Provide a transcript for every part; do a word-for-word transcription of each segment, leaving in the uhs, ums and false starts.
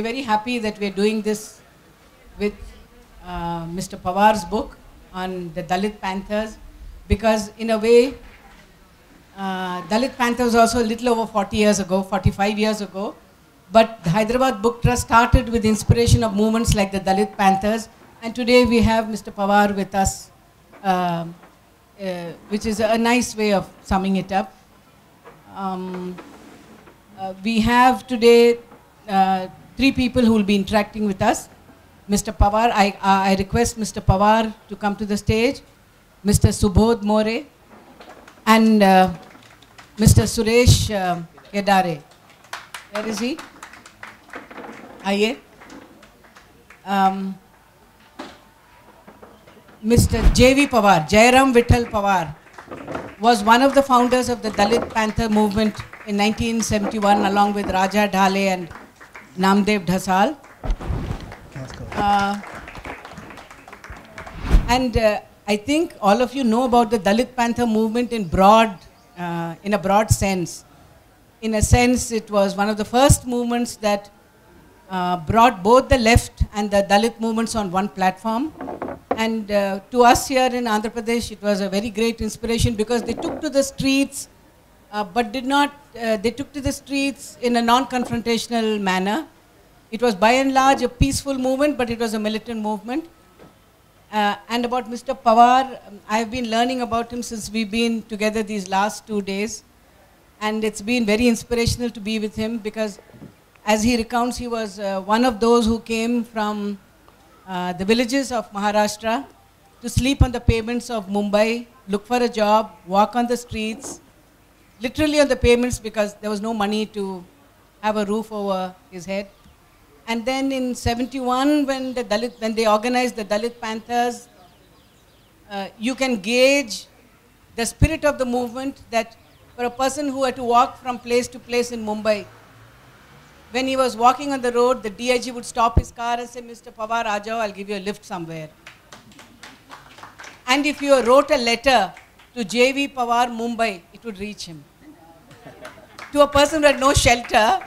very happy that we're doing this with uh, Mister Pawar's book on the Dalit Panthers, because in a way, uh, Dalit Panthers also a little over forty years ago, forty-five years ago, but the Hyderabad Book Trust started with inspiration of movements like the Dalit Panthers, and today we have Mister Pawar with us, uh, uh, which is a nice way of summing it up. Um, uh, we have today uh, three people who will be interacting with us. Mister Pawar, I, I request Mister Pawar to come to the stage, Mister Subodh More, and uh, Mister Suresh uh, Kedare. Where is he? Aye. Um, Mister J V Pawar, Jairam Vittal Pawar, was one of the founders of the Dalit Panther movement in nineteen seventy-one, along with Raja Dhale and Namdev Dhasal. Uh, and uh, I think all of you know about the Dalit Panther movement in broad, uh, in a broad sense. In a sense, it was one of the first movements that uh, brought both the left and the Dalit movements on one platform. And uh, to us here in Andhra Pradesh, it was a very great inspiration because they took to the streets, uh, but did not, uh, they took to the streets in a non-confrontational manner. It was by and large a peaceful movement, but it was a militant movement. Uh, and about Mister Pawar, I have been learning about him since we've been together these last two days. And it's been very inspirational to be with him because, as he recounts, he was uh, one of those who came from uh, the villages of Maharashtra to sleep on the pavements of Mumbai, look for a job, walk on the streets, literally on the pavements because there was no money to have a roof over his head. And then in seventy-one, when, the Dalit, when they organized the Dalit Panthers, uh, you can gauge the spirit of the movement that for a person who had to walk from place to place in Mumbai, when he was walking on the road, the D I G would stop his car and say, Mister Pawar, Ajao, I'll give you a lift somewhere. And if you wrote a letter to J V Pawar, Mumbai, it would reach him. To a person who had no shelter,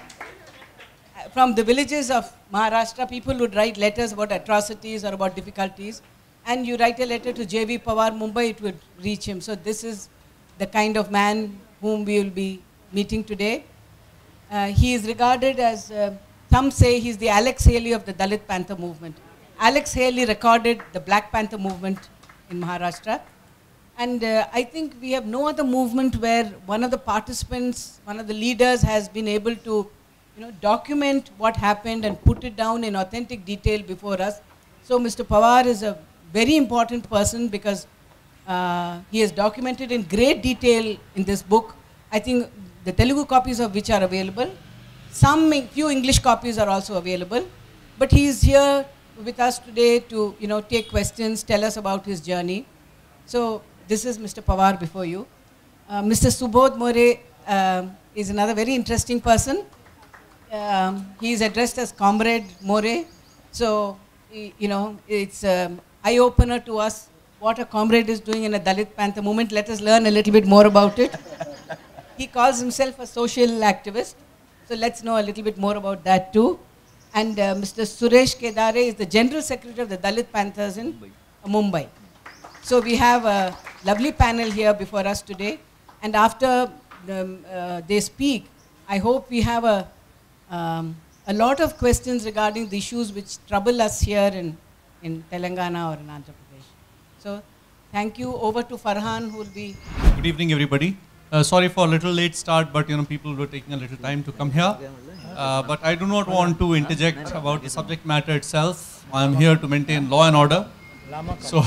from the villages of Maharashtra, people would write letters about atrocities or about difficulties. And you write a letter to J V Pawar, Mumbai, it would reach him. So this is the kind of man whom we will be meeting today. Uh, he is regarded as, uh, some say he's the Alex Haley of the Dalit Panther movement. Alex Haley recorded the Black Panther movement in Maharashtra. And uh, I think we have no other movement where one of the participants, one of the leaders has been able to you know, document what happened and put it down in authentic detail before us. So Mister Pawar is a very important person because uh, he has documented in great detail in this book. I think the Telugu copies of which are available. Some few English copies are also available. But he is here with us today to you know, take questions, tell us about his journey. So this is Mister Pawar before you. Uh, Mister Subodh More uh, is another very interesting person. Um, he is addressed as Comrade More. So, you know, it's an eye-opener to us what a comrade is doing in a Dalit Panther movement. Let us learn a little bit more about it. He calls himself a social activist. So let's know a little bit more about that too. And uh, Mister Suresh Kedare is the General Secretary of the Dalit Panthers in uh, Mumbai. So we have a lovely panel here before us today. And after the, uh, they speak, I hope we have a Um, a lot of questions regarding the issues which trouble us here in, in Telangana or in Andhra Pradesh. So, thank you. Over to Farhan, who will be... Good evening, everybody. Uh, sorry for a little late start, but you know, people were taking a little time to come here. Uh, but I do not want to interject about the subject matter itself. I am here to maintain law and order. So,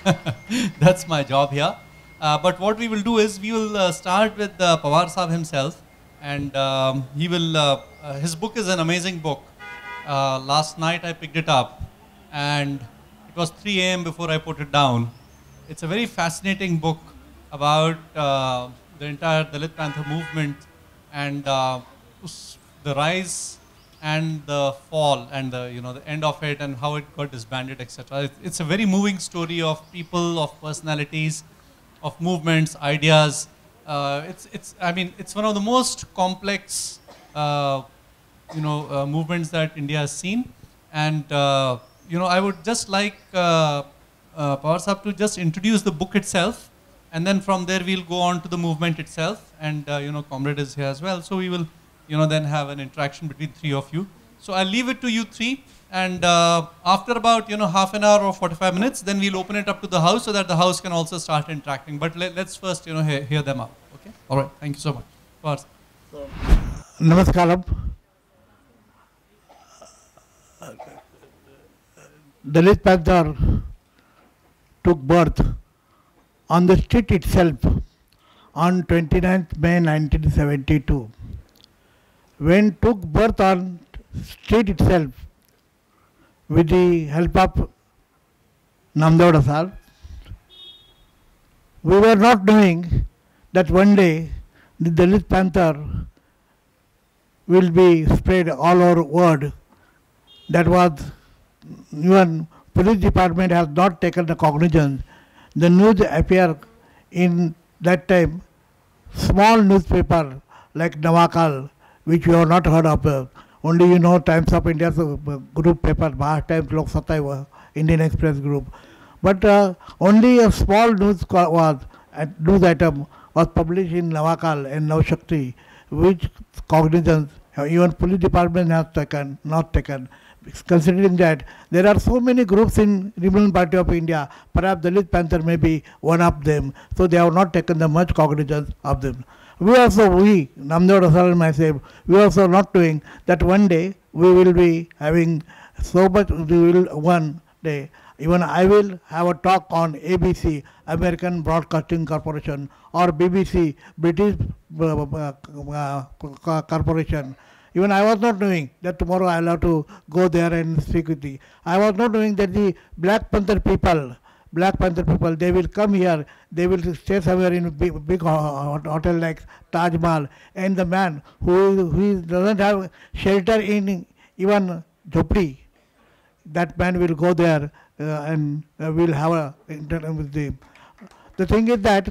that's my job here. Uh, but what we will do is, we will uh, start with uh, Pawar Saab himself. And um, he will, uh, uh, his book is an amazing book. Uh, last night I picked it up and it was three A M before I put it down. It's a very fascinating book about uh, the entire Dalit Panther movement and uh, the rise and the fall and the, you know, the end of it and how it got disbanded, et cetera. It, it's a very moving story of people, of personalities, of movements, ideas. Uh, it's, it's, I mean, it's one of the most complex uh, you know, uh, movements that India has seen. And, uh, you know, I would just like uh, uh, Pawar Sahab to just introduce the book itself. And then from there, we'll go on to the movement itself. And, uh, you know, Comrade is here as well. So we will, you know, then have an interaction between three of you. So I'll leave it to you three. And uh, after about, you know, half an hour or forty-five minutes, then we'll open it up to the house so that the house can also start interacting. But let, let's first, you know, hear, hear them out. Okay? All right. Thank you so much. Pawar. So, Namaskaram. Dalit Panther took birth on the street itself on twenty-ninth May nineteen seventy-two. When took birth on street itself with the help of Namdev Dhasal, we were not knowing that one day the Dalit Panther will be spread all over the world. That was, even police department has not taken the cognizance. The news appeared in that time, small newspaper like Namakaan, which you have not heard of. Uh, only you know Times of India's uh, group paper, Maharashtra Times, Lok Satai, Indian Express group. But uh, only a small news was, uh, news item was published in Lamakaan and Navshakti, which cognizance even police department has taken, not taken. Considering that there are so many groups in Republican Party of India, perhaps Dalit Panther may be one of them, so they have not taken the much cognizance of them. We also, we, Namdev Dhasal and myself, we also not doing that one day we will be having so much, we will one day, even I will have a talk on A B C, American Broadcasting Corporation, or B B C, British uh, uh, uh, Corporation. Even I was not knowing that tomorrow I will have to go there and speak with you. I was not knowing that the Black Panther people, Black Panther people, they will come here, they will stay somewhere in a big, big hotel like Taj Mahal, and the man who, who doesn't have shelter in even Jhopri, that man will go there uh, and uh, will have a interview with them. The thing is that,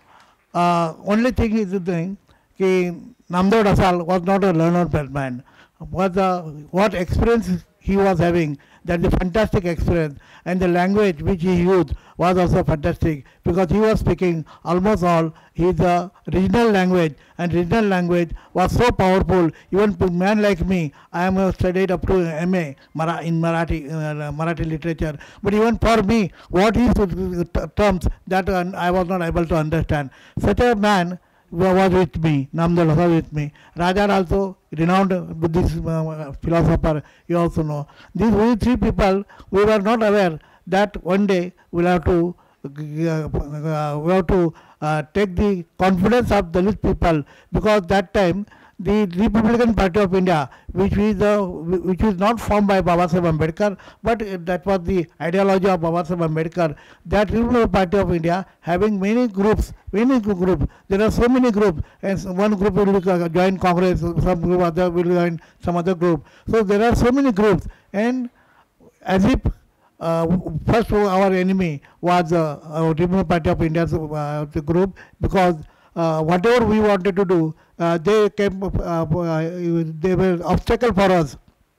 uh, only thing is the thing, ki Namdev Dhasal was not a learned man. Was uh, what experience he was having, that the fantastic experience, and the language which he used was also fantastic, because he was speaking almost all his uh, regional language, and regional language was so powerful. Even to a man like me, I am uh, studied up to M A in Marathi, uh, Marathi literature, but even for me, what he terms that uh, I was not able to understand. Such a man was with me, Namdev Dhasal with me. Raja also, renowned Buddhist uh, philosopher, you also know. These we three people, we were not aware that one day we'll have to, uh, uh, we have to uh, take the confidence of the Dalit people, because that time the Republican Party of India, which is uh, which is not formed by Baba Saheb Ambedkar, but uh, that was the ideology of Baba Saheb Ambedkar. That Republican Party of India having many groups, many groups. There are so many groups, and one group will join Congress, some group other will join some other group. So there are so many groups, and as if uh, first our enemy was uh, uh, Republican Party of India's uh, the group, because uh, whatever we wanted to do, uh, they came, uh, uh, they were obstacle for us.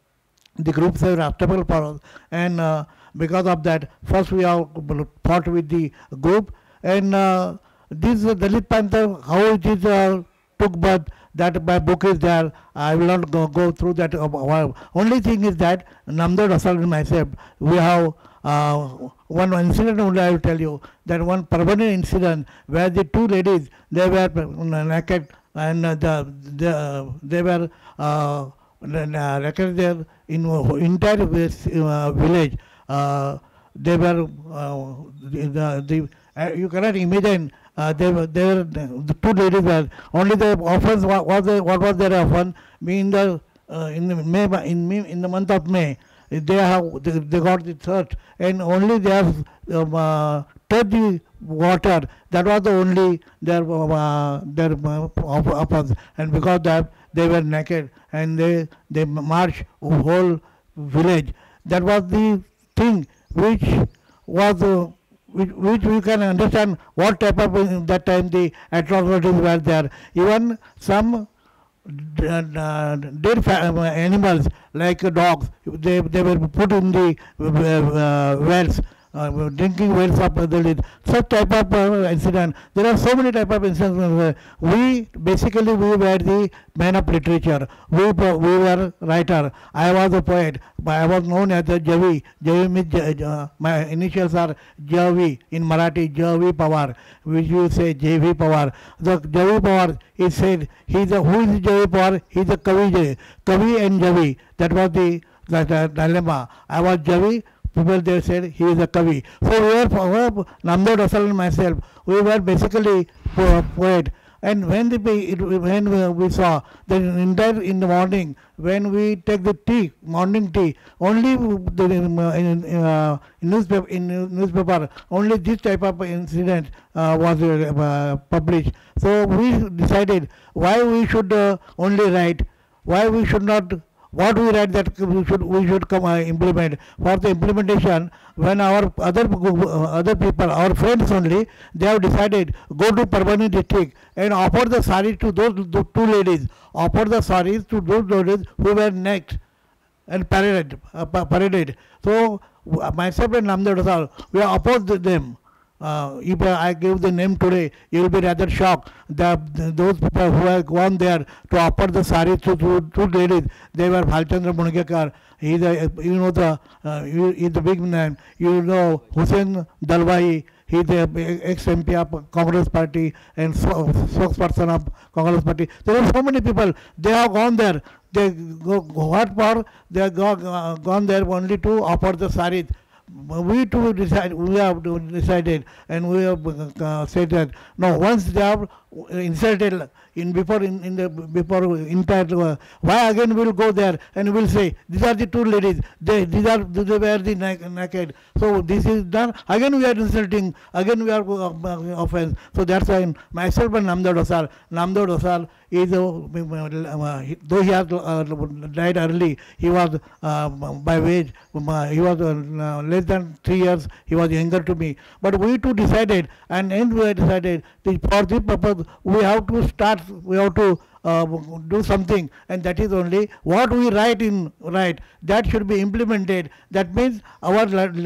The groups were obstacle for us, and uh, because of that, first we have fought with the group, and uh, this uh, Dalit Panther, how it is uh, took birth, that my book is there. I will not go, go through that. Uh, only thing is that Namdev Dhasal and myself, we have uh, one incident only I will tell you, that one permanent incident where the two ladies, they were naked, and uh, the, the, they were uh, naked there in entire uh, village. Uh, they were, uh, the, the, uh, you cannot imagine. Uh, they were, they were, the two ladies were, only the offense, what was, the, what was their offense, in the, uh, in the May, in May, in the month of May, they have, they, they got the thirst, and only they have um, uh, touched the water, that was the only their, uh, their uh, offense, and because that they were naked, and they, they marched whole village. That was the thing which was, uh, Which, which we can understand what type of, in that time the atrocities were there. Even some d- uh, dead fa- uh, animals like uh, dogs. They, they were put in the uh, uh, wells. Uh, drinking wells of the Dalit. Such type of uh, incident. There are so many type of incidents. Uh, we basically we were the man of literature. We uh, we were writer. I was a poet. I was known as the Javi. Javi means J- uh, my initials are Javi in Marathi. Javi Pawar, which you say J V Pawar. The Javi Pawar is said. He is a, who is Javi Pawar? He is a Kavi. Kavi and Javi. That was the, the, the dilemma. I was Javi. People they said he is a Kavi. So we were, Namdev, Dhasal and myself, we were basically po- poet. And when the it, when we saw that in that in the morning when we take the tea, morning tea, only the in, uh, in newspaper in newspaper only this type of incident uh, was uh, published. So we decided why we should uh, only write, why we should not. What we write that we should we should come uh, implement. For the implementation, when our other uh, other people, our friends only, they have decided go to Parbhani district and offer the saris to those the two ladies. Offer the saris to those ladies who were next and paraded uh, paraded. So uh, myself and Namdev Dhasal, we opposed them. Uh, if uh, I give the name today, you will be rather shocked that those people who have gone there to offer the sari to two ladies, they were Bhalchandra Munagekar. He is a, you know the uh, he is the big man. You know Hussain Dalwai. He is the ex-M P of Congress Party and spokesperson of Congress Party. There are so many people. They have gone there. They go what for? They have go, uh, gone there only to offer the saris. We too decide, we have decided and we have uh, said that no, once they have inserted in before in, in the before entire uh, why again we'll go there and we'll say these are the two ladies, they these are they were the naked, so this is done again, we are insulting again, we are uh, offense. So that's why myself and Namdev Dhasal, Namdev Dhasal is uh, uh, though he has uh, died early, he was uh, by age uh, he was uh, less than three years, he was younger to me, but we too decided and then we decided that for this purpose we have to start, we have to uh, do something, and that is only what we write in write that should be implemented. That means our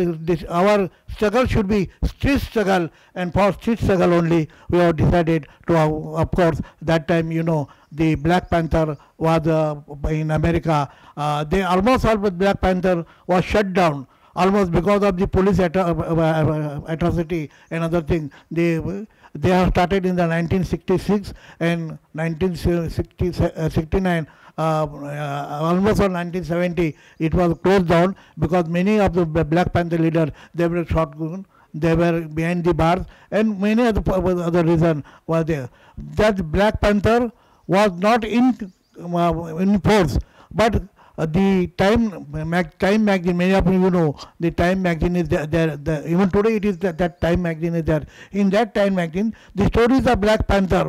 our struggle should be street struggle, and for street struggle only we have decided to uh, of course that time you know the Black Panther was uh, in America, uh, they almost all but Black Panther was shut down almost because of the police atro- atrocity and other things. They they have started in the nineteen sixty-six and nineteen sixty-nine, uh, uh, almost on nineteen seventy it was closed down because many of the Black Panther leaders, they were shot, they were behind the bars, and many other other reasons were there. That Black Panther was not in uh, in force, but Uh, the Time mag, Time magazine, many of you know, the Time magazine is there. there the, even today it is that, that Time magazine is there. In that Time magazine, the stories of Black Panther,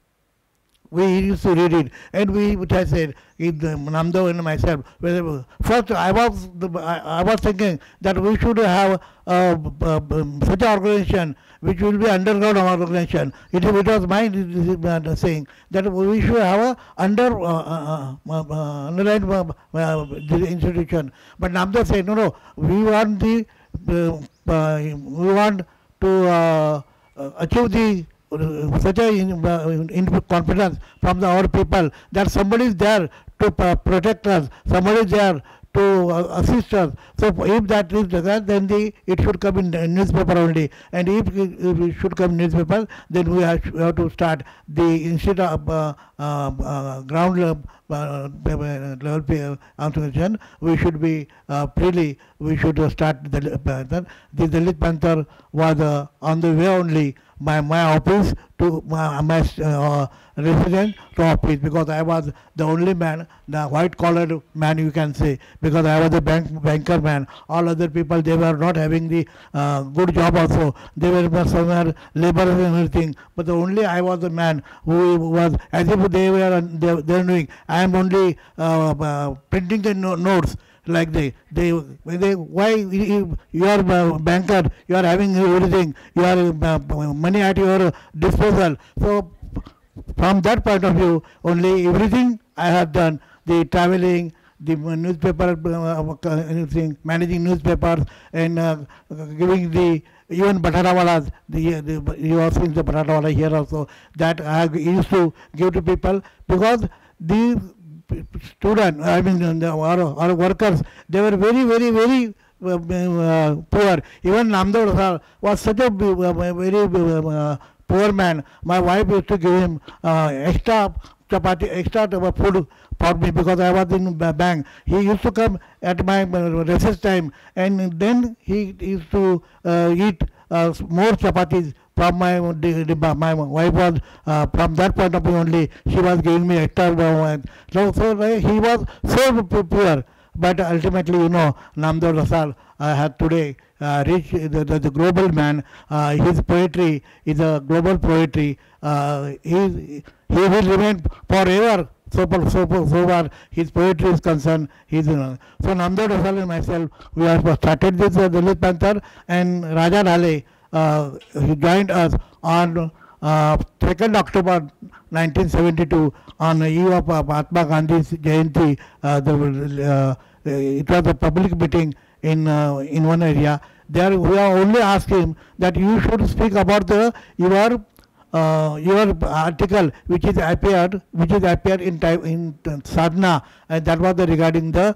we used to read it, and we, which I said, in the Namdev and myself, first I was the, I, I was thinking that we should have uh, uh, such an organization which will be underground organization. It, it was my uh, saying that we should have a under uh, uh, uh, underlined uh, uh, institution. But Namdev said, no, no, we want the uh, uh, we want to uh, uh, achieve the uh, such a in, uh, in confidence from the, our people that somebody is there to uh, protect us, somebody is there to uh, assist us. So if that is the case, then the it should come in the newspaper only. And if, if it should come in newspaper, then we have, we have to start the instead of uh, uh, uh, ground level, uh, level organization, we should be uh, freely, we should uh, start the Dalit. The Dalit Panther was uh, on the way only. My, my office to my, my uh, residence to office, because I was the only man, the white collared man you can say, because I was a bank banker man. All other people, they were not having the uh, good job also. They were somewhere laborers and everything. But the only I was the man who was as if they were they, they were doing. I am only uh, uh, printing the no notes. Like they, they, they, why you are a banker, you are having everything, you are uh, money at your disposal. So from that point of view, only everything I have done the traveling, the newspaper, uh, anything, managing newspapers, and uh, giving the even batarawalas. The, the you have seen the batarawala here also. That I have used to give to people, because the student, I mean the, our, our workers, they were very, very, very uh, uh, poor. Even Namdev was such a uh, very uh, poor man. My wife used to give him uh, extra chapati, extra food for me, because I was in bank. He used to come at my recess time, and then he used to uh, eat uh, more chapatis from my my wife was uh, from that point of view only. She was giving me extra. Uh, so so uh, he was so poor. But ultimately, you know, Namdev Dhasal uh, had today uh, reached the, the, the global man. Uh, his poetry is a global poetry. Uh, he, he will remain forever. So far, so far, so far his poetry is concerned. He's, you know. So Namdev Dhasal and myself, we have started this uh, Dalit Panther, and Raja Dhale, uh, he joined us on uh, second October nineteen seventy-two, on the eve of uh, Mahatma Gandhi's Jayanti. Uh, the, uh, it was a public meeting in uh, in one area. There we are only asked him that you should speak about the your uh, your article which is appeared which is appeared in time in Sadhana, and that was the regarding the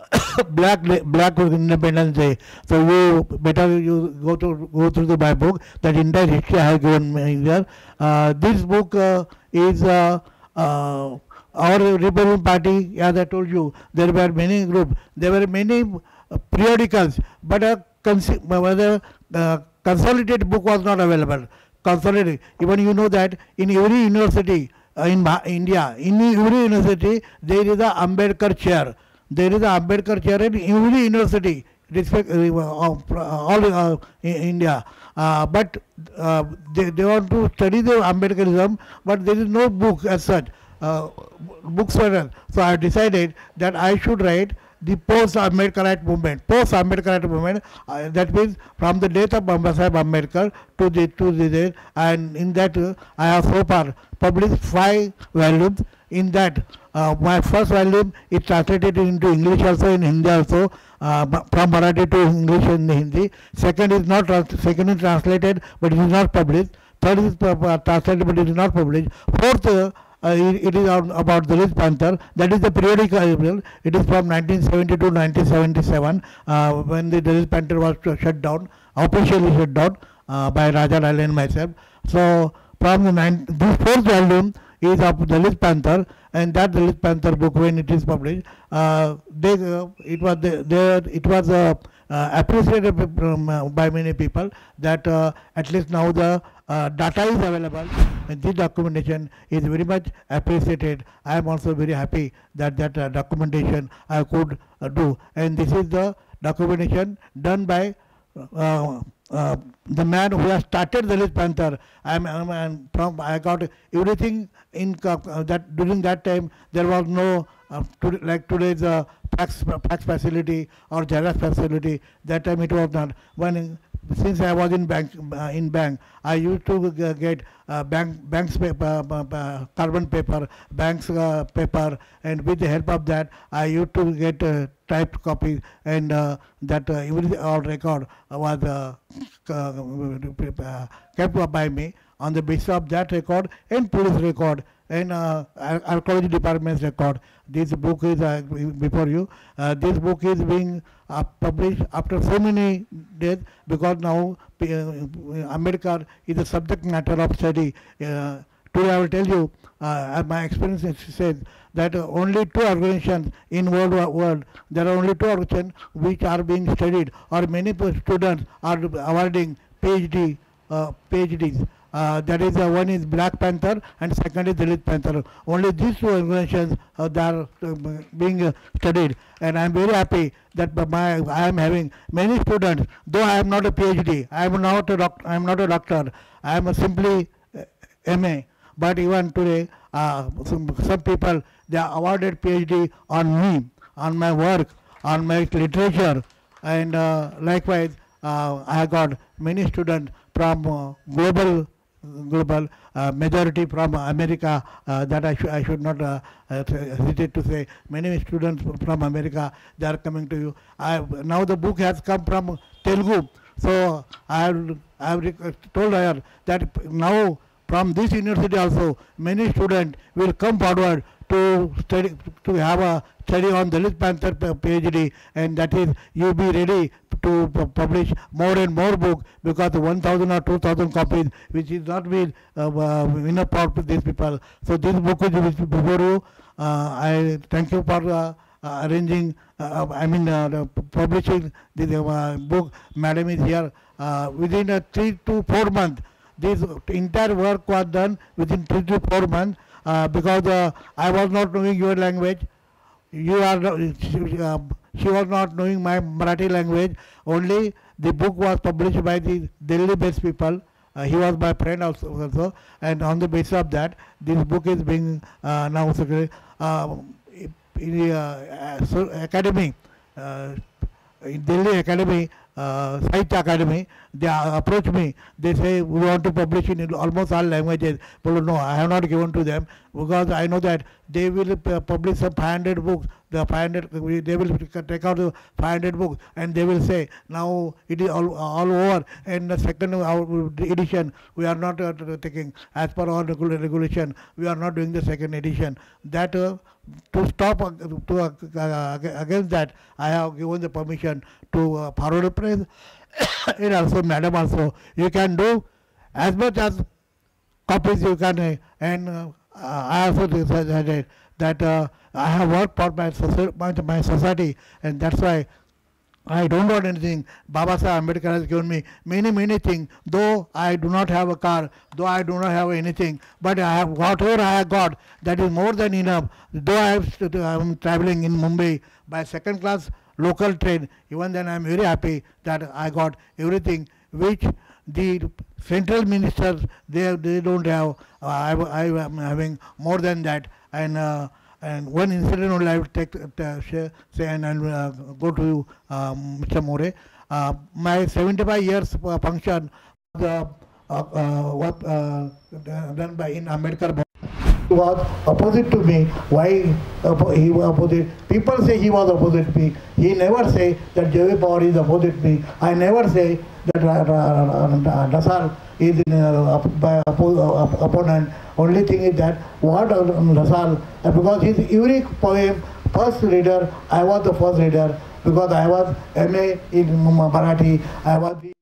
black black Independence Day. So you better you go to go through the my book that entire history I have given me here. Uh, this book uh, is uh, uh, our Republican Party. As I told you, there were many groups, there were many uh, periodicals, but a whether uh, consolidated book was not available. Consolidated, even you know that in every university uh, in India, in every university there is a Ambedkar chair. There is a Ambedkar chair in every university, respect, uh, all uh, in India. Uh, but uh, they, they want to study the Ambedkarism, but there is no book as such. Uh, books were done. So I decided that I should write the post-Ambedkarite movement. Post-Ambedkarite movement, uh, that means from the death of Baba Sahib Ambedkar to the to the day, and in that uh, I have so far published five volumes. In that, uh, my first volume is translated into English also, in Hindi also, uh, from Marathi to English and Hindi. Second is not second is translated, but it is not published. Third is uh, translated, but it is not published. Fourth, uh, uh, it, it is on, about Dalit Panther. That is the periodical. It is from nineteen seventy-two to nineteen seventy-seven, uh, when the Dalit Panther was shut down, officially shut down uh, by Raja Dhale and myself. So from the nine, this fourth volume is of Dalit Panther, and that Dalit Panther book, when it is published, uh, they, uh, it was the, there it was uh, uh, appreciated from, uh, by many people that uh, at least now the uh, data is available, and this documentation is very much appreciated. I am also very happy that that uh, documentation I could uh, do, and this is the documentation done by uh, uh, the man who has started Dalit Panther. I am, I am from I got everything in uh, that during that time there was no uh, to, like today's uh, fax fax facility or Xerox facility. That time it was not. When since I was in bank uh, in bank, I used to uh, get uh, bank banks paper, uh, uh, carbon paper, banks uh, paper, and with the help of that, I used to get uh, typed copies, and uh, that uh, every all record was uh, uh, kept by me on the basis of that record and police record and uh, archaeology department's record. This book is uh, before you. Uh, this book is being uh, published after so many days, because now uh, Ambedkar is a subject matter of study. Uh, today I will tell you, uh, my experience says that uh, only two organizations in world world there are only two organizations which are being studied, or many students are awarding PhD uh, PhDs. Uh, that is uh, one is Black Panther and second is Dalit Panther. Only these two organizations uh, that are uh, being uh, studied, and I am very happy that my I am having many students. Though I am not a PhD, I am not a doc, I am not a doctor. I am a simply uh, M A. But even today, uh, some, some people they are awarded PhD on me, on my work, on my literature, and uh, likewise uh, I have got many students from uh, global global uh, majority from America. Uh, that I, sh I should not uh, uh, hesitate to say. Many students from America, they are coming to you. I, now the book has come from Telugu, so I have, I have told her that now from this university also many students will come forward to study, to have a study on Dalit Panther PhD, and that is you be ready to publish more and more books, because one thousand or two thousand copies, which is not be uh, uh, enough for these people. So this book is before you. Uh, I thank you for uh, uh, arranging, uh, I mean uh, publishing this uh, book. Madam is here. Uh, within uh, three to four months, this entire work was done within three to four months. Uh, because uh, I was not knowing your language, you are not, she, uh, she was not knowing my Marathi language. Only the book was published by the Delhi-based people. Uh, he was my friend also, also, and on the basis of that, this book is being uh, now uh, in the uh, so academy, uh, in Delhi Academy. Uh, Sahitya Academy, they uh, approach me, they say we want to publish in almost all languages. But no, I have not given to them, because I know that they will uh, publish some five hundred books, the five hundred, they will take out the five hundred books, and they will say now it is all, all over, and the second edition we are not uh, taking, as per our regulation, we are not doing the second edition. That uh, to stop uh, to uh, against that, I have given the permission to uh, forward the press and also madam also. You can do as much as copies you can, uh, and uh, I also decided that uh, I have worked for my, my, my society, and that's why I don't want anything. Baba Sahib Ambedkar has given me many, many things. Though I do not have a car, though I do not have anything, but I have whatever I have got, that is more than enough. Though I am traveling in Mumbai by second class local train, even then I am very happy that I got everything which the central ministers, they, they don't have. Uh, I, I am having more than that. And uh, And one incident only I will take, uh, share, say, and I will uh, go to you, um, Mister More. Uh, my seventy-five years uh, function was uh, uh, what, uh, done by in Ambedkar. He was opposite to me. Why uh, he was opposite? People say he was opposite me. He never say that J V Pawar is opposite me. I never say that uh, uh, Dhasal is in, uh, by oppo opponent. Only thing is that what uh, Dhasal, uh, because his every poem, first reader, I was the first reader, because I was M A in Marathi, I was the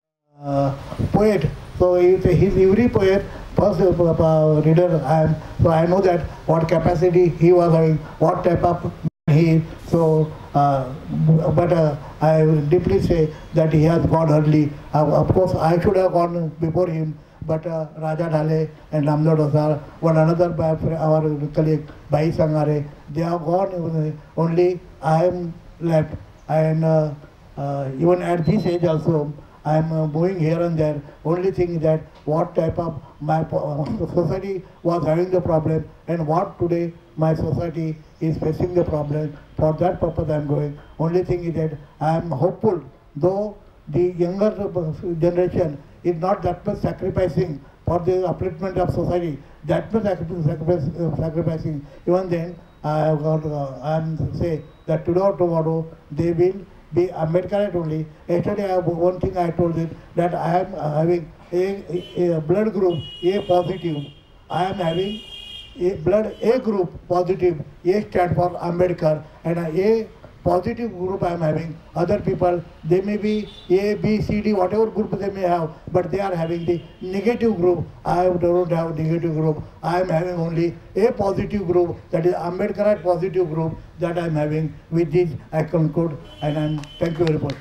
uh, poet. So his every poet, first uh, reader I am. So I know that what capacity he was having, what type of he. So, uh, but uh, I deeply say that he has gone early. Uh, of course, I should have gone before him. But uh, Raja Dhale and Namdev Dhasal, one another by our colleague Bhai Sangare, they have gone. Only I am left. And uh, uh, even at this age also, I am uh, moving here and there. Only thing is that what type of my society was having the problem, and what today my society is facing the problem. For that purpose I am going. Only thing is that I am hopeful, though the younger generation is not that much sacrificing for the upliftment of society, that much sacrifice, uh, sacrificing. Even then, I have got, uh, I am say that today or tomorrow they will be Ambedkarite only. Yesterday, I have one thing I told it, that I am having a, a, a blood group A positive. I am having a blood A group positive. A stands for Ambedkar, and A positive group I am having. Other people, they may be A, B, C, D, whatever group they may have, but they are having the negative group. I don't have negative group. I am having only A positive group, that is Ambedkarite positive group, that I am having. With this I conclude, and I am, thank you very much.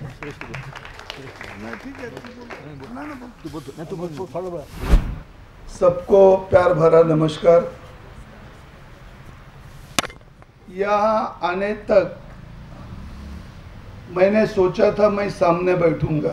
सबको प्यार भरा नमस्कार। यहाँ आने तक मैंने सोचा था मैं सामने बैठूंगा,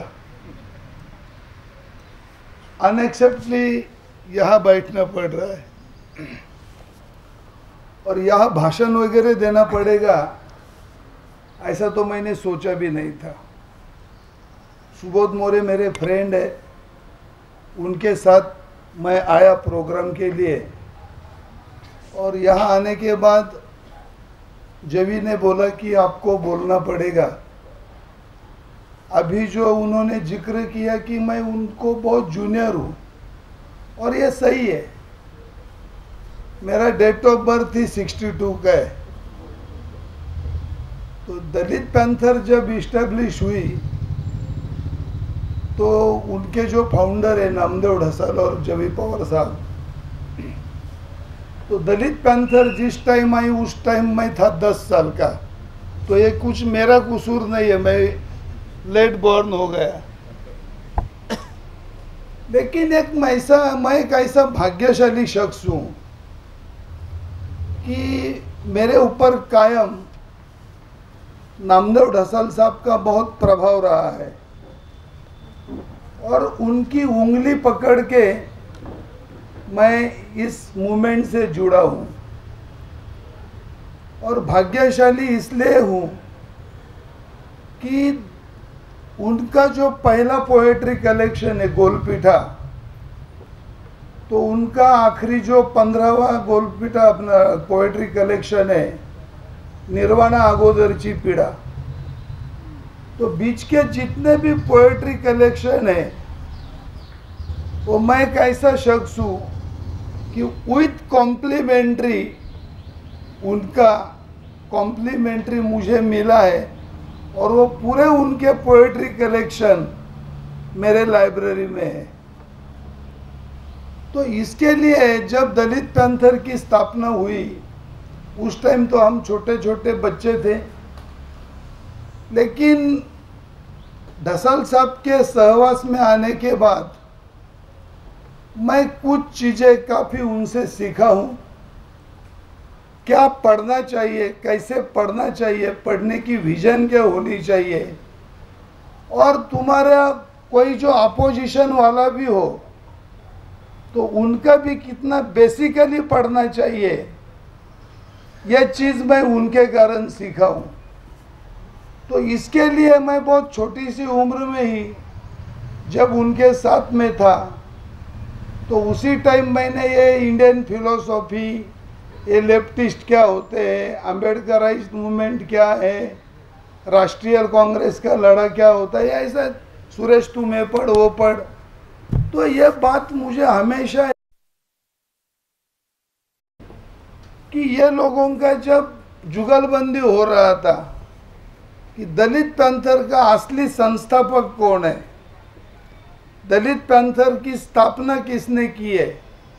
अनएक्सेप्टली यहाँ बैठना पड़ रहा है और यहाँ भाषण वगैरह देना पड़ेगा, ऐसा तो मैंने सोचा भी नहीं था। सुबोध मोरे मेरे फ्रेंड है, उनके साथ मैं आया प्रोग्राम के लिए, और यहाँ आने के बाद जवी ने बोला कि आपको बोलना पड़ेगा। अभी जो उन्होंने जिक्र किया कि मैं उनको बहुत जूनियर हूँ, और ये सही है। मेरा डेट ऑफ बर्थ ही सिक्सटी टू का है। तो दलित पैंथर जब इस्टेब्लिश हुई तो उनके जो फाउंडर है नामदेव ढसाल और जवी पवार साहब, तो दलित पैंथर जिस टाइम आई उस टाइम मैं था दस साल का। तो ये कुछ मेरा कसूर नहीं है, मैं लेट बॉर्न हो गया। लेकिन एक मैं ऐसा मैं एक ऐसा भाग्यशाली शख्स हूँ कि मेरे ऊपर कायम नामदेव ढसाल साहब का बहुत प्रभाव रहा है, और उनकी उंगली पकड़ के मैं इस मूवमेंट से जुड़ा हूँ। और भाग्यशाली इसलिए हूँ कि उनका जो पहला पोएट्री कलेक्शन है गोलपीठा, तो उनका आखिरी जो पंद्रहवा गोलपीठा अपना पोएट्री कलेक्शन है निर्वाणा अगोदरची पीड़ा, तो बीच के जितने भी पोएट्री कलेक्शन है वो मैं एक ऐसा शख्स हूँ कि विथ कॉम्प्लीमेंट्री उनका कॉम्प्लीमेंट्री मुझे मिला है, और वो पूरे उनके पोएट्री कलेक्शन मेरे लाइब्रेरी में है। तो इसके लिए जब दलित पैंथर की स्थापना हुई उस टाइम तो हम छोटे छोटे बच्चे थे, लेकिन ढसाल साहब के सहवास में आने के बाद मैं कुछ चीज़ें काफ़ी उनसे सीखा हूँ। क्या पढ़ना चाहिए, कैसे पढ़ना चाहिए, पढ़ने की विजन क्या होनी चाहिए, और तुम्हारा कोई जो अपोजिशन वाला भी हो तो उनका भी कितना बेसिकली पढ़ना चाहिए, यह चीज़ मैं उनके कारण सीखा हूँ। तो इसके लिए मैं बहुत छोटी सी उम्र में ही जब उनके साथ में था तो उसी टाइम मैंने ये इंडियन फिलोसॉफी, ये लेफ्टिस्ट क्या होते हैं, अम्बेडकराइज्ड मूवमेंट क्या है, राष्ट्रीय कांग्रेस का लड़ा क्या होता है, ऐसा सुरेश तुम्हें पढ़ वो पढ़। तो ये बात मुझे हमेशा कि ये लोगों का जब जुगलबंदी हो रहा था कि दलित पैंथर का असली संस्थापक कौन है, दलित पैंथर की स्थापना किसने की है,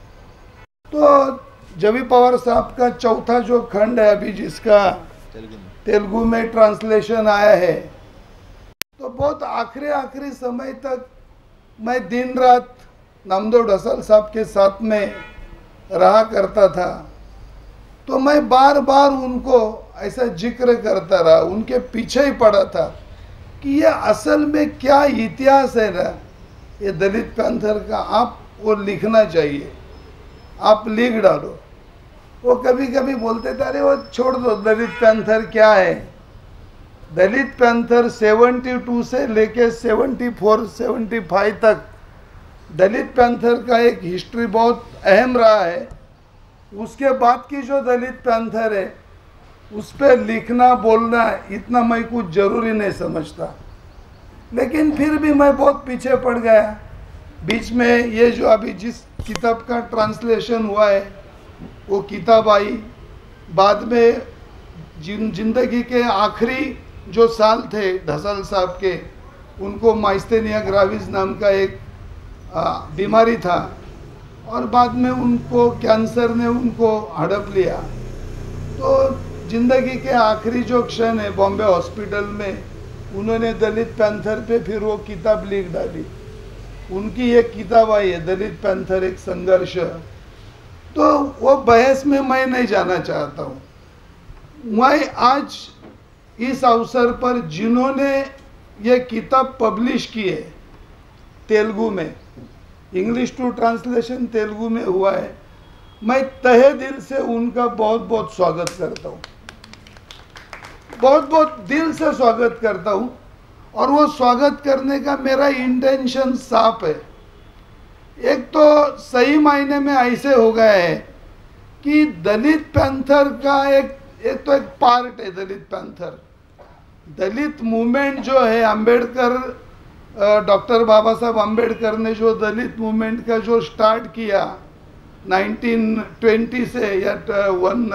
तो जवी पवार साहब का चौथा जो खंड है अभी जिसका तेलुगु में ट्रांसलेशन आया है, तो बहुत आखिरी आखिरी समय तक मैं दिन रात नामदेव ढसाल साहब के साथ में रहा करता था। तो मैं बार बार उनको ऐसा जिक्र करता रहा, उनके पीछे ही पड़ा था कि ये असल में क्या इतिहास है ना ये दलित पैंथर का, आप वो लिखना चाहिए, आप लिख डालो। वो कभी कभी बोलते थे अरे वो छोड़ दो, दलित पैंथर क्या है। दलित पैंथर बहत्तर से लेके चौहत्तर पचहत्तर तक दलित पैंथर का एक हिस्ट्री बहुत अहम रहा है। उसके बाद की जो दलित पैंथर है उस पर लिखना बोलना इतना मैं कुछ ज़रूरी नहीं समझता, लेकिन फिर भी मैं बहुत पीछे पड़ गया। बीच में ये जो अभी जिस किताब का ट्रांसलेशन हुआ है वो किताब आई, बाद में जिन जिंदगी के आखिरी जो साल थे ढसाल साहब के, उनको माइस्थेनिया ग्राविस नाम का एक बीमारी था, और बाद में उनको कैंसर ने उनको हड़प लिया। तो जिंदगी के आखिरी जो क्षण है बॉम्बे हॉस्पिटल में उन्होंने दलित पैंथर पे फिर वो किताब लिख डाली। उनकी एक किताब आई है दलित पैंथर एक संघर्ष। तो वो बहस में मैं नहीं जाना चाहता हूँ। मैं आज इस अवसर पर जिन्होंने ये किताब पब्लिश की है तेलुगु में, इंग्लिश टू ट्रांसलेशन तेलुगु में हुआ है, मैं तहे दिल से उनका बहुत बहुत स्वागत करता हूँ, बहुत बहुत दिल से स्वागत करता हूँ। और वो स्वागत करने का मेरा इंटेंशन साफ है एक तो सही मायने में ऐसे हो गया है कि दलित पैंथर का एक एक तो एक पार्ट है दलित पैंथर। दलित मूवमेंट जो है, अंबेडकर, डॉक्टर बाबा साहब अंबेडकर ने जो दलित मूवमेंट का जो स्टार्ट किया नाइनटीन ट्वेंटी से या वन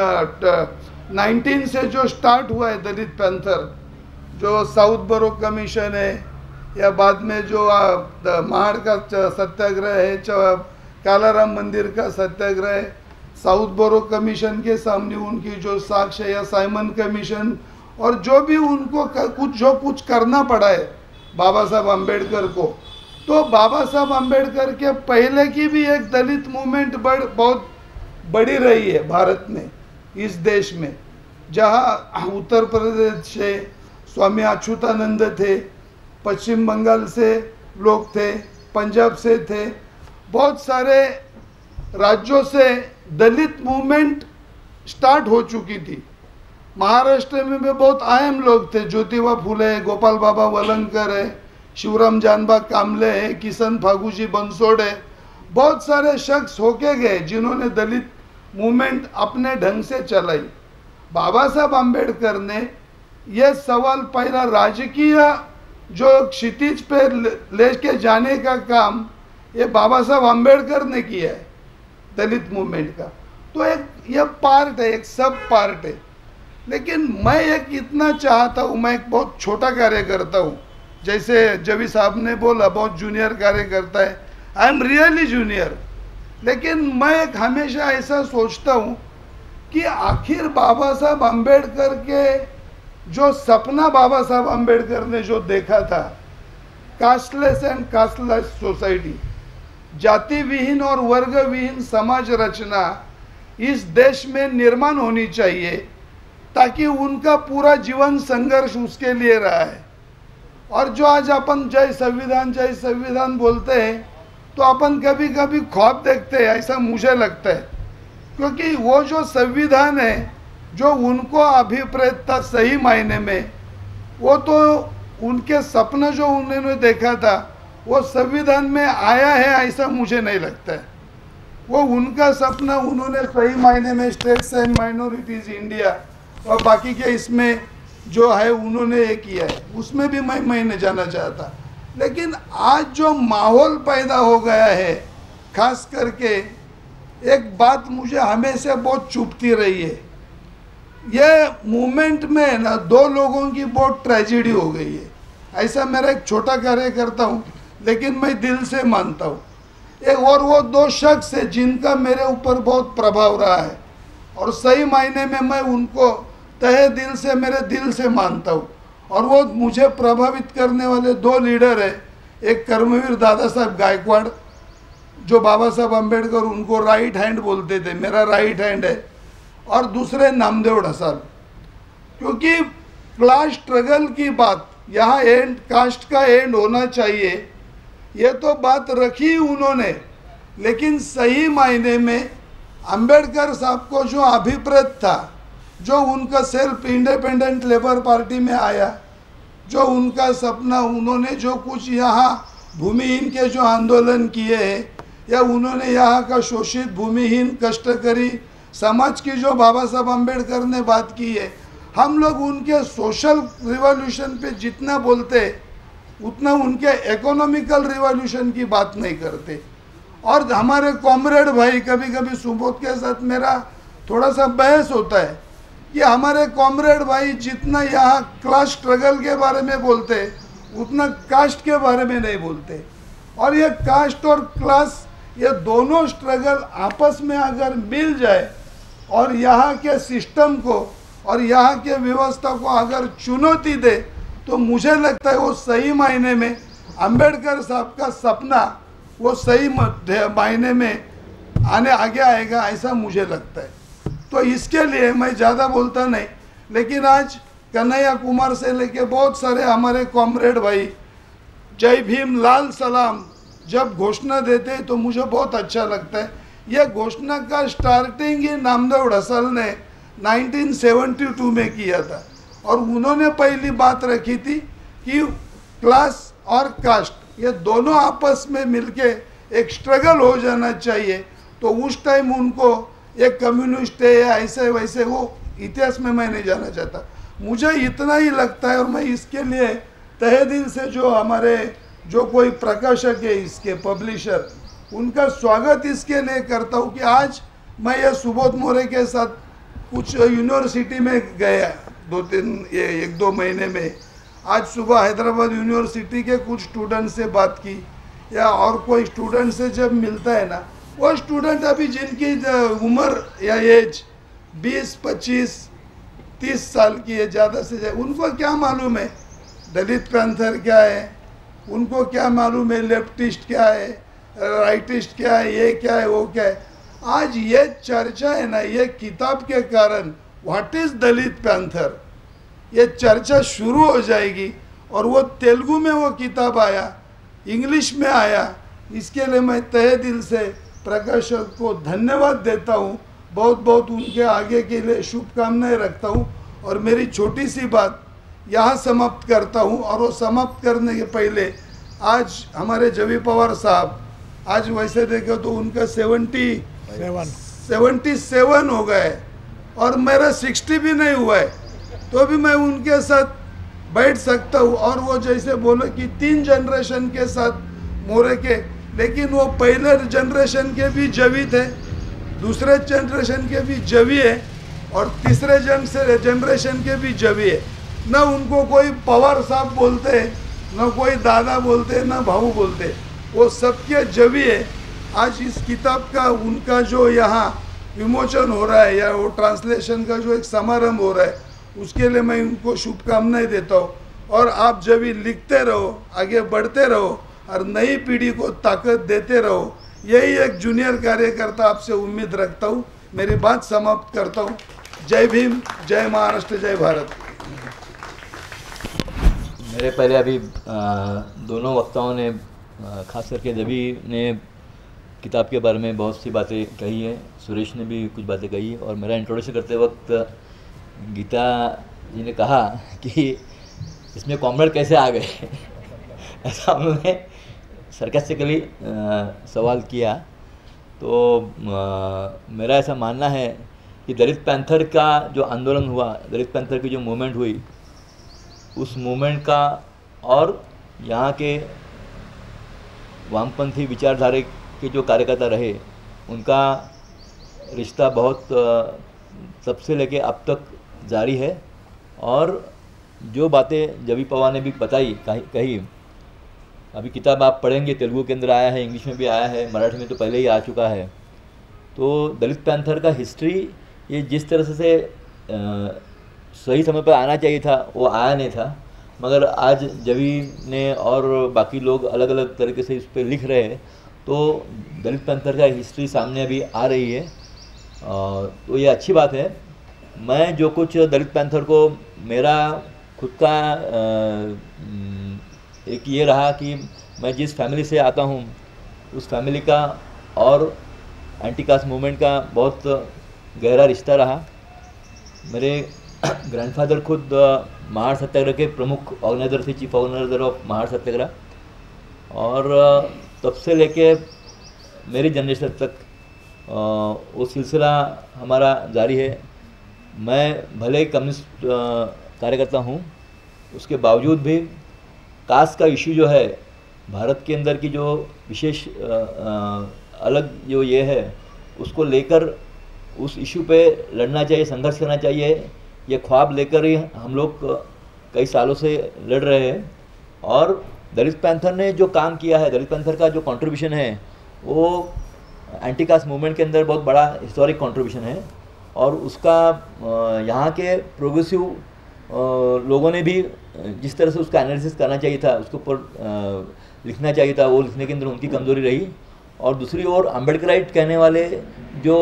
नाइनटीन से जो स्टार्ट हुआ है दलित पैंथर, जो साउथ बरो कमीशन है या बाद में जो महाड़ का सत्याग्रह है, कालाराम मंदिर का सत्याग्रह है, साउथ बोरो कमीशन के सामने उनकी जो साक्ष्य या साइमन कमीशन, और जो भी उनको कुछ जो कुछ करना पड़ा है बाबा साहब अंबेडकर को, तो बाबा साहब अंबेडकर के पहले की भी एक दलित मूवमेंट बड़ बहुत बड़ी रही है भारत में, इस देश में, जहाँ उत्तर प्रदेश से स्वामी अच्युतानंद थे, पश्चिम बंगाल से लोग थे, पंजाब से थे, बहुत सारे राज्यों से दलित मूवमेंट स्टार्ट हो चुकी थी। महाराष्ट्र में भी बहुत अहम लोग थे, ज्योतिबा फुले, गोपाल बाबा वलंकर है, शिवराम जानबा कामले है, किशन फागूजी बंसोड़ है, बहुत सारे शख्स होके गए जिन्होंने दलित मूवमेंट अपने ढंग से चलाई। बाबा साहब अंबेडकर ने यह सवाल पहला राजकीय जो क्षितिज पे लेके जाने का काम ये बाबा साहब अंबेडकर ने किया है दलित मूवमेंट का। तो एक ये पार्ट है, एक सब पार्ट है। लेकिन मैं एक इतना चाहता हूँ, मैं एक बहुत छोटा कार्य करता हूँ, जैसे जवी साहब ने बोला बहुत जूनियर कार्य करता है, आई एम रियली जूनियर। लेकिन मैं एक हमेशा ऐसा सोचता हूँ कि आखिर बाबा साहब अंबेडकर के जो सपना बाबा साहब अंबेडकर ने जो देखा था, कास्टलेस एंड कास्टलेस सोसाइटी, जाति विहीन और वर्ग विहीन समाज रचना इस देश में निर्माण होनी चाहिए, ताकि उनका पूरा जीवन संघर्ष उसके लिए रहा है। और जो आज अपन जय संविधान जय संविधान बोलते हैं, तो अपन कभी कभी ख्वाब देखते हैं, ऐसा मुझे लगता है, क्योंकि वो जो संविधान है जो उनको अभिप्रेत था सही मायने में, वो तो उनके सपना जो उन्होंने देखा था वो संविधान में आया है ऐसा मुझे नहीं लगता है। वो उनका सपना उन्होंने सही मायने में स्टेट्स एंड माइनॉरिटीज़ इंडिया और बाकी के इसमें जो है उन्होंने ये किया है, उसमें भी मैं मैं नहीं जाना चाहता। लेकिन आज जो माहौल पैदा हो गया है, खास करके एक बात मुझे हमेशा बहुत चुभती रही है, ये मूवमेंट में ना दो लोगों की बहुत ट्रेजेडी हो गई है। ऐसा मेरा एक छोटा कार्य करता हूँ, लेकिन मैं दिल से मानता हूँ। एक और वो दो शख्स है जिनका मेरे ऊपर बहुत प्रभाव रहा है, और सही मायने में मैं उनको तहे दिल से मेरे दिल से मानता हूँ। और वो मुझे प्रभावित करने वाले दो लीडर है, एक कर्मवीर दादा साहब गायकवाड़, जो बाबा साहब अंबेडकर उनको राइट हैंड बोलते थे, मेरा राइट हैंड है, और दूसरे नामदेव ढसाल। क्योंकि क्लास स्ट्रगल की बात यहाँ एंड, कास्ट का एंड होना चाहिए, ये तो बात रखी उन्होंने, लेकिन सही मायने में अंबेडकर साहब को जो अभिप्रेत था, जो उनका सेल्फ इंडिपेंडेंट लेबर पार्टी में आया, जो उनका सपना, उन्होंने जो कुछ यहाँ भूमिहीन के जो आंदोलन किए हैं, या उन्होंने यहाँ का शोषित भूमिहीन कष्टकरी समाज की जो बाबा साहब अंबेडकर ने बात की है, हम लोग उनके सोशल रिवॉल्यूशन पे जितना बोलते उतना उनके इकोनॉमिकल रिवॉल्यूशन की बात नहीं करते। और हमारे कॉमरेड भाई, कभी कभी सुबोध के साथ मेरा थोड़ा सा बहस होता है कि हमारे कॉमरेड भाई जितना यहाँ क्लास स्ट्रगल के बारे में बोलते उतना कास्ट के बारे में नहीं बोलते। और ये कास्ट और क्लास, ये दोनों स्ट्रगल आपस में अगर मिल जाए और यहाँ के सिस्टम को और यहाँ के व्यवस्था को अगर चुनौती दे, तो मुझे लगता है वो सही मायने में अंबेडकर साहब का सपना वो सही मायने में आने आगे आएगा, ऐसा मुझे लगता है। तो इसके लिए मैं ज़्यादा बोलता नहीं, लेकिन आज कन्हैया कुमार से लेके बहुत सारे हमारे कॉमरेड भाई जय भीम लाल सलाम जब घोषणा देते तो मुझे बहुत अच्छा लगता है। यह घोषणा का स्टार्टिंग ही नामदेव ढसल ने नाइनटीन सेवेंटी टू में किया था, और उन्होंने पहली बात रखी थी कि क्लास और कास्ट ये दोनों आपस में मिलके एक स्ट्रगल हो जाना चाहिए। तो उस टाइम उनको एक कम्युनिस्ट है या ऐसे वैसे वो इतिहास में मैं नहीं जाना चाहता। मुझे इतना ही लगता है और मैं इसके लिए तहे दिल से जो हमारे जो कोई प्रकाशक है इसके पब्लिशर उनका स्वागत इसके लिए करता हूँ कि आज मैं ये सुबोध मोरे के साथ कुछ यूनिवर्सिटी में गया दो तीन ये एक दो महीने में। आज सुबह हैदराबाद यूनिवर्सिटी के कुछ स्टूडेंट से बात की या और कोई स्टूडेंट से जब मिलता है ना, वो स्टूडेंट अभी जिनकी उम्र या एज बीस पच्चीस तीस साल की है ज़्यादा से ज़्यादा, उनको क्या मालूम है दलित पैंथर क्या है, उनको क्या मालूम है लेफ्टिस्ट क्या है, राइटिस्ट क्या है, ये क्या है वो क्या है। आज ये चर्चा है ना, ये किताब के कारण व्हाट इज़ दलित पैंथर ये चर्चा शुरू हो जाएगी। और वो तेलुगु में वो किताब आया, इंग्लिश में आया, इसके लिए मैं तहे दिल से प्रकाशक को धन्यवाद देता हूँ। बहुत बहुत उनके आगे के लिए शुभकामनाएं रखता हूँ। और मेरी छोटी सी बात यहाँ समाप्त करता हूँ। और वो समाप्त करने के पहले आज हमारे जवी पवार साहब, आज वैसे देखे तो उनका सेवेंटी सेवन सेवेंटी सेवन हो गए और मेरा सिक्सटी भी नहीं हुआ है, तो भी मैं उनके साथ बैठ सकता हूँ। और वो जैसे बोले कि तीन जनरेशन के साथ मोरे के, लेकिन वो पहले जनरेशन के भी जवी थे, दूसरे जनरेशन के भी जवी है और तीसरे जन से जनरेशन के भी जवी है। न उनको कोई पवार साहब बोलते हैं, न कोई दादा बोलते हैं, न भाऊ बोलते हैं, वो सबके जवी है। आज इस किताब का उनका जो यहाँ विमोचन हो रहा है या वो ट्रांसलेशन का जो एक समारंभ हो रहा है, उसके लिए मैं उनको शुभकामनाएं देता हूँ। और आप जब भी लिखते रहो, आगे बढ़ते रहो और नई पीढ़ी को ताकत देते रहो, यही एक जूनियर कार्यकर्ता आपसे उम्मीद रखता हूँ। मेरी बात समाप्त करता हूँ। जय भीम, जय महाराष्ट्र, जय भारत। मेरे पहले अभी दोनों वक्ताओं ने खास करके जबी ने किताब के बारे में बहुत सी बातें कही हैं, सुरेश ने भी कुछ बातें कही। और मेरा इंट्रोडक्शन करते वक्त गीता जी ने कहा कि इसमें कॉमरेड कैसे आ गए ऐसा उन्होंने सरकास्टिकली सवाल किया। तो आ, मेरा ऐसा मानना है कि दलित पैंथर का जो आंदोलन हुआ, दलित पैंथर की जो मूवमेंट हुई, उस मूवमेंट का और यहाँ के वामपंथी विचारधारा के जो कार्यकर्ता रहे, उनका रिश्ता बहुत तब से लेके अब तक जारी है। और जो बातें जबी पवार ने भी बताई कही, अभी किताब आप पढ़ेंगे, तेलुगु के अंदर आया है, इंग्लिश में भी आया है, मराठी में तो पहले ही आ चुका है। तो दलित पैंथर का हिस्ट्री ये जिस तरह से आ, सही समय पर आना चाहिए था वो आया नहीं था, मगर आज जबी ने और बाकी लोग अलग अलग तरीके से इस पर लिख रहे हैं, तो दलित पैंथर का हिस्ट्री सामने अभी आ रही है। आ, तो ये अच्छी बात है। मैं जो कुछ दलित पैंथर को मेरा खुद का आ, एक ये रहा कि मैं जिस फैमिली से आता हूँ उस फैमिली का और एंटी कास्ट मूवमेंट का बहुत गहरा रिश्ता रहा। मेरे ग्रैंडफादर खुद महार सत्याग्रह के प्रमुख ऑर्गेनाइजर थे, chief organiser of Mahar Satyagraha. और तब से लेके मेरी जनरेशन तक वो सिलसिला हमारा जारी है। मैं भले ही कम्युनिस्ट कार्यकर्ता हूँ, उसके बावजूद भी कास्ट का इशू जो है भारत के अंदर की जो विशेष अलग जो ये है, उसको लेकर उस इशू पे लड़ना चाहिए, संघर्ष करना चाहिए। ये ख्वाब लेकर ही हम लोग कई सालों से लड़ रहे हैं। और दलित पैंथर ने जो काम किया है, दलित पैंथर का जो कंट्रीब्यूशन है, वो एंटी कास्ट मूवमेंट के अंदर बहुत बड़ा हिस्टोरिक कंट्रीब्यूशन है। और उसका यहाँ के प्रोग्रेसिव लोगों ने भी जिस तरह से उसका एनालिसिस करना चाहिए था, उसके ऊपर लिखना चाहिए था, वो लिखने के अंदर उनकी कमज़ोरी रही। और दूसरी ओर अम्बेडकराइट कहने वाले जो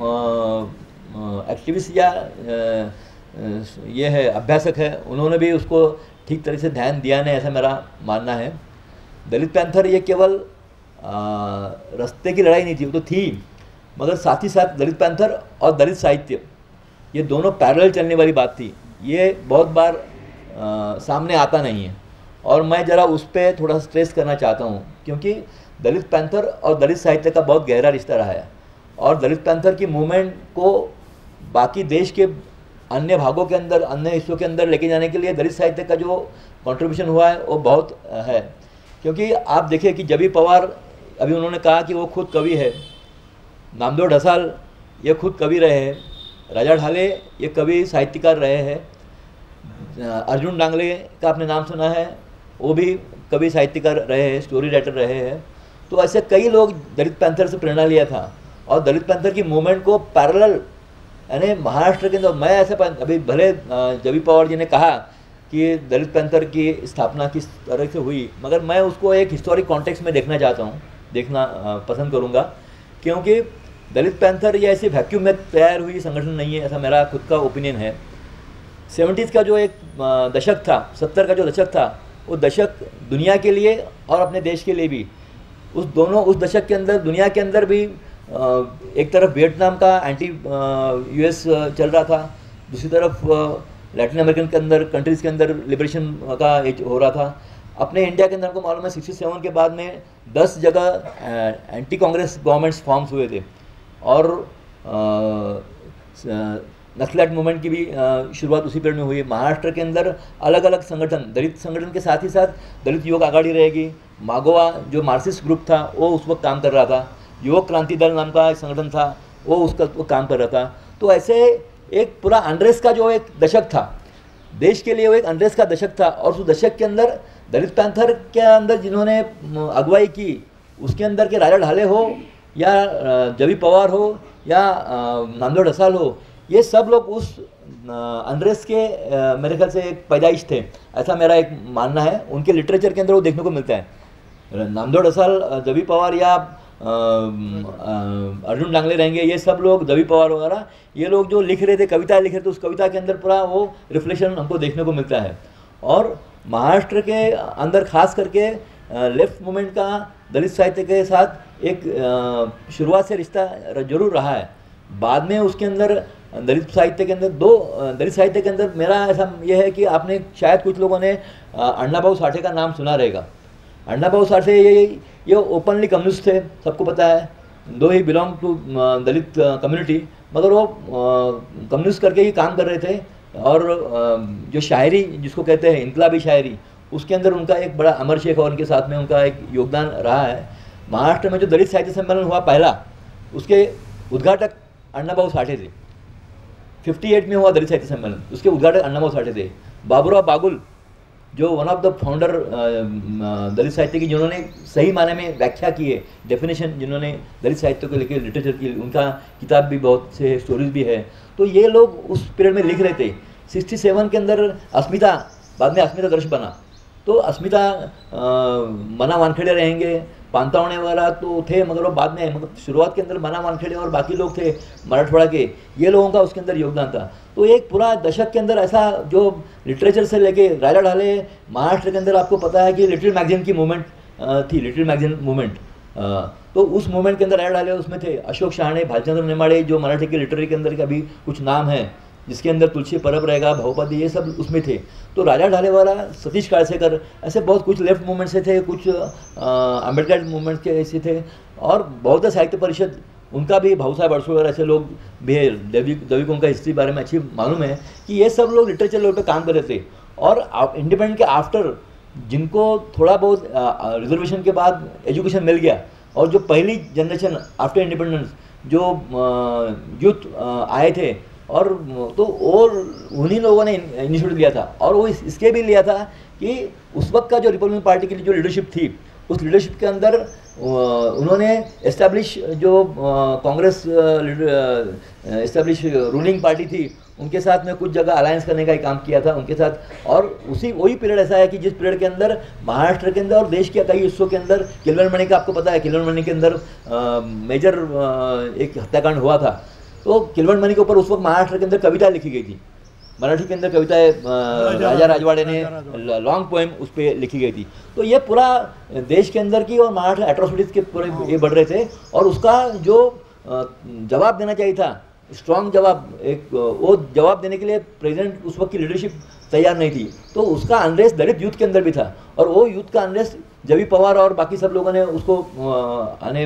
एक्टिविस्ट या आ, ये है अभ्यासक है, उन्होंने भी उसको ठीक तरह से ध्यान दिया नहीं, ऐसा मेरा मानना है। दलित पैंथर ये केवल रास्ते की लड़ाई नहीं थी, वो तो थी, मगर साथ ही साथ दलित पैंथर और दलित साहित्य ये दोनों पैरेलल चलने वाली बात थी। ये बहुत बार आ, सामने आता नहीं है। और मैं ज़रा उस पर थोड़ा स्ट्रेस करना चाहता हूँ, क्योंकि दलित पैंथर और दलित साहित्य का बहुत गहरा रिश्ता रहा है, और दलित पैंथर की मूवमेंट को बाकी देश के अन्य भागों के अंदर, अन्य हिस्सों के अंदर लेके जाने के लिए दलित साहित्य का जो कंट्रीब्यूशन हुआ है वो बहुत है। क्योंकि आप देखिए कि जबी पवार, अभी उन्होंने कहा कि वो खुद कवि है, नामदेव ढसाल ये खुद कवि रहे हैं, राजा ढाले ये कवि साहित्यकार रहे हैं, अर्जुन डांगले का आपने नाम सुना है, वो भी कवि साहित्यकार रहे हैं, स्टोरी राइटर रहे हैं। तो ऐसे कई लोग दलित पैंथर से प्रेरणा लिया था, और दलित पैंथर की मूवमेंट को पैरेलल, यानी महाराष्ट्र के अंदर, मैं ऐसे अभी भले जबी पवार जी ने कहा कि दलित पैंथर की स्थापना किस तरह से हुई, मगर मैं उसको एक हिस्टोरिक कॉन्टेक्स्ट में देखना चाहता हूँ, देखना पसंद करूँगा, क्योंकि दलित पैंथर ये ऐसे वैक्यूम में तैयार हुई संगठन नहीं है, ऐसा मेरा खुद का ओपिनियन है। सेवेंटीज़ का जो एक दशक था, सत्तर का जो दशक था, वो दशक दुनिया के लिए और अपने देश के लिए भी, उस दोनों उस दशक के अंदर दुनिया के अंदर भी एक तरफ वियतनाम का एंटी यूएस चल रहा था, दूसरी तरफ लैटिन अमेरिकन के अंदर कंट्रीज़ के अंदर लिबरेशन का हो रहा था। अपने इंडिया के अंदर हमको मालूम है सिक्सटी सेवन के बाद में दस जगह एंटी कांग्रेस गवर्नमेंट्स फॉर्म्स हुए थे, और नक्सलाइट मूवमेंट की भी शुरुआत उसी पीरियड में हुई। महाराष्ट्र के अंदर अलग अलग संगठन, दलित संगठन के साथ ही साथ दलित युवक आघाड़ी रहेगी, मागोवा जो मार्क्सिस्ट ग्रुप था वो उस वक्त काम कर रहा था, युवक क्रांति दल नाम का एक संगठन था वो उसका वो काम कर रहा था। तो ऐसे एक पूरा अनरेस्ट का जो एक दशक था, देश के लिए वो एक अनरेस्ट का दशक था, और उस दशक के अंदर दलित पैंथर के अंदर जिन्होंने अगुवाई की, उसके अंदर के राजा ढाले हो या जबी पवार हो या नामदेव ढसाल हो, ये सब लोग उस अनरेस्ट के आ, मेरे ख्याल से एक पैदाइश थे, ऐसा मेरा एक मानना है। उनके लिटरेचर के अंदर वो देखने को मिलता है। नामदेव ढसाल, जबी पवार या आ, आ, अर्जुन डांगले रहेंगे, ये सब लोग, जबी पवार वगैरह, ये लोग जो लिख रहे थे, कविताएं लिख रहे थे, उस कविता के अंदर पूरा वो रिफ्लेक्शन हमको देखने को मिलता है। और महाराष्ट्र के अंदर खास करके लेफ्ट मूवमेंट का दलित साहित्य के साथ एक शुरुआत से रिश्ता जरूर रहा है। बाद में उसके अंदर दलित साहित्य के अंदर दो दलित साहित्य के अंदर मेरा ऐसा यह है कि आपने शायद कुछ लोगों ने अण्णाभाऊ साठे का नाम सुना रहेगा। अण्णाभाऊ साठे ये ये ओपनली कम्युनिस्ट थे, सबको पता है, दो ही बिलोंग टू दलित कम्युनिटी, मगर वो कम्युनिस्ट करके ही काम कर रहे थे। और जो शायरी जिसको कहते हैं इनकलाबी शायरी, उसके अंदर उनका एक बड़ा, अमर शेख और उनके साथ में उनका एक योगदान रहा है। महाराष्ट्र में जो दलित साहित्य सम्मेलन हुआ पहला, उसके उद्घाटक अण्णाभाऊ साठे थे। अट्ठावन में हुआ दलित साहित्य सम्मेलन, उसके उद्घाटक अण्णाभाऊ साठे थे। बाबूराव बागुल जो one of the founder Dalit sahitya की, जिन्होंने सही माने में व्याख्या की है, डेफिनेशन जिन्होंने दलित साहित्य को लेकर लिटरेचर की, उनका किताब भी बहुत से स्टोरीज भी है। तो ये लोग उस पीरियड में लिख रहे थे। सड़सठ के अंदर अस्मिता, बाद में अस्मिता दर्श बना, तो अस्मिता मना वानखेड़े रहेंगे, पांतावणे वगैरह तो थे, मगर वो बाद में, मतलब शुरुआत के अंदर मना वानखेड़े और बाकी लोग थे मराठवाड़ा के, ये लोगों का उसके अंदर योगदान था। तो एक पूरा दशक के अंदर ऐसा जो लिटरेचर से लेके राजा ढाले, महाराष्ट्र के अंदर आपको पता है कि लिटिल मैगजीन की मूवमेंट थी, लिटिल मैगजीन मूवमेंट, तो उस मूवमेंट के अंदर राजा ढाले उसमें थे। अशोक शाहणे, भालचंद्र नेमाड़े, जो मराठी के लिटरेरी के अंदर का भी कुछ नाम है, जिसके अंदर तुलसी परब रहेगा, भवपति, ये सब उसमें थे। तो राजा ढाले वाला, सतीश काळसेकर, ऐसे बहुत कुछ लेफ्ट मूवमेंट से थे, कुछ अम्बेडकर मूवमेंट के ऐसे थे, और बौद्ध साहित्य परिषद, उनका भी भाऊ साहब अड़सोड़ ऐसे लोग भी है। देवी देवी को उनका हिस्ट्री बारे में अच्छी मालूम है कि ये सब लोग लिटरेचर लेवल पे काम कर रहे थे। और इंडिपेंडेंट के आफ्टर जिनको थोड़ा बहुत रिजर्वेशन के बाद एजुकेशन मिल गया, और जो पहली जनरेशन आफ्टर इंडिपेंडेंस जो यूथ आए थे, और तो और उन्हीं लोगों ने इनिशिएटिव लिया था। और वो इस, इसके भी लिया था कि उस वक्त का जो रिपब्लिकन पार्टी की जो लीडरशिप थी, उस लीडरशिप के अंदर उन्होंने एस्टैब्लिश जो कांग्रेस एस्टैब्लिश रूलिंग पार्टी थी, उनके साथ में कुछ जगह अलायंस करने का ही काम किया था उनके साथ। और उसी वही पीरियड ऐसा है कि जिस पीरियड के अंदर महाराष्ट्र के अंदर और देश के कई हिस्सों के अंदर किलवनमणि का आपको पता है, किलवनमणि के अंदर आ, मेजर आ, एक हत्याकांड हुआ था। तो किलवनमणि के ऊपर उस वक्त महाराष्ट्र के अंदर कविता लिखी गई थी, मराठी के अंदर कविताएं राजा राजवाड़े ने लॉन्ग पोएम उस पर लिखी गई थी। तो ये पूरा देश के अंदर की और महाराष्ट्र एट्रोसिटीज़ के पूरे ये बढ़ रहे थे, और उसका जो जवाब देना चाहिए था स्ट्रॉन्ग जवाब, एक वो जवाब देने के लिए प्रेसिडेंट उस वक्त की लीडरशिप तैयार नहीं थी। तो उसका अनरेस्ट दलित यूथ के अंदर भी था, और वो यूथ का अनरेस्ट जबी पवार और बाकी सब लोगों ने उसको आने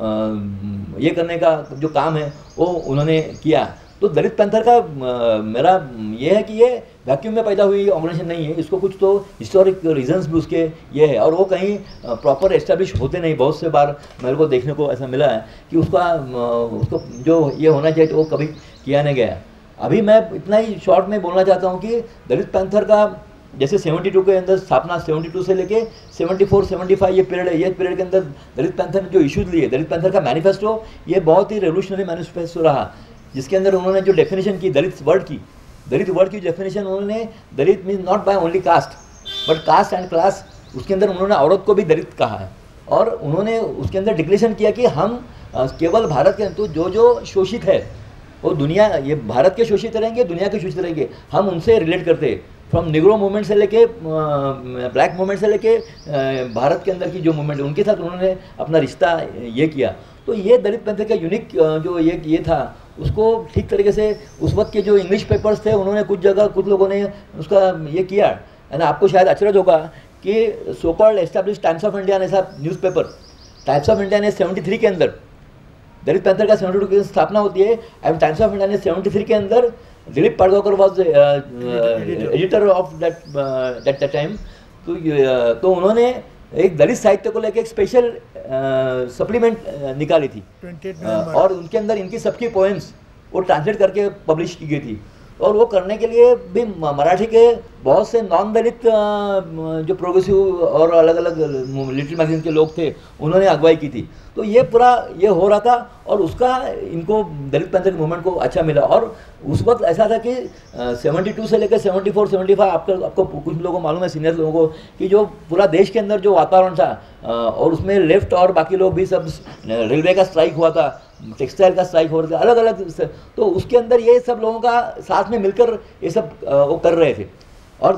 ये करने का जो काम है वो उन्होंने किया। तो दलित पैंथर का आ, मेरा ये है कि ये वैक्यूम में पैदा हुई ऑर्गेनाइजेशन नहीं है, इसको कुछ तो हिस्टोरिक रीजंस भी उसके ये है, और वो कहीं प्रॉपर एस्टेब्लिश होते नहीं। बहुत से बार मेरे को देखने को ऐसा मिला है कि उसका उसको जो ये होना चाहिए तो वो कभी किया नहीं गया। अभी मैं इतना ही शॉर्ट में बोलना चाहता हूँ कि दलित पैंथर का जैसे बहत्तर के अंदर स्थापना बहत्तर से लेके चौहत्तर पचहत्तर ये पीरियड है, ये पीरियड के अंदर दलित पैंथर ने जो इश्यूज लिए, दलित पैंथर का मैनिफेस्टो ये बहुत ही रेवोल्यूशनरी मैनिफेस्टो रहा, जिसके अंदर उन्होंने जो डेफिनेशन की दलित वर्ड की दलित वर्ड की डेफिनेशन उन्होंने, Dalit means not by only caste but caste and class, उसके अंदर उन्होंने औरत को भी दलित कहा है। और उन्होंने उसके अंदर डिक्लेरेशन किया कि हम केवल भारत के तो जो जो शोषित है वो दुनिया, ये भारत के शोषित रहेंगे, दुनिया के शोषित रहेंगे, हम उनसे रिलेट करते हैं। फ्रॉम निग्रो मूवमेंट से लेके ब्लैक मूवमेंट से लेके भारत के अंदर की जो मूवमेंट है उनके साथ उन्होंने अपना रिश्ता ये किया। तो ये दलित पैंथर का यूनिक जो ये ये था, उसको ठीक तरीके से उस वक्त के जो इंग्लिश पेपर्स थे उन्होंने कुछ जगह कुछ लोगों ने उसका ये किया। एंड आपको शायद अचरज होगा कि so called establish Times of India ने ऐसा न्यूज़पेपर, टाइम्स ऑफ इंडिया ने तिहत्तर के अंदर दलित पैंथर का बहत्तर की स्थापना होती है, एंड टाइम्स ऑफ इंडिया ने तिहत्तर के अंदर Dilip Padgaonkar was editor of that that time. तो uh, तो उन्होंने एक दलित साहित्य को लेकर एक स्पेशल सप्लीमेंट uh, निकाली थी, uh, और उनके अंदर इनकी सबकी पोएम्स वो ट्रांसलेट करके पब्लिश की गई थी। और वो करने के लिए भी मराठी के बहुत से नॉन दलित जो प्रोग्रेसिव और अलग अलग लिटरेरी मैगजीन के लोग थे उन्होंने अगुवाई की थी। तो ये पूरा ये हो रहा था, और उसका इनको दलित पैंथर मूवमेंट को अच्छा मिला। और उस वक्त ऐसा था कि बहत्तर से लेकर चौहत्तर पचहत्तर आपको आपको कुछ लोगों को मालूम है, सीनियर लोगों को, कि जो पूरा देश के अंदर जो वातावरण था, और उसमें लेफ्ट और बाकी लोग भी सब, रेलवे का स्ट्राइक हुआ था, टेक्सटाइल का स्ट्राइक हो रहा था, अलग अलग, तो उसके अंदर ये सब लोगों का साथ में मिलकर ये सब वो कर रहे थे। और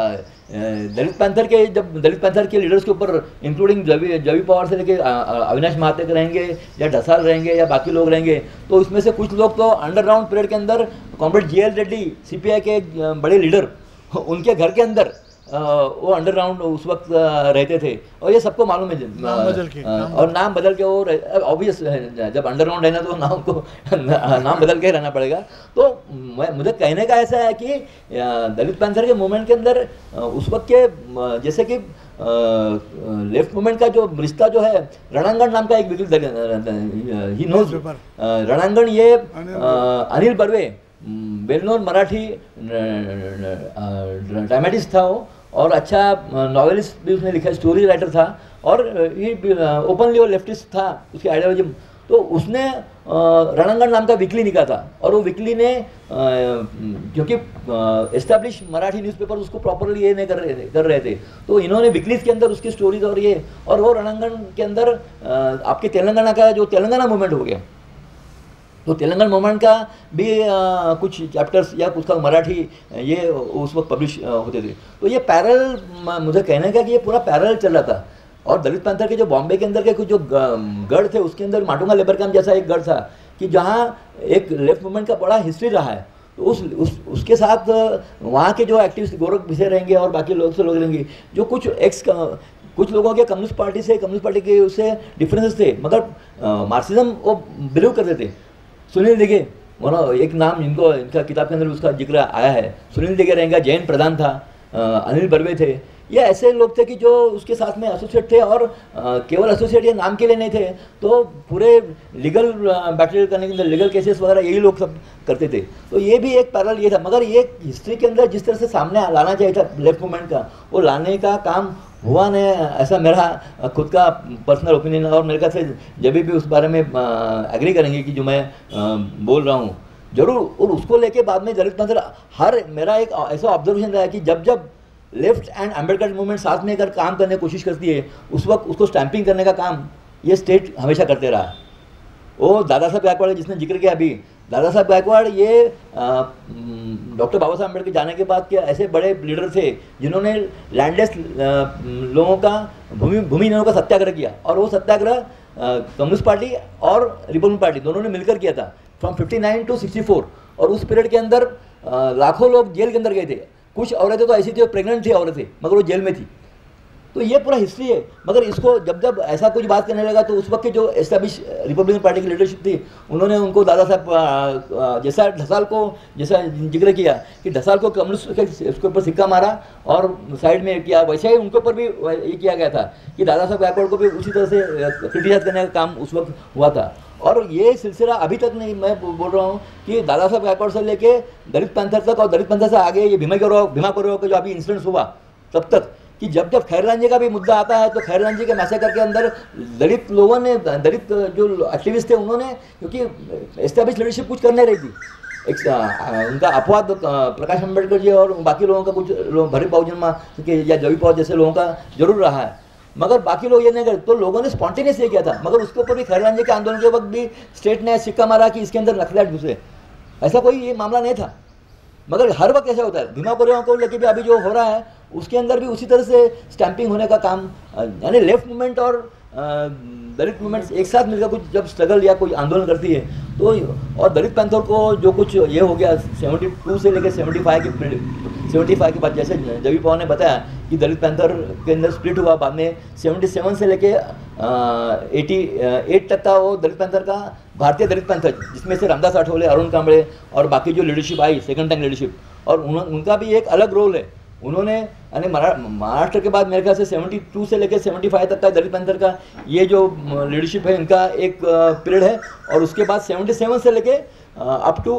दलित पैंथर के जब दलित पैंथर के लीडर्स के ऊपर इंक्लूडिंग जबी जबी पवार से लेके अविनाश महातेक रहेंगे या ढसाल रहेंगे या बाकी लोग रहेंगे, तो इसमें से कुछ लोग तो अंडरग्राउंड पीरियड के अंदर comrade G L Reddy CPI के बड़े लीडर, उनके घर के अंदर वो अंडरग्राउंड उस वक्त रहते थे, और ये सबको मालूम है। नाम बदल के, नाम और नाम बदल के वो ऑब्वियस जब अंडरग्राउंड है ना तो नाम को नाम बदल के रहना पड़ेगा। तो मुझे कहने का ऐसा है कि दलित पैंथर के मूवमेंट के अंदर उस वक्त के जैसे कि लेफ्ट मूवमेंट का जो रिश्ता जो है, रणांगण नाम का एक ही नोज रणांगण, ये Anil Barve well known Marathi dramatist था वो, और अच्छा नॉवेलिस्ट भी उसने लिखा, स्टोरी राइटर था, और ये ओपनली वो लेफ्टिस्ट था उसकी आइडियोलॉजी। तो उसने रणांगण नाम का वीकली निकाला था, और वो वीकली ने क्योंकि एस्टैब्लिश मराठी न्यूज़पेपर उसको प्रॉपरली ये नहीं कर रहे थे कर रहे थे तो इन्होंने वीकलीज के अंदर उसकी स्टोरीज और ये, और वो रणांगण के अंदर आपके तेलंगाना का जो तेलंगाना मूवमेंट हो गया, तो तेलंगाना मूवमेंट का भी आ, कुछ चैप्टर्स या कुछ का मराठी ये उस वक्त पब्लिश होते थे। तो ये पैरेलल, मुझे कहने का कि ये पूरा पैरेलल चल रहा था। और दलित पैंथर के जो बॉम्बे के अंदर के कुछ जो गढ़ थे, उसके अंदर माटुंगा लेबर कैंप जैसा एक गढ़ था कि जहाँ एक लेफ्ट मूवमेंट का बड़ा हिस्ट्री रहा है। तो उस, उस उसके साथ वहाँ के जो एक्टिविस्ट गोरख भिसे रहेंगे और बाकी लोग से लोग रहेंगे, जो कुछ एक्स कुछ लोगों के कम्युनिस्ट पार्टी से कम्युनिस्ट पार्टी के उससे डिफरेंसेस थे, मगर मार्क्सिज्म वो बिलीव करते थे। सुनील दिघे, एक नाम इनको इनका किताब के अंदर उसका जिक्र आया है, सुनील दिघे रहेंगे, जैन प्रधान था, अनिल बर्वे थे, ये ऐसे लोग थे कि जो उसके साथ में एसोसिएट थे, और केवल एसोसिएट ये नाम के लिए नहीं थे, तो पूरे लीगल बैटल करने के अंदर लीगल केसेस वगैरह यही लोग सब करते थे। तो ये भी एक पैरेलल ये था, मगर ये हिस्ट्री के अंदर जिस तरह से सामने लाना चाहिए था लेफ्ट मूवमेंट का, वो लाने का काम हुआ नहीं, ऐसा मेरा खुद का पर्सनल ओपिनियन। और मेरे ख्याल से जब भी उस बारे में एग्री करेंगे कि जो मैं बोल रहा हूँ जरूर, और उसको लेके बाद में दलित पैंथर हर मेरा एक ऐसा ऑब्जर्वेशन रहा है कि जब जब लेफ्ट एंड अम्बेडकर मूवमेंट साथ में अगर काम करने की कोशिश करती है, उस वक्त उसको स्टैंपिंग करने का काम ये स्टेट हमेशा करते रहा है। वो दादा साहब गायकवाड़ जिसने जिक्र किया अभी, दादा साहब गायकवाड़ ये डॉक्टर बाबा साहब अम्बेडकर जाने के बाद के ऐसे बड़े लीडर थे जिन्होंने लैंडलेस लोगों का भूमि भूमि नियमों का सत्याग्रह किया, और वो सत्याग्रह कम्युनिस्ट पार्टी और रिपब्लिकन पार्टी दोनों ने मिलकर किया था। From fifty nine to sixty four, और उस पीरियड के अंदर लाखों लोग जेल के अंदर गए थे। कुछ औरतें तो ऐसी थी, प्रेग्नेंट थी औरतें, मगर वो जेल में थी। तो ये पूरा हिस्ट्री है। मगर इसको जब जब ऐसा कुछ बात करने लगा तो उस वक्त की जो एस्टैब्लिश रिपब्लिकन पार्टी की लीडरशिप थी, उन्होंने उनको दादा साहब, जैसा ढसाल को, जैसा जिक्र किया कि ढसाल को कम्युनिस्ट के उसके ऊपर सिक्का मारा और साइड में किया, वैसे ही उनके ऊपर भी ये किया गया था कि दादा साहब गायकवाड़ को भी उसी तरह से क्रिटिसाइज करने का काम उस वक्त हुआ था। और ये सिलसिला अभी तक नहीं, मैं बोल रहा हूँ कि दादा साहब गायकवाड़ से लेके दलित पैंथर तक, और दलित पैंथर से आगे ये भीमा करो भीमा करो का जो अभी इंसिडेंस हुआ, तब तक कि जब जब खैरलाल जी का भी मुद्दा आता है तो खैरलाल जी के मैसेकर के अंदर दलित लोगों ने, दलित जो एक्टिविस्ट थे उन्होंने, क्योंकि एस्टैब्लिश लीडरशिप कुछ करने रही थी, एक उनका अपवाद प्रकाश अम्बेडकर जी और बाकी लोगों का, कुछ लोग भरी बहुजन के या जवी पवार जैसे लोगों का जरूर रहा है, मगर बाकी लोग ये नहीं करते। तो लोगों ने स्पॉन्टेनियस ये किया था, मगर उसके ऊपर भी खैरलाल जी के आंदोलन के वक्त भी स्टेट ने सिक्का मारा कि इसके अंदर नक्सलाइट घुसे, ऐसा कोई ये मामला नहीं था। मगर हर वक्त ऐसा होता है। भीमा कोरेगांव को लेके भी अभी जो हो रहा है उसके अंदर भी उसी तरह से स्टैंपिंग होने का काम, यानी लेफ्ट मूवमेंट और दलित मूवमेंट्स एक साथ मिलकर कुछ जब स्ट्रगल या कोई आंदोलन करती है तो, और दलित पैंथर को जो कुछ ये हो गया सेवेंटी टू से लेकर सेवेंटी फाइव की सेवेंटी फाइव के बाद, जैसे जवी पवार ने बताया कि दलित पैंथर के अंदर स्प्लिट हुआ, बाद में सेवेंटी सेवन से लेके एटी एट तक का वो दलित पैंथर का भारतीय दलित पैंथर, जिसमें से रामदास आठवले, अरुण कांबळे और बाकी जो लीडरशिप आई सेकंड टाइम लीडरशिप, और उन, उनका भी एक अलग रोल है। उन्होंने यानी महाराष्ट्र के बाद मेरे ख्याल से सेवेंटी टू से लेकर सेवेंटी फाइव तक का दलित पैंथर का ये जो लीडरशिप है इनका एक पीरियड है, और उसके बाद सेवेंटी सेवन से लेके अप टू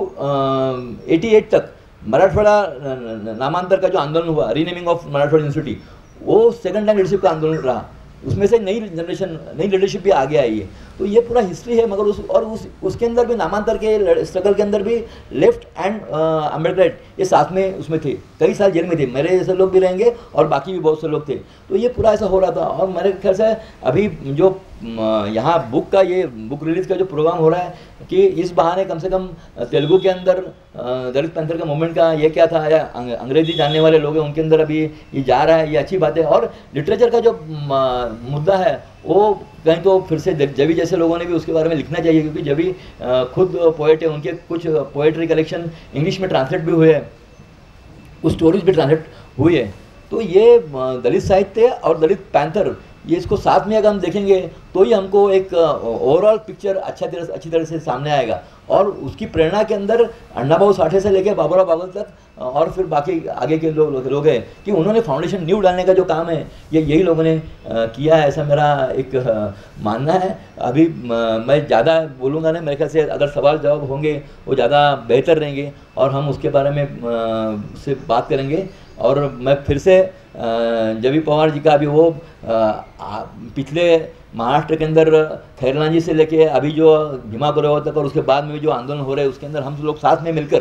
एटी एट तक मराठवाड़ा नामांतर का जो आंदोलन हुआ, रीनेमिंग ऑफ मराठवाड़ा यूनिवर्सिटी, वो सेकंड टाइम लीडरशिप का आंदोलन रहा। उसमें से नई जनरेशन, नई लीडरशिप भी आगे आई है। तो ये पूरा हिस्ट्री है। मगर उस और उस उसके अंदर भी नामांतर के स्ट्रगल के अंदर भी लेफ्ट एंड अम्बेडकर ये साथ में उसमें थे, कई साल जेल में थे, मेरे जैसे लोग भी रहेंगे और बाकी भी बहुत से लोग थे। तो ये पूरा ऐसा हो रहा था। और मेरे ख्याल से अभी जो यहाँ बुक का ये बुक रिलीज़ का जो प्रोग्राम हो रहा है कि इस बहाने कम से कम तेलुगु के अंदर दलित पैंथर का मूवमेंट का ये क्या था, या अंग्रेजी जानने वाले लोग हैं उनके अंदर अभी ये जा रहा है, ये अच्छी बात है। और लिटरेचर का जो मुद्दा है वो कहीं तो फिर से जबी जैसे लोगों ने भी उसके बारे में लिखना चाहिए, क्योंकि जबी खुद पोएट है, उनके कुछ पोएट्री कलेक्शन इंग्लिश में ट्रांसलेट भी हुए हैं, कुछ स्टोरीज भी ट्रांसलेट हुई है। तो ये दलित साहित्य और दलित पैंथर ये इसको साथ में अगर हम देखेंगे तो ही हमको एक ओवरऑल पिक्चर अच्छा तरह अच्छी तरह से सामने आएगा। और उसकी प्रेरणा के अंदर अण्णाभाऊ साठे से लेकर बाबूराव बागल तक और फिर बाकी आगे के लोग लोग लोग हैं कि उन्होंने फाउंडेशन न्यू डालने का जो काम है ये यही लोगों ने किया है, ऐसा मेरा एक मानना है। अभी मैं ज़्यादा बोलूँगा नहीं, मेरे ख्याल से अगर सवाल जवाब होंगे वो ज़्यादा बेहतर रहेंगे और हम उसके बारे में से बात करेंगे। और मैं फिर से जबी पवार जी का अभी वो आ, पिछले महाराष्ट्र के अंदर खैरलाल जी से लेके अभी जो भीमा कोरेगांव तक और उसके बाद में जो आंदोलन हो रहे हैं उसके अंदर हम लोग साथ में मिलकर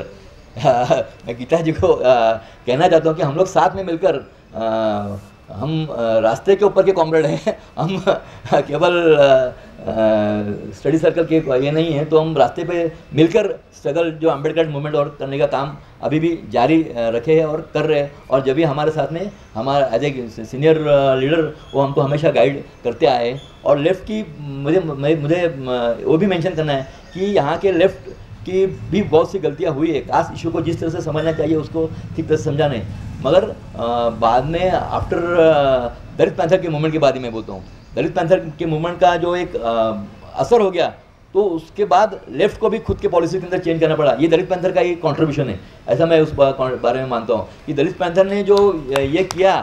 मैं गीता जी को आ, कहना चाहता हूँ कि हम लोग साथ में मिलकर आ, हम रास्ते के ऊपर के कॉमरेड हैं, हम केवल स्टडी सर्कल के ये नहीं है। तो हम रास्ते पे मिलकर स्ट्रगल जो अम्बेडकर मूवमेंट और करने का काम अभी भी जारी रखे हैं और कर रहे हैं। और जब भी हमारे साथ में हमारा एज ए सीनियर लीडर वो हमको हमेशा गाइड करते आए। और लेफ़्ट की मुझे मुझे वो भी मेंशन करना है कि यहाँ के लेफ़्ट की भी बहुत सी गलतियाँ हुई है। कास्ट इशू को जिस तरह से समझना चाहिए उसको ठीक तरह से समझा नहीं। मगर आ, बाद में आफ्टर दलित पैंथर के मूवमेंट के बाद ही मैं बोलता हूँ, दलित पैंथर के मूवमेंट का जो एक आ, असर हो गया तो उसके बाद लेफ्ट को भी खुद के पॉलिसी के अंदर चेंज करना पड़ा। ये दलित पैंथर का ही कंट्रीब्यूशन है, ऐसा मैं उस बारे में मानता हूँ कि दलित पैंथर ने जो ये किया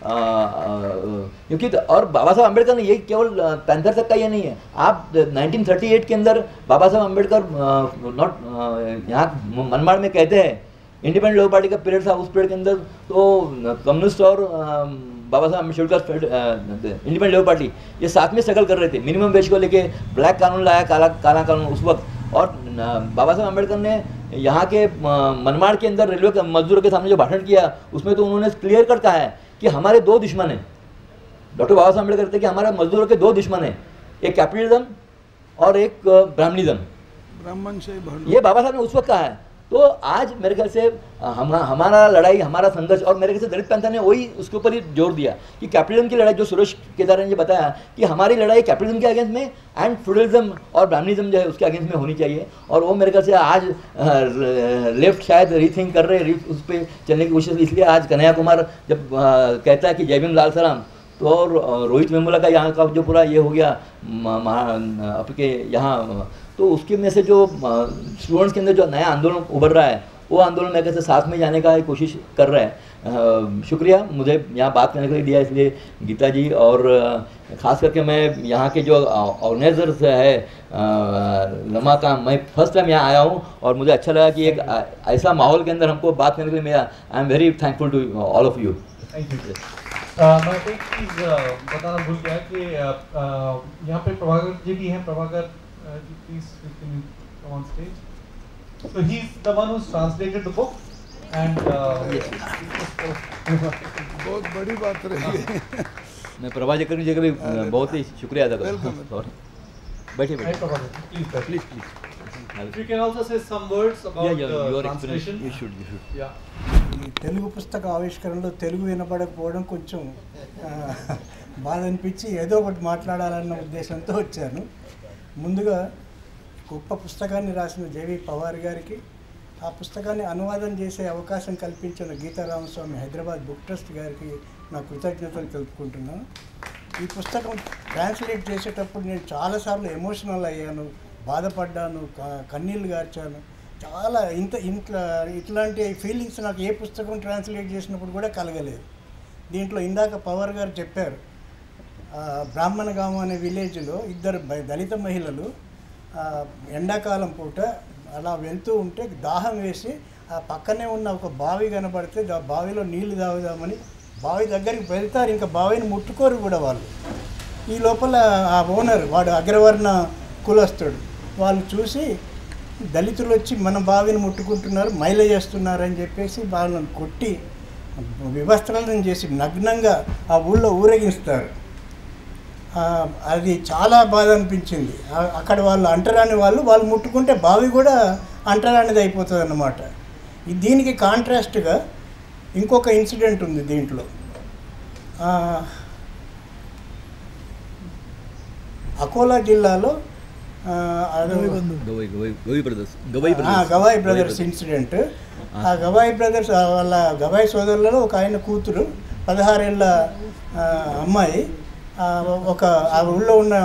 क्योंकि और बाबा साहब अम्बेडकर ने ये केवल पैंथर तक का ये नहीं है। आप नाइनटीन थर्टी एट के अंदर बाबा साहब अम्बेडकर नॉट यहाँ मनमाड़ में कहते हैं इंडिपेंडेंट लेबर पार्टी का पीरियड था, उस पीरियड के अंदर तो कम्युनिस्ट और बाबा Saheb Ambedkar independent Labour party ये साथ में स्ट्रगल कर रहे थे। मिनिमम वेज को लेके ब्लैक कानून लाया, काला काला कानून उस वक्त। और बाबा साहब अम्बेडकर ने यहाँ के मनमाड़ के अंदर रेलवे मजदूरों के सामने जो भाषण किया उसमें तो उन्होंने क्लियर कर कहा है कि हमारे दो दुश्मन हैं। डॉक्टर बाबा साहब अम्बेडकर कहते हैं कि हमारे मजदूरों के दो दुश्मन हैं, एक कैपिटलिज्म और एक ब्राह्मणिज्म। ब्राह्मण से ये बाबा साहब ने उस वक्त कहा है। तो आज मेरे ख्याल से हम हमारा लड़ाई, हमारा संघर्ष, और मेरे ख्याल से दलित पैंथर ने वही उसके ऊपर ही जोर दिया कि कैपिटलिज्म की लड़ाई, जो सुरेश केदार ने बताया कि हमारी लड़ाई कैपिटलिज्म के अगेंस्ट में एंड फ्यूडलिज्म और ब्राह्मणिज्म जो है उसके अगेंस्ट में होनी चाहिए। और वो मेरे ख्याल से आज लेफ्ट शायद रीथिंक कर रहे, उस पर चलने की कोशिश, इसलिए आज कन्हैया कुमार जब कहता है कि जय भीम लाल सलाम, तो और रोहित वेमुला का यहाँ का जो पूरा ये हो गया आपके यहाँ, तो उसके में से जो स्टूडेंट्स के अंदर जो नया आंदोलन उभर रहा है, वो आंदोलन मैं कैसे साथ में जाने का कोशिश कर रहा है। शुक्रिया मुझे यहाँ बात करने के लिए दिया, इसलिए गीता जी, और ख़ास करके मैं यहाँ के जो ऑर्गेनाइजर्स है लमाकान, मैं फर्स्ट टाइम यहाँ आया हूँ और मुझे अच्छा लगा कि एक ऐसा माहौल के अंदर हमको बात करने के लिए मेरा, I am very thankful to all of you. Thank you. मैं एक चीज़ बताना भूल गया कि यहाँ पे प्रभाकर जी भी हैं। Prabhakar ji, please come on stage. So he's the one who's translated the book and बहुत बड़ी बात रही है। मैं प्रभाकर जी का भी बहुत ही शुक्रिया अदा करता हूँ। बैठिए बैठिए। Please, please, please. You can also say some words about yeah, yeah, your translation. You should, you should. Yeah. ఈ తెలుగు పుస్తక ఆవిష్కరణలో తెలుగు వినపడకపోవడం కొంచెం బాధ అనిపించి ఏదో ఒకటి మాట్లాడాలన్న ఉద్దేశంతో వచ్చాను. ముందుగా గొప్ప పుస్తకాన్ని రాసిన జేవి పవార్ గారికి, ఆ పుస్తకాన్ని అనువాదం చేసే అవకాశం కల్పించిన గీతారామస్వామి హైదరాబాద్ బుక్ ట్రస్ట్ గారికి నా కృతజ్ఞతలు తెలుపుకుంటున్నాను. ఈ పుస్తకం ట్రాన్స్లేట్ చేసేటప్పుడు నేను చాలాసార్లు ఎమోషనల్ అయ్యాను, బాధపడ్డాను, కన్నీళ్ళు గార్చాను. చాలా ఇంత ఇంట్లో ఇట్లాంటి ఫీలింగ్స్ నాకు ఏ పుస్తకం ట్రాన్స్లేట్ చేసినప్పుడు కూడా కలగలేదు. దీంట్లో ఇందాక పవర్ గారు చెప్పారు, బ్రాహ్మణ గామ అనే విలేజ్లో ఇద్దరు దళిత మహిళలు ఎండాకాలం పూట అలా వెళ్తూ ఉంటే దాహం వేసి ఆ పక్కనే ఉన్న ఒక బావి కనబడితే ఆ బావిలో నీళ్లు తాగుదామని బావి దగ్గరికి వెళ్తారు. ఇంకా బావిని ముట్టుకోరు కూడా వాళ్ళు. ఈ లోపల ఆ ఓనర్, వాడు అగ్రవర్ణ కులస్తుడు, వాళ్ళు చూసి దళితులు వచ్చి మన బావిని ముట్టుకుంటున్నారు, మైల చేస్తున్నారని చెప్పేసి వాళ్ళని కొట్టి వివస్త్రాలను చేసి నగ్నంగా ఆ ఊళ్ళో ఊరేగిస్తారు. అది చాలా బాధ అనిపించింది. అక్కడ వాళ్ళు అంటరాని వాళ్ళు వాళ్ళు ముట్టుకుంటే బావి కూడా అంటరానిది అయిపోతుంది అన్నమాట. దీనికి కాంట్రాస్ట్గా ఇంకొక ఇన్సిడెంట్ ఉంది దీంట్లో. అకోలా జిల్లాలో గవాయి బ్రదర్స్ ఇన్సిడెంట్. ఆ గవాయి బ్రదర్స్ వాళ్ళ గవాయి సోదరులలో ఒక ఆయన కూతురు, పదహారేళ్ళ అమ్మాయి, ఒక ఆ ఊళ్ళో ఉన్న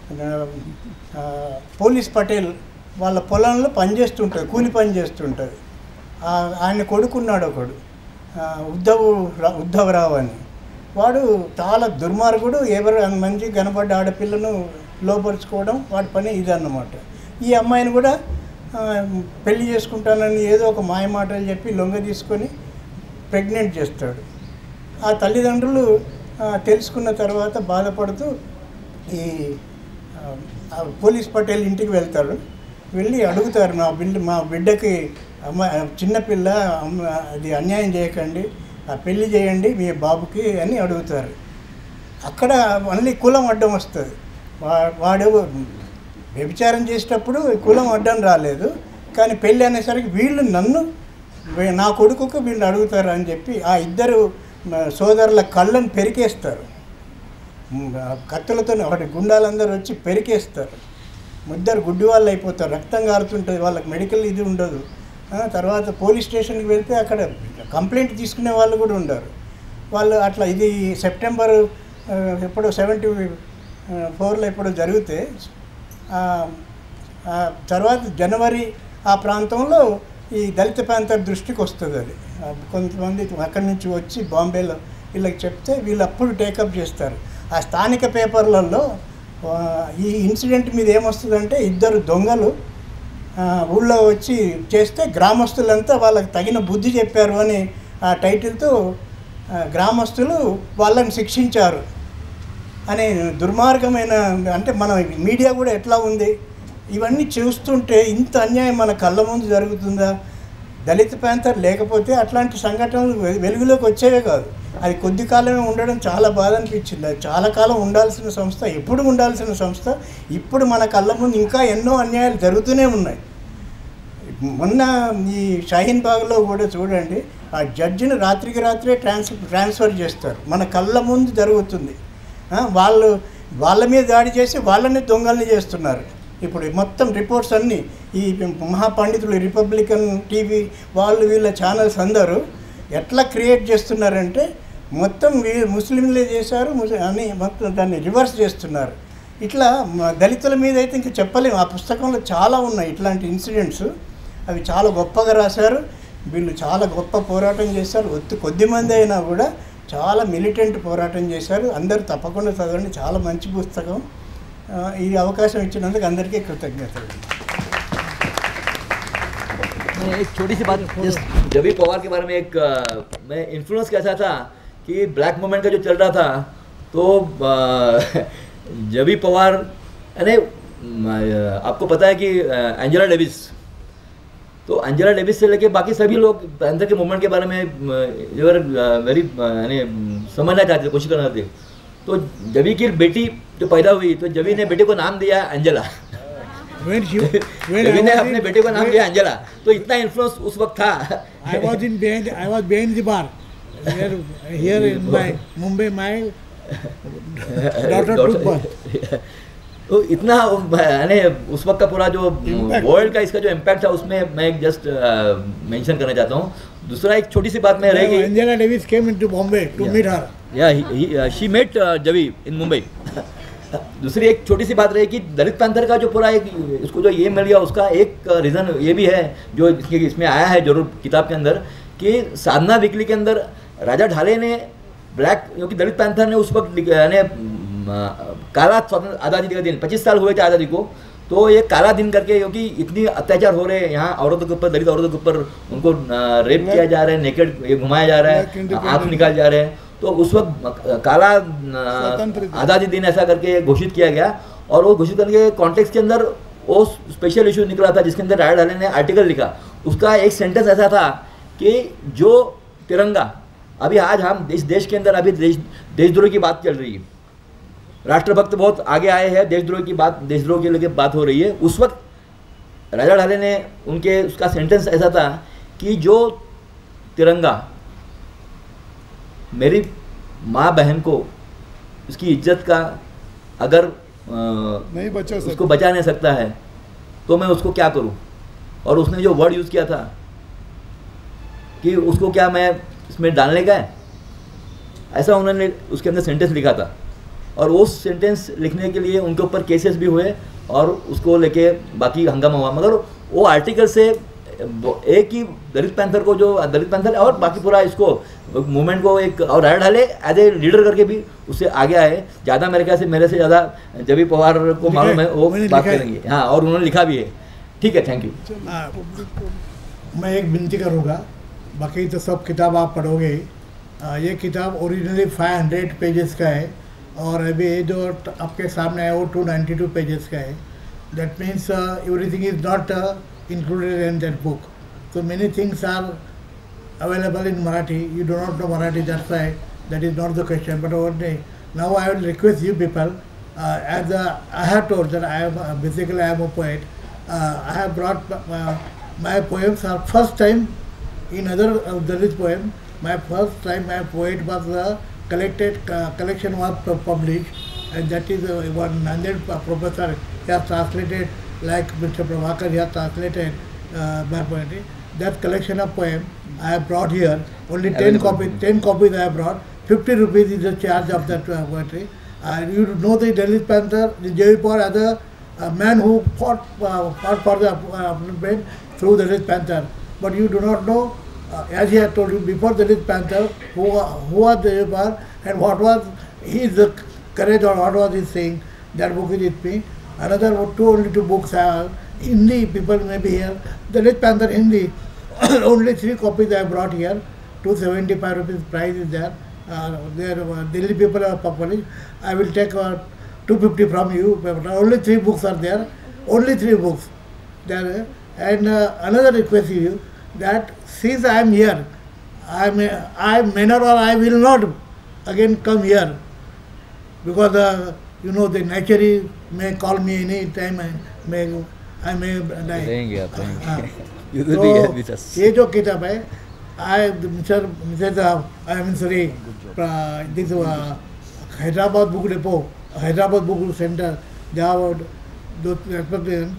పోలీస్ పటేల్ వాళ్ళ పొలంలో పనిచేస్తుంటుంది, కూలి పని చేస్తుంటుంది. ఆయన కొడుకున్నాడు ఒకడు, ఉద్ధవ్ ఉద్ధవరావు అని. వాడు చాలా దుర్మార్గుడు, ఎవరు మంచి కనపడ్డ ఆడపిల్లను లోపరుచుకోవడం వాడి పని ఇదన్నమాట. ఈ అమ్మాయిని కూడా పెళ్లి చేసుకుంటానని ఏదో ఒక మాయ మాటలు చెప్పి లొంగ తీసుకొని ప్రెగ్నెంట్ చేస్తాడు. ఆ తల్లిదండ్రులు తెలుసుకున్న తర్వాత బాధపడుతూ ఈ పోలీస్ పటేల్ ఇంటికి వెళ్తారు. వెళ్ళి అడుగుతారు, మా బిడ్డ మా బిడ్డకి అమ్మ చిన్నపిల్ల, అమ్మ అది అన్యాయం చేయకండి, ఆ పెళ్లి చేయండి మీ బాబుకి అని అడుగుతారు. అక్కడ మళ్ళీ కులం అడ్డం వస్తుంది. వాడు వ్యభిచారం చేసేటప్పుడు కులం అడ్డం రాలేదు, కానీ పెళ్ళి అనేసరికి వీళ్ళు నన్ను నా కొడుకుకు వీళ్ళు అడుగుతారు అని చెప్పి ఆ ఇద్దరు సోదరుల కళ్ళను పెరికేస్తారు. కత్తులతో ఒకటి గుండాలందరూ వచ్చి పెరికేస్తారు. ఇద్దరు గుడ్డి వాళ్ళు అయిపోతారు, రక్తం కారుతుంటుంది, వాళ్ళకి మెడికల్ ఇది ఉండదు. తర్వాత పోలీస్ స్టేషన్కి వెళ్తే అక్కడ కంప్లైంట్ తీసుకునే వాళ్ళు కూడా ఉండరు. వాళ్ళు అట్లా ఇది సెప్టెంబర్ ఎప్పుడో సెవెంటీ ఫోర్లో ఎప్పుడో జరిగితే తర్వాత జనవరి ఆ ప్రాంతంలో ఈ దళిత ప్యాంథర్ దృష్టికి వస్తుంది. అది కొంతమంది అక్కడి నుంచి వచ్చి బాంబేలో వీళ్ళకి చెప్తే వీళ్ళు అప్పుడు టేకప్ చేస్తారు. ఆ స్థానిక పేపర్లలో ఈ ఇన్సిడెంట్ మీద ఏమొస్తుందంటే, ఇద్దరు దొంగలు ఊళ్ళో వచ్చి చేస్తే గ్రామస్తులంతా వాళ్ళకి తగిన బుద్ధి చెప్పారు అని ఆ టైటిల్తో గ్రామస్తులు వాళ్ళని శిక్షించారు అనే దుర్మార్గమైన, అంటే మన మీడియా కూడా ఎట్లా ఉంది, ఇవన్నీ చూస్తుంటే ఇంత అన్యాయం మన కళ్ళ ముందు జరుగుతుందా? దళిత ప్యాంథర్ లేకపోతే అట్లాంటి సంఘటనలు వెలుగులోకి వచ్చేవే కాదు. అది కొద్ది కాలమే ఉండడం చాలా బాధ అనిపించింది. అది చాలా కాలం ఉండాల్సిన సంస్థ, ఎప్పుడు ఉండాల్సిన సంస్థ, ఇప్పుడు మన కళ్ళ ముందు ఇంకా ఎన్నో అన్యాయాలు జరుగుతూనే ఉన్నాయి. మొన్న ఈ షాహీన్ బాగ్లో కూడా చూడండి, ఆ జడ్జిని రాత్రికి రాత్రే ట్రాన్స్ ట్రాన్స్ఫర్ చేస్తారు, మన కళ్ళ ముందు జరుగుతుంది. వాళ్ళు వాళ్ళ మీద దాడి చేసి వాళ్ళని దొంగల్ని చేస్తున్నారు. ఇప్పుడు మొత్తం రిపోర్ట్స్ అన్నీ ఈ మహాపండితులు రిపబ్లికన్ టీవీ వాళ్ళు వీళ్ళ ఛానల్స్ అందరూ ఎట్లా క్రియేట్ చేస్తున్నారంటే మొత్తం వీ ముస్లింలే చేశారు అని మొత్తం దాన్ని రివర్స్ చేస్తున్నారు. ఇట్లా దళితుల మీద అయితే ఇంకా చెప్పలేము. ఆ పుస్తకంలో చాలా ఉన్నాయి ఇట్లాంటి ఇన్సిడెంట్స్. అవి చాలా గొప్పగా రాశారు. వీళ్ళు చాలా గొప్ప పోరాటం చేశారు. ఒత్తి కొద్దిమంది అయినా కూడా చాలా మిలిటెంట్ పోరాటం చేశారు. అందరూ తప్పకుండా చదవండి, చాలా మంచి పుస్తకం. ఈ అవకాశం ఇచ్చినందుకు అందరికీ కృతజ్ఞతలు. एक छोटी सी बात, जबी पवार के बारे में एक मैं इन्फ्लुएंस कैसा था कि ब्लैक मूवमेंट का जो चल रहा था, तो जबी पवार अरे आपको पता है कि एंजेला डेविस, तो एंजेला डेविस से लेके बाकी सभी लोग पैंथर के मूवमेंट के बारे में वेरी यानी समझना चाहते थे, कोशिश करना चाहते. तो जबी की बेटी जो पैदा हुई, तो जबी ने बेटे को नाम दिया एंजेला. When she, when जबी ने I was अपने in- बेटे को नाम when- दिया एंजेला. तो इतना इन्फ्लुएंस उस वक्त था. I was in behind, I was behind the bar. Here, here in my Mumbai, my daughter took birth. तो इतना यानी उस वक्त का पूरा जो Impact. वर्ल्ड का इसका जो इम्पैक्ट था, उसमें मैं एक जस्ट मेंशन करना चाहता हूँ. दूसरा एक छोटी सी बात में रहेगी. Angela Davis came into Bombay to Yeah. meet her. या शी मेट जबी इन मुंबई. दूसरी एक छोटी सी बात रही कि दलित पैंथर का जो पूरा एक इसको जो ये मिल गया, उसका एक रीज़न ये भी है जो इसके इसमें आया है जरूर किताब के अंदर, कि साधना वीकली के अंदर राजा ढाले ने ब्लैक, क्योंकि दलित पैंथर ने उस वक्त यानी काला स्वतंत्र आज़ादी का दिन पच्चीस साल हुए थे आज़ादी को, तो ये काला दिन करके, क्योंकि इतनी अत्याचार हो रहे हैं यहाँ औरतों के ऊपर, दलित औरतों के ऊपर, उनको रेप किया जा रहा है, नेकेड घुमाया जा रहा है, आँख निकाल जा रहे हैं. तो उस वक्त काला आज़ादी दिन ऐसा करके घोषित किया गया, और वो घोषित करने के कॉन्टेक्स्ट के अंदर वो स्पेशल इशू निकला था जिसके अंदर राजा ढाले ने आर्टिकल लिखा. उसका एक सेंटेंस ऐसा था कि जो तिरंगा अभी आज हम इस देश के अंदर अभी देश देशद्रोह की बात चल रही है, राष्ट्रभक्त बहुत आगे आए हैं, देशद्रोह की बात देशद्रोह के लेके बात हो रही है. उस वक्त राजा ढाले ने उनके उसका सेंटेंस ऐसा था कि जो तिरंगा मेरी माँ बहन को उसकी इज्जत का अगर नहीं बचा सकता, उसको बचा नहीं सकता है, तो मैं उसको क्या करूं. और उसने जो वर्ड यूज़ किया था कि उसको क्या मैं इसमें डालने का है, ऐसा उन्होंने उसके अंदर सेंटेंस लिखा था. और उस सेंटेंस लिखने के लिए उनके ऊपर केसेस भी हुए और उसको लेके बाकी हंगामा हुआ. मगर वो आर्टिकल से एक ही दलित पैंथर को, जो दलित पैंथर और बाकी पूरा इसको मूवमेंट को एक, और Raja Dhale as a leader करके भी उससे आगे आए. ज़्यादा मेरे ख्याल से मेरे से ज़्यादा जबी पवार को मालूम है, वो बात करेंगे. हाँ, और उन्होंने लिखा भी है. ठीक है, थैंक यू. मैं एक विनती करूँगा, बाकी तो सब किताब आप पढ़ोगे. ये किताब ओरिजिनली फाइव हंड्रेड पेजेस का है, और अभी ये जो आपके सामने है वो टू नाइन्टी टू पेजेस का है. That means everything is not included in that book. So many things are available in Marathi. You do not know Marathi, that's why that is not the question. But one day, now I will request you people, uh, as a, I have told that I am uh, basically I am a poet. Uh, I have brought uh, my poems are first time in other uh, Dalit poem. My first time my poet was uh, collected uh, collection was published, and that is uh, one Namdev professor he has translated. Like Mister Prabhakar, he has translated uh, my poetry. That collection of poem I have brought here. Only ten copies. Ten copies I have brought. Fifty rupees is the charge of that uh, poetry. Uh, you know the Dalit Panther, the J V Pawar, other uh, man who fought uh, fought for the upliftment uh, through the Dalit Panther. But you do not know, uh, as he had told you before the Dalit Panther, who who was the J V Pawar and what was his uh, courage or what was he saying. That book is with me. Another two only two books are Hindi, people may be here. The Dalit Panther Hindi, only three copies I have brought here. two seventy-five rupees price is there. Uh, there uh, Delhi people are published. I will take uh, two fifty from you. But only three books are there. Only three books. There, and uh, another request is you that since I am here, I may I may not or I will not again come here, because uh, you know the nature is, may call me any time. I may I may die. रहेंगे आप, रहेंगे. Uh, uh, You will be here with तो us. ये जो किताब है, I Mister Mister I am sorry, this Hyderabad Book Depot, Hyderabad Book Center, जहाँ दो respected,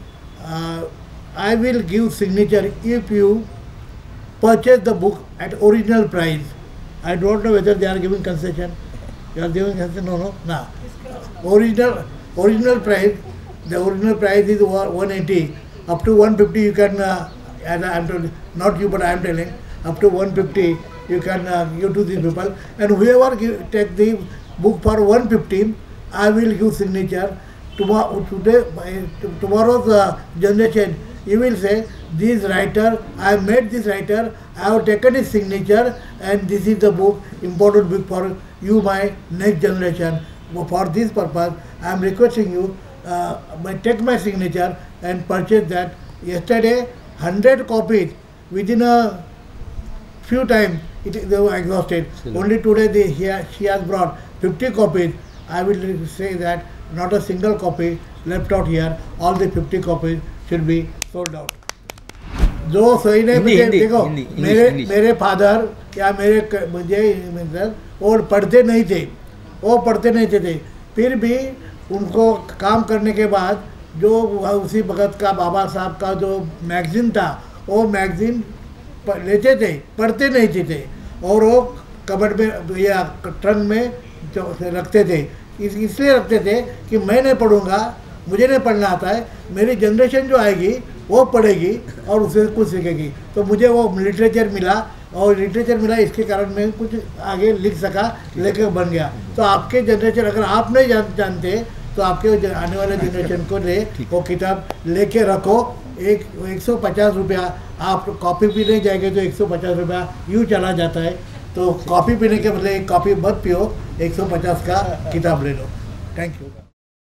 I will give signature if you purchase the book at original price. I don't know whether they are giving concession. You are giving concession? No, no, no. Original, original price. The original price is one eighty. Up to one fifty you can. Uh, as I am told, not you, but I am telling. Up to one fifty you can uh, give to these people. And whoever give, take the book for one fifty, I will give signature. Tomorrow, today, by tomorrow's uh, generation, you will say, this writer, I met this writer, I have taken his signature, and this is the book, important book for you, my next generation. For this purpose, I am requesting you, uh, take my signature and purchase that. Yesterday, one hundred copies, within a few times, it, they were exhausted. Only today, they, he, she has brought fifty copies. I will say that not a single copy left out here. All the fifty copies should be sold out. जो सही नहीं मुझे देखो मेरे मेरे father या मेरे मुझे मतलब वो पढ़ते नहीं थे वो पढ़ते नहीं थे फिर भी उनको काम करने के बाद जो उसी वक्त का बाबा साहब का जो मैगजीन था वो मैगजीन लेते थे पढ़ते नहीं थे और वो कबर्ड में या ट्रंक में रखते थे इस इसलिए रखते थे कि मैं नहीं पढ़ूंगा मुझे नहीं पढ़ना आता है मेरी जनरेशन जो आएगी वो पढ़ेगी और उसे कुछ सीखेगी तो मुझे वो लिटरेचर मिला और लिटरेचर मिला इसके कारण मैं कुछ आगे लिख सका लेके बन गया तो आपके जनरेशन अगर आप नहीं जान, जानते तो आपके आने वाले जनरेशन को ले वो किताब लेके रखो एक एक सौ पचास रुपया आप कॉपी पीने जाएंगे तो एक सौ पचास रुपया यूँ चला जाता है तो कॉपी पीने के बदले एक कॉपी मत पियो एक सौ पचास का किताब ले लो thank you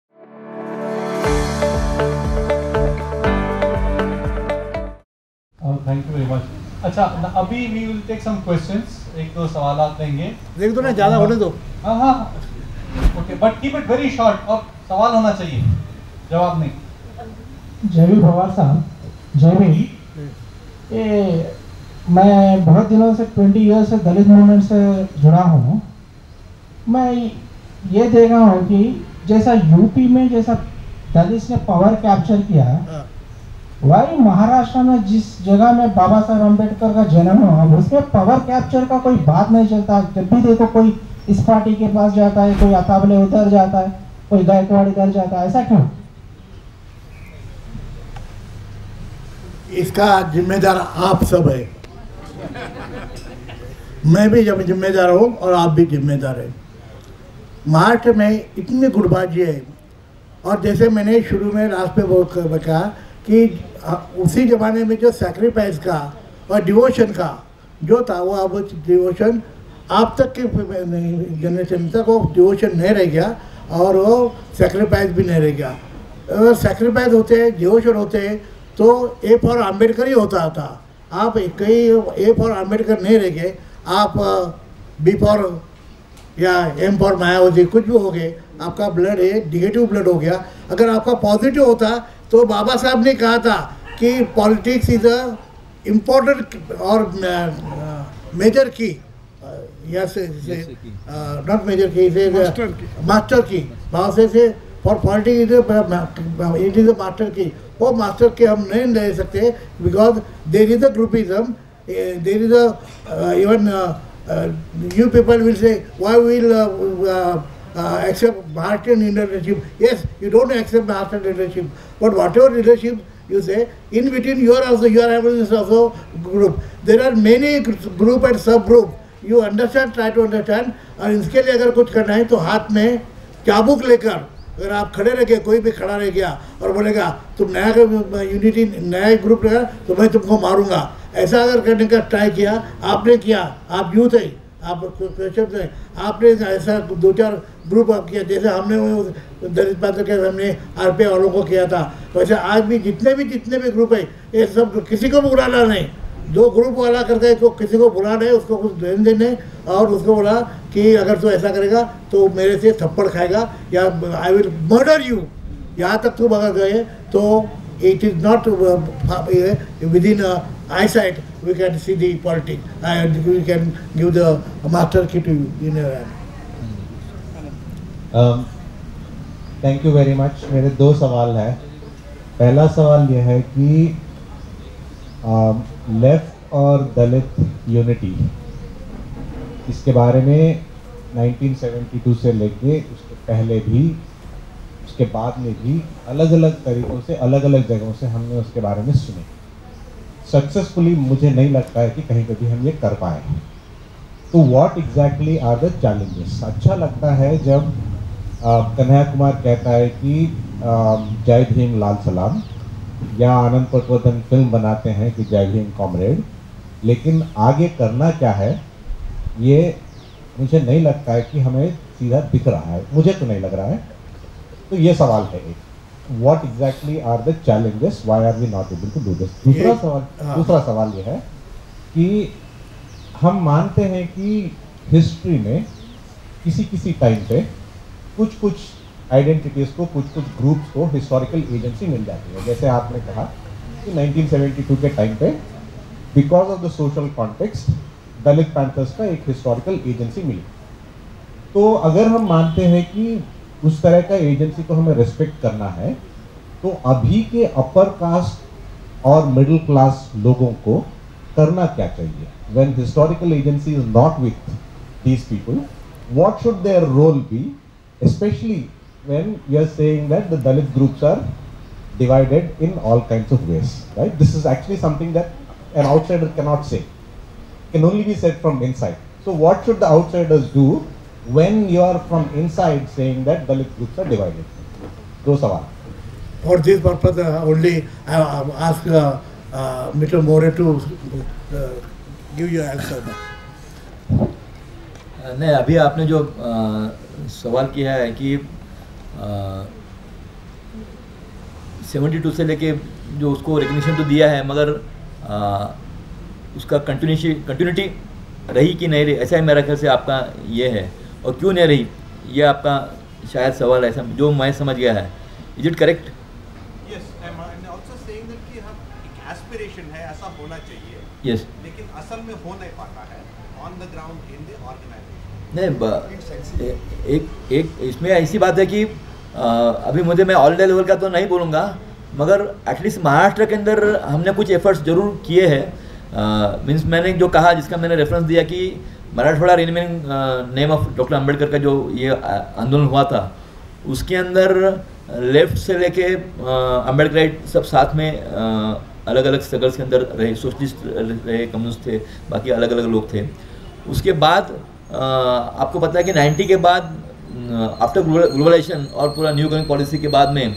thank you very much अच्छा अभी we will take some questions एक दो सवाल लेंगे देख दो ना ज़्यादा होने दो हाँ हाँ okay but keep it very short और सवाल होना चाहिए जवाब नहीं जय भी पवार साहब जय भी ये मैं बहुत दिनों से ट्वेंटी ईयर से दलित मूवमेंट से जुड़ा हूँ मैं ये देखा हूँ कि जैसा यूपी में जैसा दलित ने पावर कैप्चर किया वही महाराष्ट्र में जिस जगह में बाबा साहब अम्बेडकर का जन्म हुआ उसमें पावर कैप्चर का कोई बात नहीं चलता जब भी देखो कोई इस पार्टी के पास जाता है कोई अतावले उधर जाता है कोई गायकवाड़ इधर जाता है ऐसा क्यों इसका जिम्मेदार आप सब है मैं भी जब जिम्मेदार हूँ और आप भी जिम्मेदार हैं महाराष्ट्र में इतनी गुटबाजी है और जैसे मैंने शुरू में रात पे वो कहा कि उसी ज़माने में जो सैक्रिफाइस का और डिवोशन का जो था वो अब डिवोशन आप तक के जनरेशन तक वो डिवोशन नहीं रह गया और वो सैक्रिफाइस भी नहीं रह गया अगर सैक्रिफाइस होते हैं डिवोशन होते हैं तो ए फॉर अम्बेडकर ही होता था आप कई ए फॉर अम्बेडकर नहीं रह गए आप बी फॉर या एम फॉर मायावती कुछ भी हो गए आपका ब्लड है निगेटिव ब्लड हो गया अगर आपका पॉजिटिव होता तो बाबा साहब ने कहा था कि पॉलिटिक्स इज अ इम्पोर्टेंट और मेजर की यस नॉट मेजर की मास्टर की भाव से से for politics it is a master की वो मास्टर के हम नहीं रह सकते because there is a groupism there is a even you people will say why will Uh, accept Maharashtrian leadership. Yes, you don't accept Maharashtrian leadership, but whatever leadership you say, in between you are also you are having also group. There are many group and sub group. You understand? Try to understand. और इसके लिए अगर कुछ करना है तो हाथ में चाबुक लेकर अगर आप खड़े रह गए कोई भी खड़ा रह गया और बोलेगा तुम नया यूनिटी नया ग्रुप रहा तो मैं तुमको मारूंगा ऐसा अगर करने का ट्राई किया आपने किया आप यूथ है आप क्वेश्चन है आपने ऐसा दो चार ग्रुप आप किया जैसे हमने दलित पैंथर के हमने आर पी वालों को किया था वैसे आज भी जितने भी जितने भी ग्रुप है ये सब किसी को भी बुलाना नहीं दो ग्रुप वाला करता है तो किसी को बुलाना है उसको कुछ लेन देने और उसको बोला कि अगर तू ऐसा करेगा तो मेरे से थप्पड़ खाएगा या आई विल मर्डर यू यहाँ तक तुम अगर गए तो it is not uh, within uh, eyesight we can see the politics and we can give the master key to you in your hand. um, thank you very much. मेरे दो सवाल हैं। पहला सवाल यह है कि लेफ्ट और दलित यूनिटी, इसके बारे में नाइनटीन सेवेंटी टू से लेके उसके पहले भी उसके बाद में भी अलग अलग तरीक़ों से अलग अलग जगहों से हमने उसके बारे में सुने। सक्सेसफुली मुझे नहीं लगता है कि कहीं कभी हम ये कर पाए। तो what exactly are the challenges? अच्छा लगता है जब कन्हैया कुमार कहता है कि जय भीम लाल सलाम, या आनंद पटवर्धन फिल्म बनाते हैं कि जय भीम कॉमरेड, लेकिन आगे करना क्या है ये मुझे नहीं लगता है कि हमें सीधा दिख रहा है, मुझे तो नहीं लग रहा है। तो ये सवाल है एक, what exactly are the challenges, why are we not able to do this. दूसरा सवाल दूसरा सवाल ये है कि हम मानते हैं कि हिस्ट्री में किसी किसी टाइम पे कुछ कुछ आइडेंटिटीज़ को, कुछ कुछ ग्रुप्स को हिस्टोरिकल एजेंसी मिल जाती है। जैसे आपने कहा कि नाइनटीन सेवेंटी टू के टाइम पे because of the social context Dalit Panthers का एक हिस्टोरिकल एजेंसी मिली। तो अगर हम मानते हैं कि उस तरह का एजेंसी को हमें रिस्पेक्ट करना है, तो अभी के अपर कास्ट और मिडिल क्लास लोगों को करना क्या चाहिए? When historical agency is not with these people, what should their role be, especially when you are saying that the Dalit groups are divided in all kinds of ways, right? This is actually something that an outsider cannot say, can only be said from inside. So what should the outsiders do when you are from inside saying that Dalit groups are divided? Do sawal. For this purpose, uh, only I uh, ask uh, uh, Mister More to uh, give you answer. नहीं, अभी आपने जो आ, सवाल किया है कि seventy two से लेके जो उसको रिकग्निशन तो दिया है, मगर आ, उसका कंटिन्यूटी कंटिन्यूटी रही कि नहीं रही, ऐसा ही मेरा ख्याल से आपका ये है। और क्यों नहीं रही, ये आपका शायद सवाल ऐसा जो मैं समझ गया है। Is it correct? Yes, I am also saying that कि हम एक एस्पिरेशन है, ऐसा होना चाहिए। यस, लेकिन असल में हो नहीं पाता है on the ground in the organisation. नहीं, एक एक इसमें ऐसी बात है कि आ, अभी मुझे मैं ऑल इंडिया लेवल का तो नहीं बोलूँगा, मगर एटलीस्ट महाराष्ट्र के अंदर हमने कुछ एफर्ट्स जरूर किए हैं। मीन्स मैंने जो कहा, जिसका मैंने रेफरेंस दिया कि Marathwada renaming name of doctor Ambedkar का जो ये आंदोलन हुआ था, उसके अंदर लेफ्ट से लेके अम्बेडकराइट सब साथ में अलग अलग स्ट्रगल्स के अंदर रहे, सोशलिस्ट रहे, कम्युनिस्ट थे, बाकी अलग अलग लोग थे। उसके बाद Uh, आपको पता है कि नाइन्टी के बाद आफ्टर ग्लोबलाइजेशन और पूरा न्यू इकोनॉमिक पॉलिसी के बाद में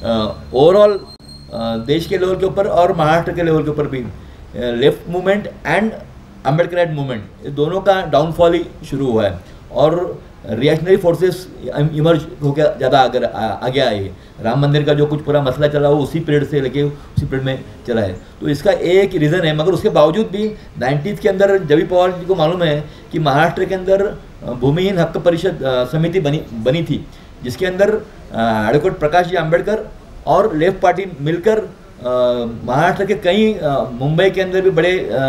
ओवरऑल uh, uh, देश के लेवल के ऊपर और महाराष्ट्र के लेवल के ऊपर भी left movement and Ambedkarite movement, ये दोनों का डाउनफॉल ही शुरू हुआ है और रिएक्शनरी फोर्सेस इमर्ज होकर ज़्यादा आगे आगे आए। राम मंदिर का जो कुछ पूरा मसला चला वो उसी पीरियड से लेके उसी पीरियड में चला है। तो इसका एक रीज़न है, मगर उसके बावजूद भी नाइन्टीज़ के अंदर जबी पवार जी को मालूम है कि महाराष्ट्र के अंदर भूमिहीन हक परिषद समिति बनी बनी थी, जिसके अंदर एडवोकेट प्रकाश जी आम्बेडकर और लेफ्ट पार्टी मिलकर महाराष्ट्र के कई मुंबई के अंदर भी बड़े आ,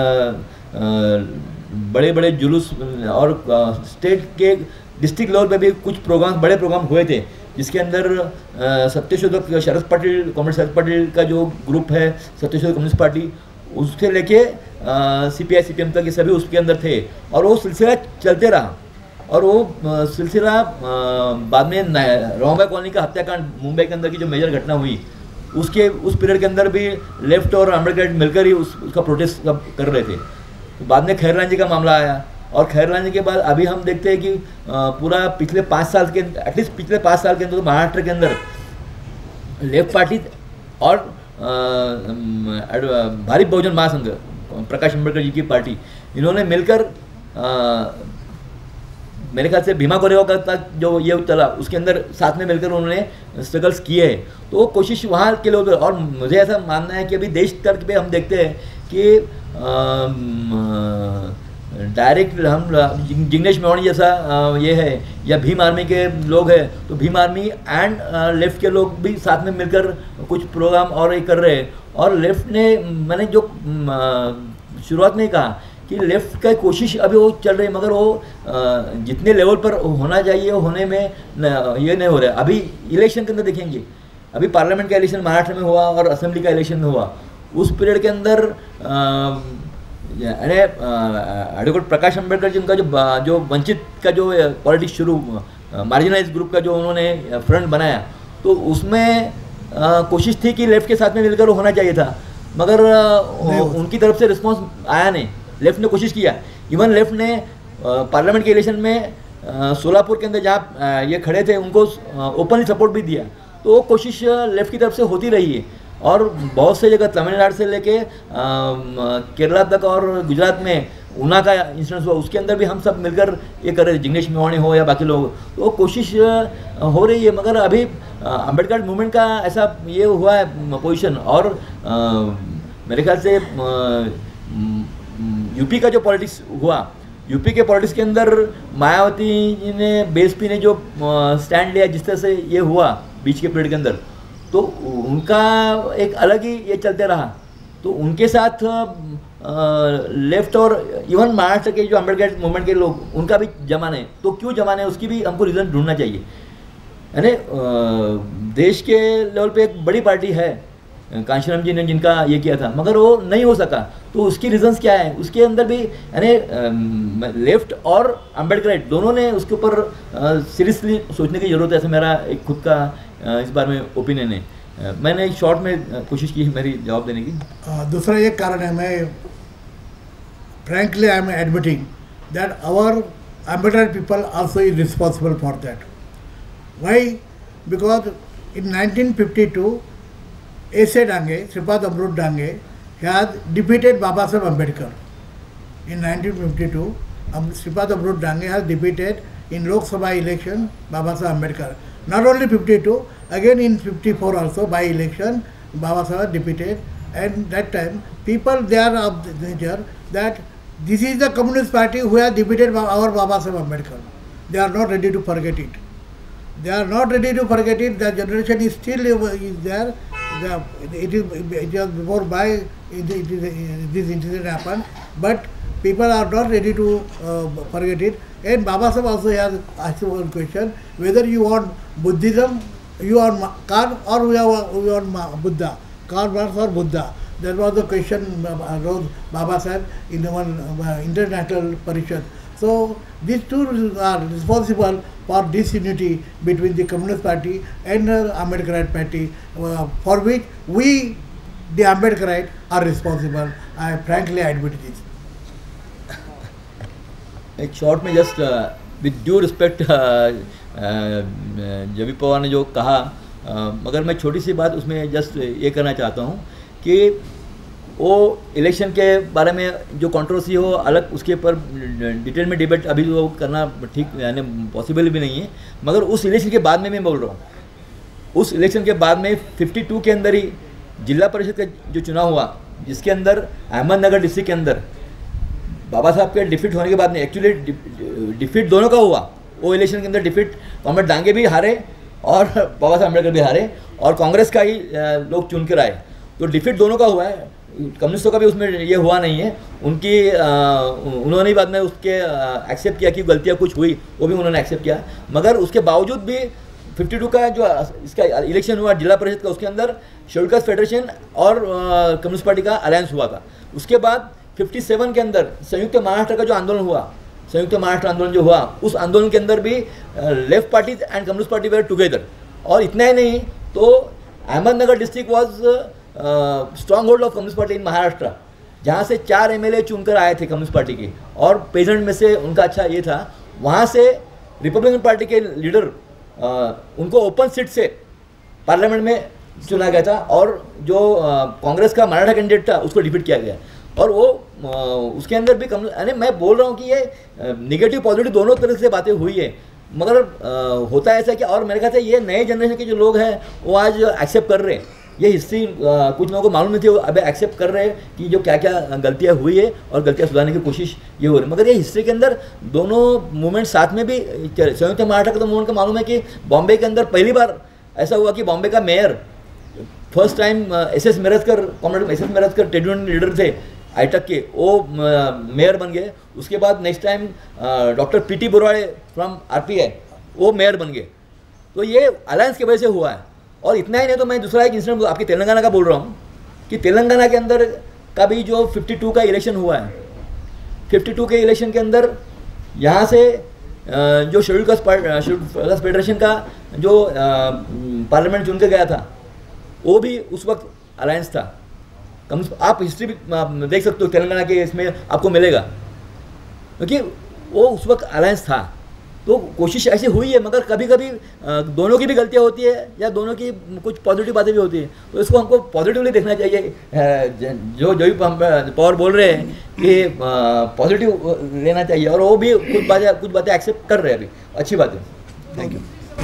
आ, बड़े बड़े जुलूस और स्टेट के डिस्ट्रिक्ट लेवल पे भी कुछ प्रोग्राम बड़े प्रोग्राम हुए थे, जिसके अंदर सत्यशोधक शरद पाटिल, कॉमरेड शरद पाटिल का जो ग्रुप है सत्यशोधक कम्युनिस्ट पार्टी, उससे लेके C P I C P M तक ये सभी उसके अंदर थे और वो सिलसिला चलते रहा। और वो सिलसिला बाद में रोमबाई कॉलोनी का हत्याकांड मुंबई के अंदर की जो मेजर घटना हुई, उसके उस पीरियड के अंदर भी लेफ्ट और अम्बेडकर मिलकर ही उस उसका प्रोटेस्ट कर रहे थे। तो बाद में खैरलाल जी का मामला आया और खैरलाल जी के बाद अभी हम देखते हैं कि पूरा पिछले पाँच साल के एटलीस्ट पिछले पाँच साल के अंदर तो महाराष्ट्र के अंदर लेफ्ट पार्टी और भारी बहुजन महासंघ प्रकाश अम्बेडकर जी की पार्टी, इन्होंने मिलकर आ, मेरे ख्याल से भीमा कोरेगांव का तक जो ये चला उसके अंदर साथ में मिलकर उन्होंने स्ट्रगल्स किए हैं। तो वो कोशिश वहाँ के लोग, और मुझे ऐसा मानना है कि अभी देश स्तर पे हम देखते हैं कि डायरेक्ट हम जिग्नेश मेवाणी जैसा ये है या भीम आर्मी के लोग हैं तो भीम आर्मी एंड लेफ्ट के लोग भी साथ में मिलकर कुछ प्रोग्राम और ये कर रहे हैं। और लेफ्ट ने मैंने जो शुरुआत में कहा कि लेफ्ट का कोशिश अभी वो चल रही है, मगर वो जितने लेवल पर होना चाहिए होने में ये नहीं हो रहा है। अभी इलेक्शन के अंदर देखेंगे, अभी पार्लियामेंट का इलेक्शन महाराष्ट्र में हुआ और असेंबली का इलेक्शन में हुआ, उस पीरियड के अंदर अरे एडवोकेट प्रकाश अम्बेडकर जी उनका जो जो वंचित का जो पॉलिटिक्स शुरू मार्जिनलाइज ग्रुप का जो उन्होंने फ्रंट बनाया, तो उसमें आ, कोशिश थी कि लेफ्ट के साथ में मिलकर होना चाहिए था, मगर आ, उनकी तरफ से रिस्पांस आया नहीं। लेफ्ट ने कोशिश किया, इवन लेफ्ट ने पार्लियामेंट के इलेक्शन में सोलापुर के अंदर जहाँ ये खड़े थे उनको ओपनली सपोर्ट भी दिया। तो वो कोशिश लेफ्ट की तरफ से होती रही है और बहुत से जगह तमिलनाडु से लेके केरला तक और गुजरात में ऊना का इंसिडेंस हुआ, उसके अंदर भी हम सब मिलकर ये कर रहे थे, जिग्नेश मेवाणी हो या बाकी लोग, तो कोशिश हो रही है। मगर अभी अम्बेडकर मूवमेंट का ऐसा ये हुआ है पोजीशन, और आ, मेरे ख्याल से यूपी का जो पॉलिटिक्स हुआ, यूपी के पॉलिटिक्स के अंदर मायावती जी ने बीएसपी ने जो स्टैंड लिया, जिस तरह से ये हुआ बीच के पीरियड के अंदर, तो उनका एक अलग ही ये चलते रहा। तो उनके साथ लेफ्ट और इवन महाराष्ट्र के जो अम्बेडकर मूवमेंट के लोग, उनका भी जमाने, तो क्यों जमाने उसकी भी हमको रीज़न ढूंढना चाहिए। यानी देश के लेवल पे एक बड़ी पार्टी है कांशीराम जी ने जिनका ये किया था, मगर वो नहीं हो सका, तो उसकी रीजंस क्या है, उसके अंदर भी यानी लेफ्ट और अम्बेडकर दोनों ने उसके ऊपर सीरियसली सोचने की ज़रूरत है। ऐसा मेरा एक खुद का आ, इस बारे में ओपिनियन है। आ, मैंने एक शॉर्ट में कोशिश की मेरी जवाब देने की। आ, दूसरा एक कारण है, मैं frankly I am admitting that our Ambedkar people also is responsible for that. Why? Because in nineteen fifty two A.C. Dange, Sripad Amrut Dange, had defeated Baba Saheb Ambedkar. In nineteen fifty-two, um, Sripad Amrut Dange has defeated in Lok Sabha election Baba Saheb Ambedkar. Not only fifty-two, again in fifty-four also by election Baba Saheb defeated, and that time people they are of the nature that this is the Communist Party who has defeated our Baba Saheb Ambedkar. They are not ready to forget it. They are not ready to forget it. The generation is still is there. The, it is it was before by it, it is, this incident happened, but people are not ready to uh, forget it. And Baba Saheb also has asked one question: whether you want Buddhism, you want Karl, or you want Buddha, Karl Marx or Buddha. That was the question arose Baba Saheb in one uh, international parishad. So these two are responsible for disunity between the Communist Party and the Ambedkarite Party, uh, for which we, the Ambedkarite, are responsible. I frankly admit this. एक short में just with due respect J V Pawar ने जो कहा, uh, मगर मैं छोटी सी बात उसमें जस्ट ये करना चाहता हूँ कि वो इलेक्शन के बारे में जो कंट्रोवर्सी हो अलग, उसके ऊपर डिटेल में डिबेट अभी वो करना ठीक यानी पॉसिबल भी नहीं है। मगर उस इलेक्शन के बाद में मैं बोल रहा हूँ, उस इलेक्शन के बाद में बावन के अंदर ही जिला परिषद का जो चुनाव हुआ, जिसके अंदर अहमदनगर डिस्ट्रिक्ट के अंदर बाबा साहब के डिफीट होने के बाद में एक्चुअली डिफीट दोनों का हुआ। वो इलेक्शन के अंदर डिफीट कॉमरेड डांगे भी हारे और बाबा साहब अम्बेडकर भी हारे, और कांग्रेस का ही लोग चुन कर आए। तो डिफीट दोनों का हुआ है, कम्युनिस्टों का भी उसमें ये हुआ नहीं है। उनकी आ, उन्होंने ही बाद में उसके एक्सेप्ट किया कि गलतियाँ कुछ हुई, वो भी उन्होंने एक्सेप्ट किया। मगर उसके बावजूद भी बावन का जो इसका इलेक्शन हुआ जिला परिषद का, उसके अंदर शेड्यूल कास्ट फेडरेशन और कम्युनिस्ट पार्टी का अलायंस हुआ था। उसके बाद सत्तावन के अंदर संयुक्त महाराष्ट्र का जो आंदोलन हुआ, संयुक्त महाराष्ट्र आंदोलन जो हुआ, उस आंदोलन के अंदर भी left party and communist party were together. और इतना ही नहीं, तो Ahmednagar district was stronghold of communist party in Maharashtra, जहाँ से चार एमएलए चुनकर आए थे कम्युनिस्ट पार्टी के, और प्रेसिडेंट में से उनका अच्छा ये था। वहाँ से रिपब्लिकन पार्टी के लीडर आ, उनको ओपन सीट से पार्लियामेंट में चुना गया था, और जो कांग्रेस का मराठा कैंडिडेट था उसको डिफीट किया गया। और वो आ, उसके अंदर भी कम, यानी मैं बोल रहा हूँ कि ये निगेटिव पॉजिटिव दोनों तरह से बातें हुई है। मगर आ, होता ऐसा कि, और मेरे ख्याल से ये नए जनरेशन के जो लोग हैं वो आज एक्सेप्ट कर रहे हैं। ये हिस्ट्री कुछ लोगों को मालूम नहीं थी, वो अभी एक्सेप्ट कर रहे हैं कि जो क्या क्या गलतियाँ हुई है और गलतियाँ सुधारने की कोशिश ये हो रही है। मगर ये हिस्ट्री के अंदर दोनों मूवमेंट साथ में भी, संयुक्त महाराष्ट्र का तो मूवमेंट का मालूम है कि बॉम्बे के अंदर पहली बार ऐसा हुआ कि बॉम्बे का mayor first time S S Merajkar, comrade S S Merajkar trade union leader थे आईटक के, वो मेयर बन गए। उसके बाद next time doctor P T Burade from R P I वो मेयर बन गए। तो ये अलायंस की वजह से हुआ है। और इतना ही नहीं तो मैं दूसरा एक इंसिडेंट आपकी तेलंगाना का बोल रहा हूँ कि तेलंगाना के अंदर का भी जो बावन का इलेक्शन हुआ है, बावन के इलेक्शन के अंदर यहाँ से जो schedule caste schedule caste federation का जो पार्लियामेंट चुन के गया था वो भी उस वक्त अलायंस था। कम आप हिस्ट्री भी देख सकते हो तेलंगाना के, इसमें आपको मिलेगा, क्योंकि वो उस वक्त अलायंस था। तो कोशिश ऐसी हुई है, मगर कभी कभी दोनों की भी गलतियाँ होती है या दोनों की कुछ पॉजिटिव बातें भी होती है, तो इसको हमको पॉजिटिवली देखना चाहिए। जो जो भी पवार बोल रहे हैं कि पॉजिटिव लेना चाहिए, और वो भी कुछ बातें कुछ बातें एक्सेप्ट कर रहे हैं, अभी अच्छी बात है। Thank you.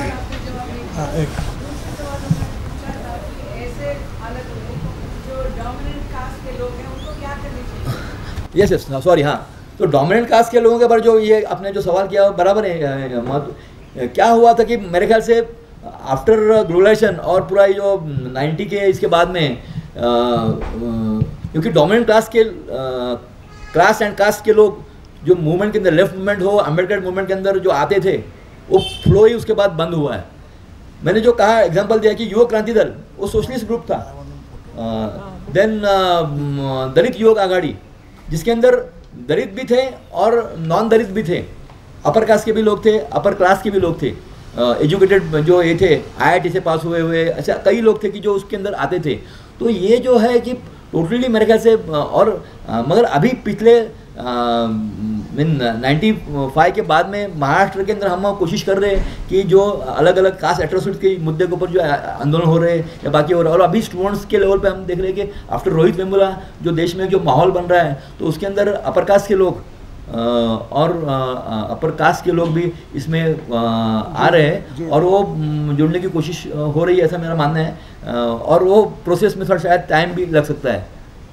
Yes yes sorry, हाँ, तो डोमिनेंट कास्ट के लोगों के बारे जो ये आपने जो सवाल किया बराबर है। क्या हुआ था कि मेरे ख्याल से आफ्टर ग्लोबलाइजेशन और पूरा ये जो नाइन्टी के इसके बाद में, क्योंकि डोमिनेंट क्लास के क्लास एंड कास्ट के लोग जो मूवमेंट के अंदर, लेफ्ट मूवमेंट हो, अम्बेडकर मूवमेंट के अंदर जो आते थे, वो फ्लो ही उसके बाद बंद हुआ है। मैंने जो कहा एग्जांपल दिया कि युवक क्रांति दल वो सोशलिस्ट ग्रुप था, देन दलित युवक आघाड़ी जिसके अंदर दलित भी थे और नॉन दलित भी थे, अपर कास्ट के भी लोग थे, अपर क्लास के भी लोग थे, एजुकेटेड जो ये थे आई आई टी से पास हुए हुए, ऐसा कई लोग थे कि जो उसके अंदर आते थे। तो ये जो है कि टोटली मेरे ख्याल से, और मगर अभी पिछले मीन नाइन्टी फाइव के बाद में महाराष्ट्र के अंदर हम कोशिश कर रहे हैं कि जो अलग अलग कास्ट एट्रोसिटी के मुद्दे के ऊपर जो आंदोलन हो रहे हैं या बाकी हो रहा है, और अभी स्टूडेंट्स के लेवल पे हम देख रहे हैं कि आफ्टर रोहित वेमुला जो देश में जो माहौल बन रहा है, तो उसके अंदर अपर कास्ट के लोग और अपर कास्ट के लोग भी इसमें आ रहे हैं और वो जुड़ने की कोशिश हो रही है, ऐसा मेरा मानना है। और वो प्रोसेस में थोड़ा शायद टाइम भी लग सकता है।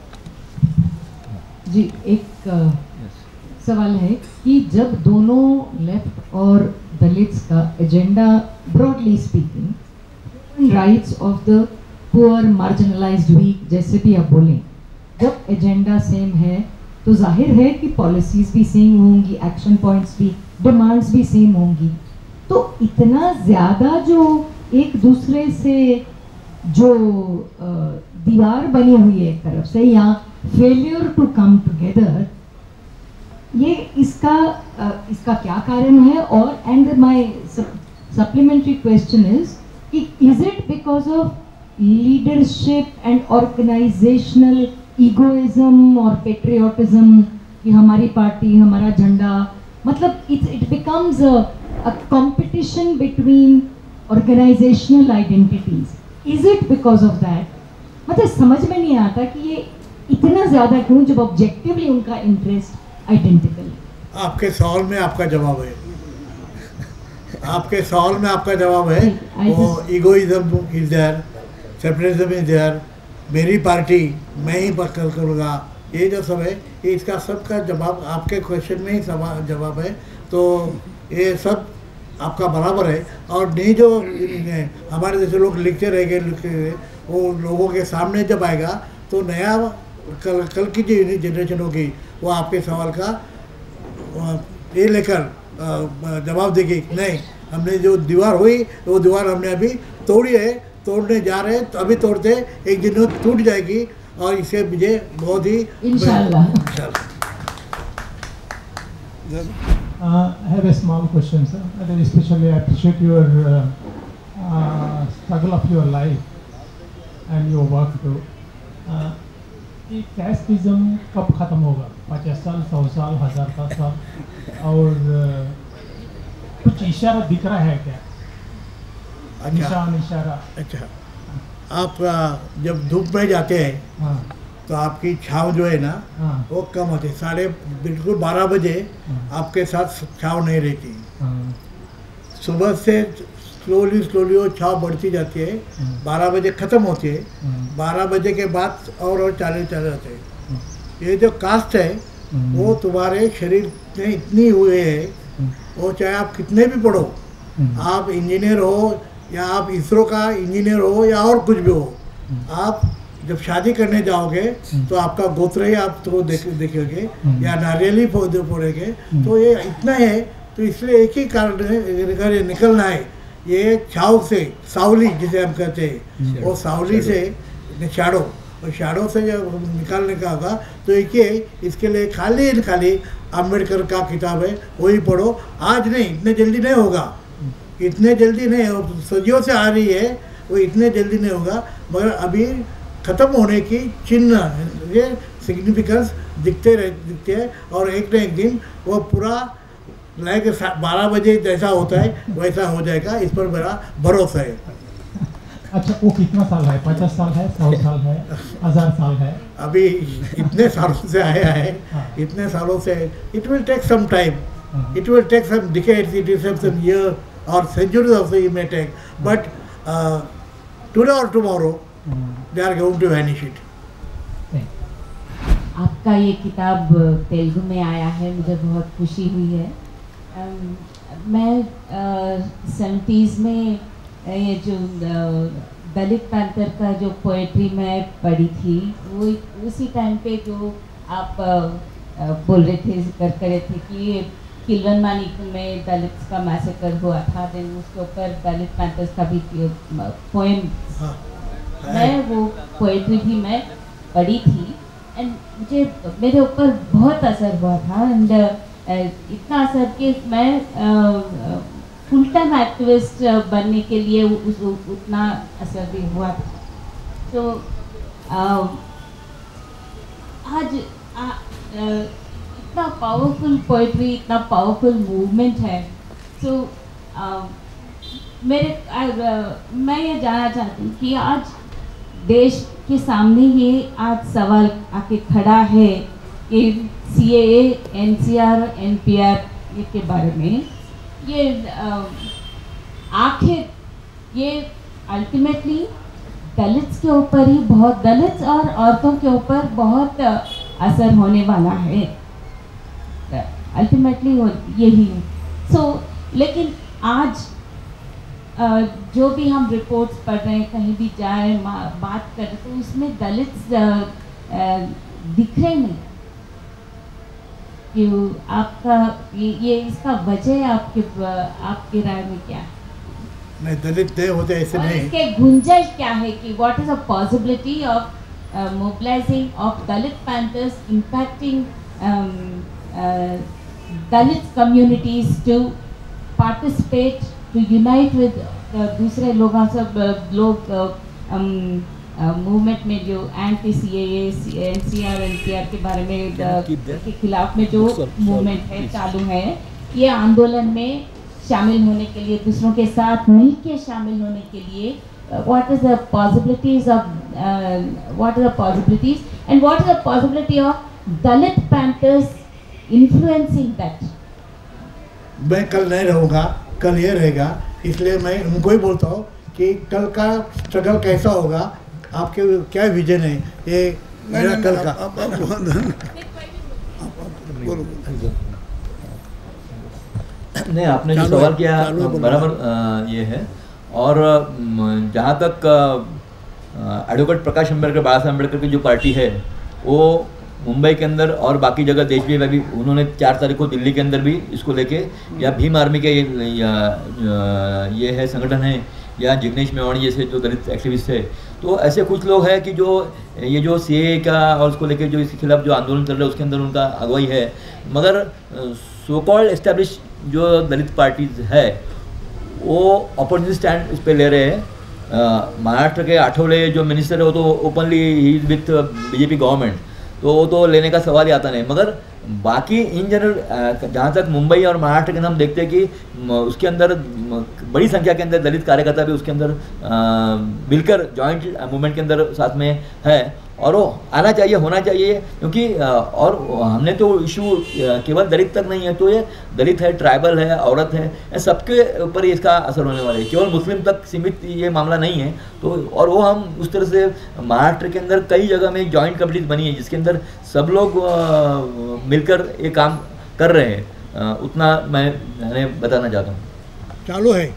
जी, एक uh, सवाल है कि जब दोनों लेफ्ट और दलित्स का agenda, broadly speaking, rights of the poor, marginalised, weak, जैसे भी आप बोलें, जब एजेंडा सेम है तो जाहिर है कि पॉलिसीज भी सेम होंगी, एक्शन पॉइंट्स भी, डिमांड्स भी सेम होंगी। तो इतना ज़्यादा जो एक दूसरे से जो दीवार बनी हुई है एक तरफ से, या फेलियर टू कम टुगेदर, ये इसका uh, इसका क्या कारण है? और and my supplementary question is कि is it because of leadership and organisational egoism और पेट्रियोटिज्म कि हमारी पार्टी, हमारा झंडा, मतलब it it becomes a competition between organisational identities. Is it because of that? मतलब समझ में नहीं आता कि ये इतना ज़्यादा क्यों, जब ऑब्जेक्टिवली उनका इंटरेस्ट आइडेंटिकल। आपके सवाल में आपका जवाब है आपके सवाल में आपका जवाब है। वो egoism is there, separatism is there, मेरी पार्टी मैं ही बकल करूँगा, ये जो सब है, ये इसका सब का जवाब आपके क्वेश्चन में ही जवाब है। तो ये सब आपका बराबर है। और नहीं जो हमारे जैसे लोग लिखते रह गए लिखते रहे, वो लोगों के सामने जब आएगा तो नया कल कल की जो जनरेशन होगी वो आपके सवाल का ये लेकर जवाब देगी। नहीं, हमने जो दीवार हुई वो दीवार हमने अभी तोड़ी है, तोड़ने जा रहे हैं, तो अभी तोड़ते एक दिन वो टूट जाएगी और इससे मुझे बहुत ही इंशाल्लाह। Uh, I have a small question, sir. And especially I appreciate your uh, uh, struggle of your life and your work too. Uh, ये कैस्टिज्म कब ख़त्म होगा? पचास साल, सौ साल, हज़ार का साल? और uh, कुछ इशारा दिख रहा है क्या? अच्छा, निशान, इशारा। अच्छा, आप जब धूप में जाते हैं, हाँ, तो आपकी छाव जो है ना, हाँ, वो कम होती है। साढ़े बिल्कुल बारह बजे, हाँ, आपके साथ छाव नहीं रहती। हाँ, सुबह से स्लोली स्लोली वो छाव बढ़ती जाती है, बारह बजे ख़त्म होती है, बारह बजे के बाद और और चालू चालू रहते हैं। ये जो कास्ट है वो तुम्हारे शरीर में इतनी हुए है, वो चाहे आप कितने भी पढ़ो, आप इंजीनियर हो या आप इसरो का इंजीनियर हो या और कुछ भी हो, आप जब शादी करने जाओगे तो आपका गोत्र ही आप तो देख देखोगे या नारियल ही पौधे पड़ेंगे। तो ये इतना है, तो इसलिए एक ही कारण है निकलना है, ये छाव से सावली जिसे हम कहते हैं, वो सावली से शाडो, और शाडो से जब निकालने का होगा तो एक ही, इसके लिए खाली खाली अम्बेडकर का किताब है वही पढ़ो। आज नहीं, इतने जल्दी नहीं होगा, इतने जल्दी नहीं, सदियों से आ रही है, वो इतने जल्दी नहीं होगा, मगर अभी ख़त्म होने की चिन्ह, ये सिग्निफिकेंस दिखते रह दिखते हैं, और एक न एक दिन वो पूरा लाइक बारह बजे जैसा होता है वैसा हो जाएगा, इस पर मेरा भरोसा है। अच्छा, वो कितना साल है? पचास साल है, सौ साल है, हजार साल है? अभी इतने सालों से आया है, इतने सालों से, it will take some time, it will take some decades, it will take some year और centuries also it may take, but today और tomorrow they are going to vanish it. आपका ये किताब तेलुगु में आया है, मुझे बहुत खुशी हुई है। um, मैं सेवेंटीज़ में ये जो दलित पैंथर का जो पोएट्री मैं पढ़ी थी, वो उसी टाइम पे जो आप uh, बोल रहे थे, जिक्र कर रहे थे कि किलवन मानिक में दलित्स का मैसेकर हुआ था, देन उसके ऊपर दलित पैंथर्स का भी पोएम, मैं वो पोएट्री भी मैं पढ़ी थी, एंड मुझे मेरे ऊपर बहुत असर हुआ था, एंड इतना असर कि मैं फुल टाइम एक्टिविस्ट बनने के लिए उस उतना असर भी हुआ था। तो आज आ, आ, इतना पावरफुल पोएट्री, इतना पावरफुल मूवमेंट है। सो so, मेरे आ, मैं ये जानना चाहती हूँ कि आज देश के सामने ये आज सवाल आके खड़ा है कि C A A, N C R, N P R के बारे में, ये आखिर ये अल्टीमेटली दलित्स के ऊपर ही बहुत, दलित्स और औरतों के ऊपर बहुत असर होने वाला है, अल्टीमेटली यही है। सो so, लेकिन आज Uh, जो भी हम रिपोर्ट्स पढ़ रहे हैं, कहीं भी जाए बात कर रहे, तो उसमें दलित्स uh, uh, दिख रहे नहीं। कि आपका ये, ये इसका वजह आपके आपके राय में क्या है? नहीं, दलित नहीं होते ऐसे नहीं। इसके गुंजाइश क्या है कि what is a possibility of mobilising of Dalit Panthers, impacting Dalit communities to participate, to unite with uh, दूसरे लोगों से लोग मूवमेंट में जो anti C A A, N C R, N P R के बारे में के खिलाफ में जो मूवमेंट है चालू है, ये आंदोलन में शामिल होने के लिए, दूसरों के साथ मिलकर शामिल होने के लिए, what is the possibilities of uh, what is the possibilities and what is the possibility of Dalit Panthers influencing that? मैं कल नहीं रहूँगा, कल ये रहेगा, इसलिए मैं उनको ही बोलता हूँ कि कल का स्ट्रगल कैसा होगा, आपके क्या विजन है, ये मेरा कल का। नहीं, आपने जो सवाल किया बराबर ये है, और जहाँ तक एडवोकेट प्रकाश अम्बेडकर, बाबा साहब अम्बेडकर की जो पार्टी है, वो मुंबई के अंदर और बाकी जगह देश में भी उन्होंने चार तारीख को दिल्ली के अंदर भी इसको लेके, या भीम आर्मी के ये, या, ये है संगठन है, या जिग्नेश मेवाणी जैसे जो दलित एक्टिविस्ट है, तो ऐसे कुछ लोग हैं कि जो ये जो सी ए का और उसको लेके जो इसके खिलाफ जो आंदोलन चल रहा है उसके अंदर उनका अगुवाई है, मगर सो कॉल्ड एस्टैब्लिश जो दलित पार्टीज है वो अपोजिशन स्टैंड इस पर ले रहे हैं। महाराष्ट्र के आठवले जो मिनिस्टर है वो तो ओपनली ही इज विथ बीजेपी गवर्नमेंट, तो वो तो लेने का सवाल ही आता नहीं, मगर बाकी इन जनरल जहाँ तक मुंबई और महाराष्ट्र के अंदर हम देखते हैं कि उसके अंदर बड़ी संख्या के अंदर दलित कार्यकर्ता भी उसके अंदर मिलकर जॉइंट मूवमेंट के अंदर साथ में है, और वो आना चाहिए, होना चाहिए, क्योंकि और हमने तो इशू केवल दलित तक नहीं है, तो ये दलित है, ट्राइबल है, औरत है, सबके ऊपर इसका असर होने वाला है, केवल मुस्लिम तक सीमित ये मामला नहीं है। तो और वो हम उस तरह से महाराष्ट्र के अंदर कई जगह में एक जॉइंट कमिटीज बनी है जिसके अंदर सब लोग मिलकर ये काम कर रहे हैं, उतना मैं मैंने बताना चाहता हूँ। चालू है।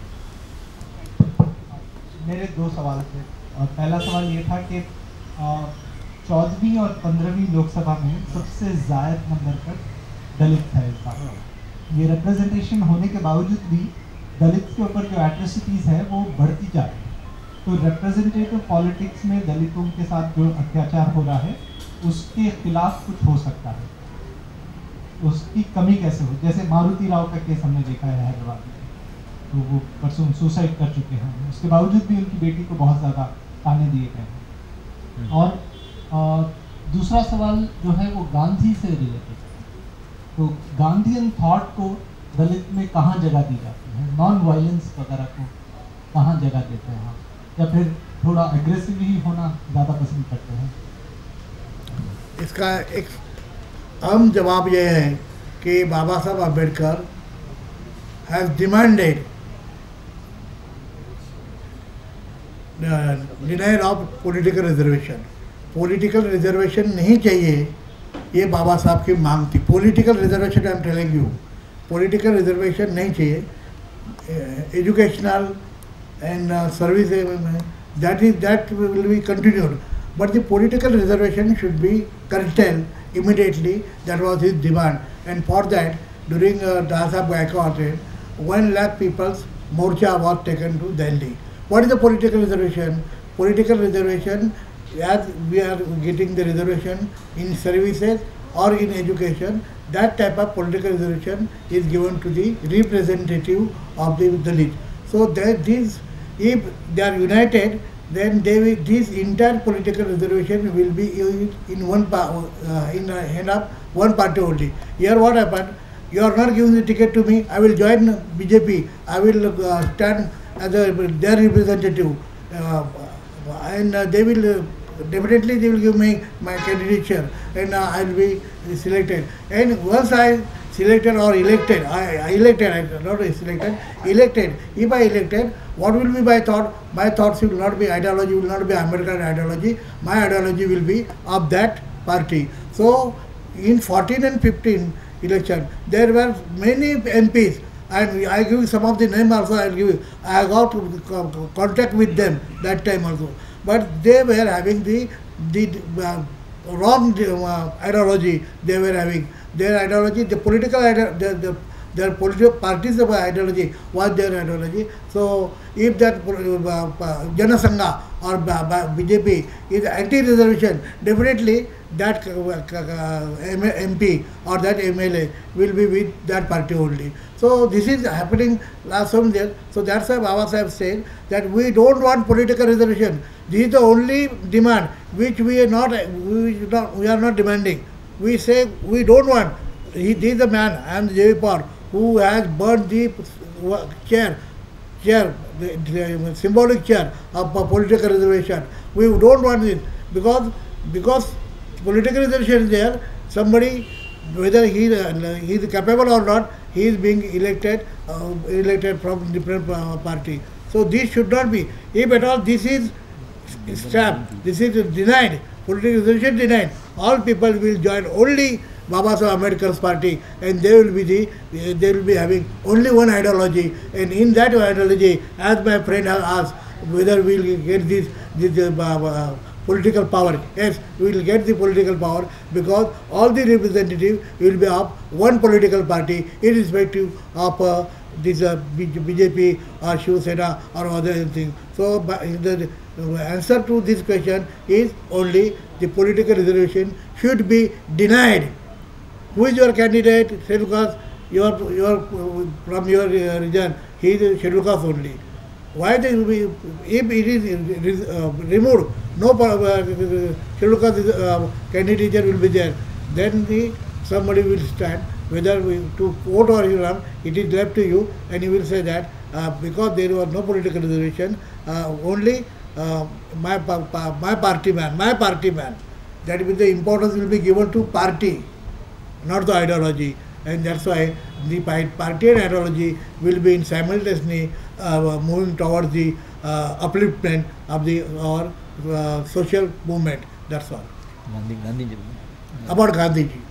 मेरे दो सवाल थे, और पहला सवाल ये था कि चौदहवीं और पंद्रहवीं लोकसभा में सबसे ज़्यादा नंबर पर दलित है इस बार। ये रिप्रेजेंटेशन होने के बावजूद भी दलित के ऊपर जो एट्रोसिटीज़ है वो बढ़ती जा रही है। तो रिप्रेजेंटेटिव पॉलिटिक्स में दलितों के साथ जो अत्याचार हो रहा है उसके खिलाफ कुछ हो सकता है, उसकी कमी कैसे हो? जैसे मारुति राव का केस हमने देखा है हैदराबाद में, तो वो परसों सुसाइड कर चुके हैं, उसके बावजूद भी उनकी बेटी को बहुत ज़्यादा ताने दिए गए हैं। और आ, दूसरा सवाल जो है वो गांधी से रिलेटेड है। तो गांधीयन थॉट को दलित में कहाँ जगह दी जाती है? नॉन वायलेंस वगैरह को कहाँ जगह देते हैं आप, या फिर थोड़ा एग्रेसिवली होना ज़्यादा पसंद करते हैं? इसका एक अहम जवाब यह है कि Baba Saheb Ambedkar has demanded denial of political reservation. Political reservation नहीं चाहिए, ये बाबा साहब की मांग थी। Political reservation I am telling you, political reservation नहीं चाहिए। Educational and service that is that will be continued, but the political reservation should be curtailed immediately. That was his demand, and for that during uh, Dhasal boycott, one lakh people's morcha was taken to Delhi. What is the political reservation? Political reservation, as we are getting the reservation in services or in education, that type of political reservation is given to the representative of the Dalits. So that these, if they are united, then they will, this entire political reservation will be in one uh, in a hand of one party only. Here what happened? You are not giving the ticket to me. I will join B J P. I will uh, stand as a, their representative, uh, and uh, they will uh, definitely they will give me my candidature, and uh, I will be selected. And once I selected or elected, I, I elected, I not selected, elected. If I elected, what will be my thought? My thoughts will not be ideology, will not be American ideology. My ideology will be of that party. So in fourteen and fifteen election, there were many M Ps, and I give some of the name also. I will give. I got contact with them that time also, but they were having the the uh, wrong uh, ideology. They were having their ideology, the political ideology, the, the, their political parties' ideology was their ideology. So if that uh, Jana Sangha or B J P is anti-reservation, definitely that uh, M P or that M L A will be with that party only. So this is happening last some years. So that's why Baba Sahib said that we don't want political reservation. This is the only demand which we are not we, not, we are not demanding. We say we don't want. He, this is the man, I am the J V Pawar, who has burned the chair, chair, the, the symbolic chair of a political reservation. We don't want this because because political reservation is there. Somebody, whether he he is capable or not, he is being elected uh, elected from different uh, party. So this should not be. If at all this is strapped, this is denied. Political reservation denied. All people will join only Baba Sahib Ambedkar's party, and they will be the they will be having only one ideology. And in that ideology, as my friend has asked, whether we will get this this uh, uh, political power. Yes, we will get the political power because all the representatives will be of one political party, irrespective of uh, this uh, B J P or Shiv Sena or other things. So the answer to this question is only the political reservation should be denied. Who is your candidate? Scheduled caste, your, your, from your uh, region, he is scheduled caste only. Why they will be, if it is uh, removed, no uh, scheduled caste uh, candidate will be there, then the somebody will stand, whether we, to vote or not, it is left to you, and you will say that uh, because there was no political reservation, uh, only uh, my, pa pa my party man, my party man, that will the importance will be given to party, not the ideology. And that's why the party and ideology will be in simultaneously uh, moving towards the uh, upliftment of the our uh, social movement. That's all. Gandhi, Gandhi. About Gandhiji,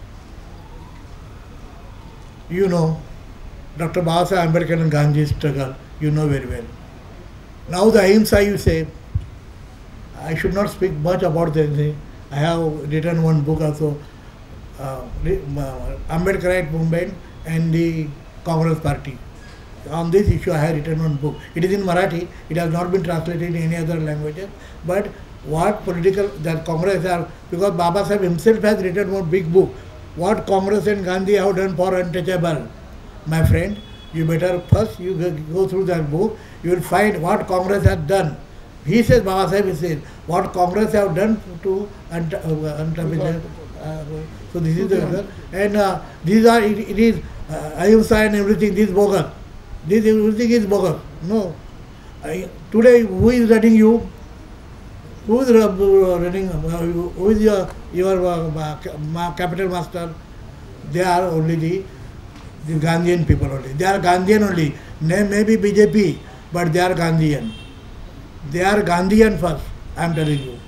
you know, Doctor Babasaheb Ambedkar and Gandhi's struggle, you know very well. Now the ahimsa, you say, I should not speak much about this. I have written one book also. Uh, Ambedkarite movement and the Congress party. On this issue I have written one book. It is in Marathi, it has not been translated in any other languages, but what political, that Congress are, because Babasaheb himself has written one big book, what Congress and Gandhi have done for untouchable. My friend, you better first you go through that book, you will find what Congress has done. He says, Babasaheb says, what Congress have done to untouchable. Uh, so this is the answer. And uh, these are, it, it is uh, ahimsa and everything, this is bogus. This everything is bogus. No. I, today, who is running you? Who is uh, running, uh, who is your, your uh, capital master? They are only the, the Gandhian people only. They are Gandhian only. Name may be B J P, but they are Gandhian. They are Gandhian first, I am telling you.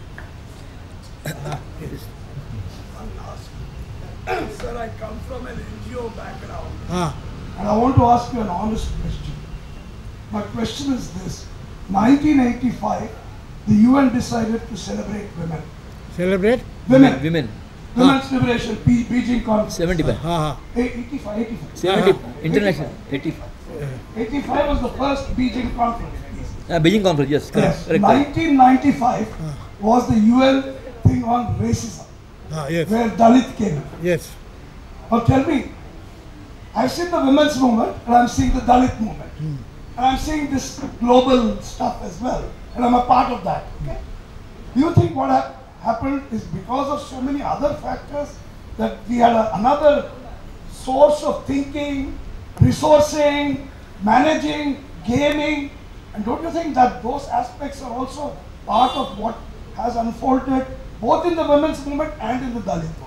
Sir, I come from an N G O background. Ah. And I want to ask you an honest question. My question is this. nineteen eighty-five, the U N decided to celebrate women. Celebrate? Women. Women. Women's ah. Liberation, Be Beijing Conference. seventy-five. Ah. eighty-five, eighty-five. seventy. International. eighty-five. eighty-five was the first Beijing Conference. Uh, Beijing Conference, yes. Yes. Correct. nineteen ninety-five ah. was the U N thing on racism. Ah, yes. Where Dalit came in. Yes. Now tell me, I've seen the women's movement and I'm seeing the Dalit movement. Mm. And I'm seeing this global stuff as well. And I'm a part of that. Okay? Do you think what ha happened is because of so many other factors that we had a, another source of thinking, resourcing, managing, gaming? And don't you think that those aspects are also part of what has unfolded both in the women's movement and in the Dalit movement?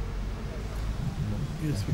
Yes.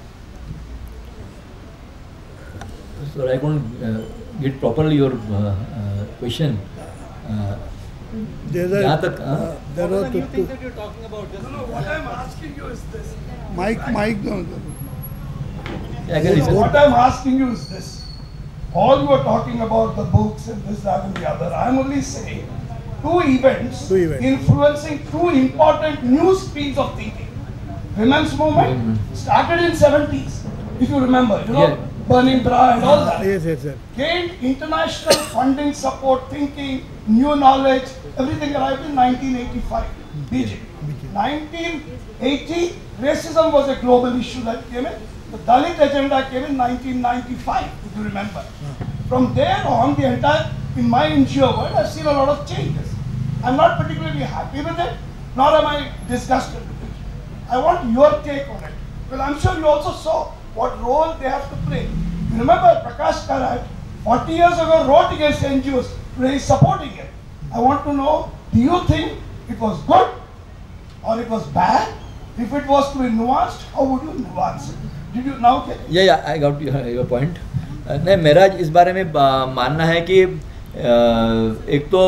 So I couldn't uh, get properly your uh, uh, question. Uh, There are, tak, uh, uh, there are What do you two, think that you're talking about? Just No, no, what I'm asking you is this. Mike, Mike, no. yeah, I can listen. What I'm asking you is this. All you are talking about the books and this, that and the other. I'm only saying two events, Two events. influencing two important new streams of thinking. Women's movement Mm-hmm. started in seventies, if you remember, you know, Yeah. burning bra and all Ah, that. yes, yes, yes. Gained international funding, support, thinking, new knowledge, everything arrived in nineteen eighty-five, Beijing. nineteen eighty, racism was a global issue that came in. The Dalit agenda came in nineteen ninety-five, if you remember. From there on, the entire, in my N G O world, I've seen a lot of changes. I'm not particularly happy with it, nor am I disgusted with it. I want your take on it. Well, I'm sure you also saw what role they have to play. You remember Prakash Karat, forty years ago, wrote against N G Os, today he's supporting it. I want to know, do you think it was good or it was bad? If it was to be nuanced, how would you nuance it? Did you now get it? Yeah, yeah, I got your, your point. Uh, नहीं, मेरा इस बारे में uh, मानना है कि uh, एक तो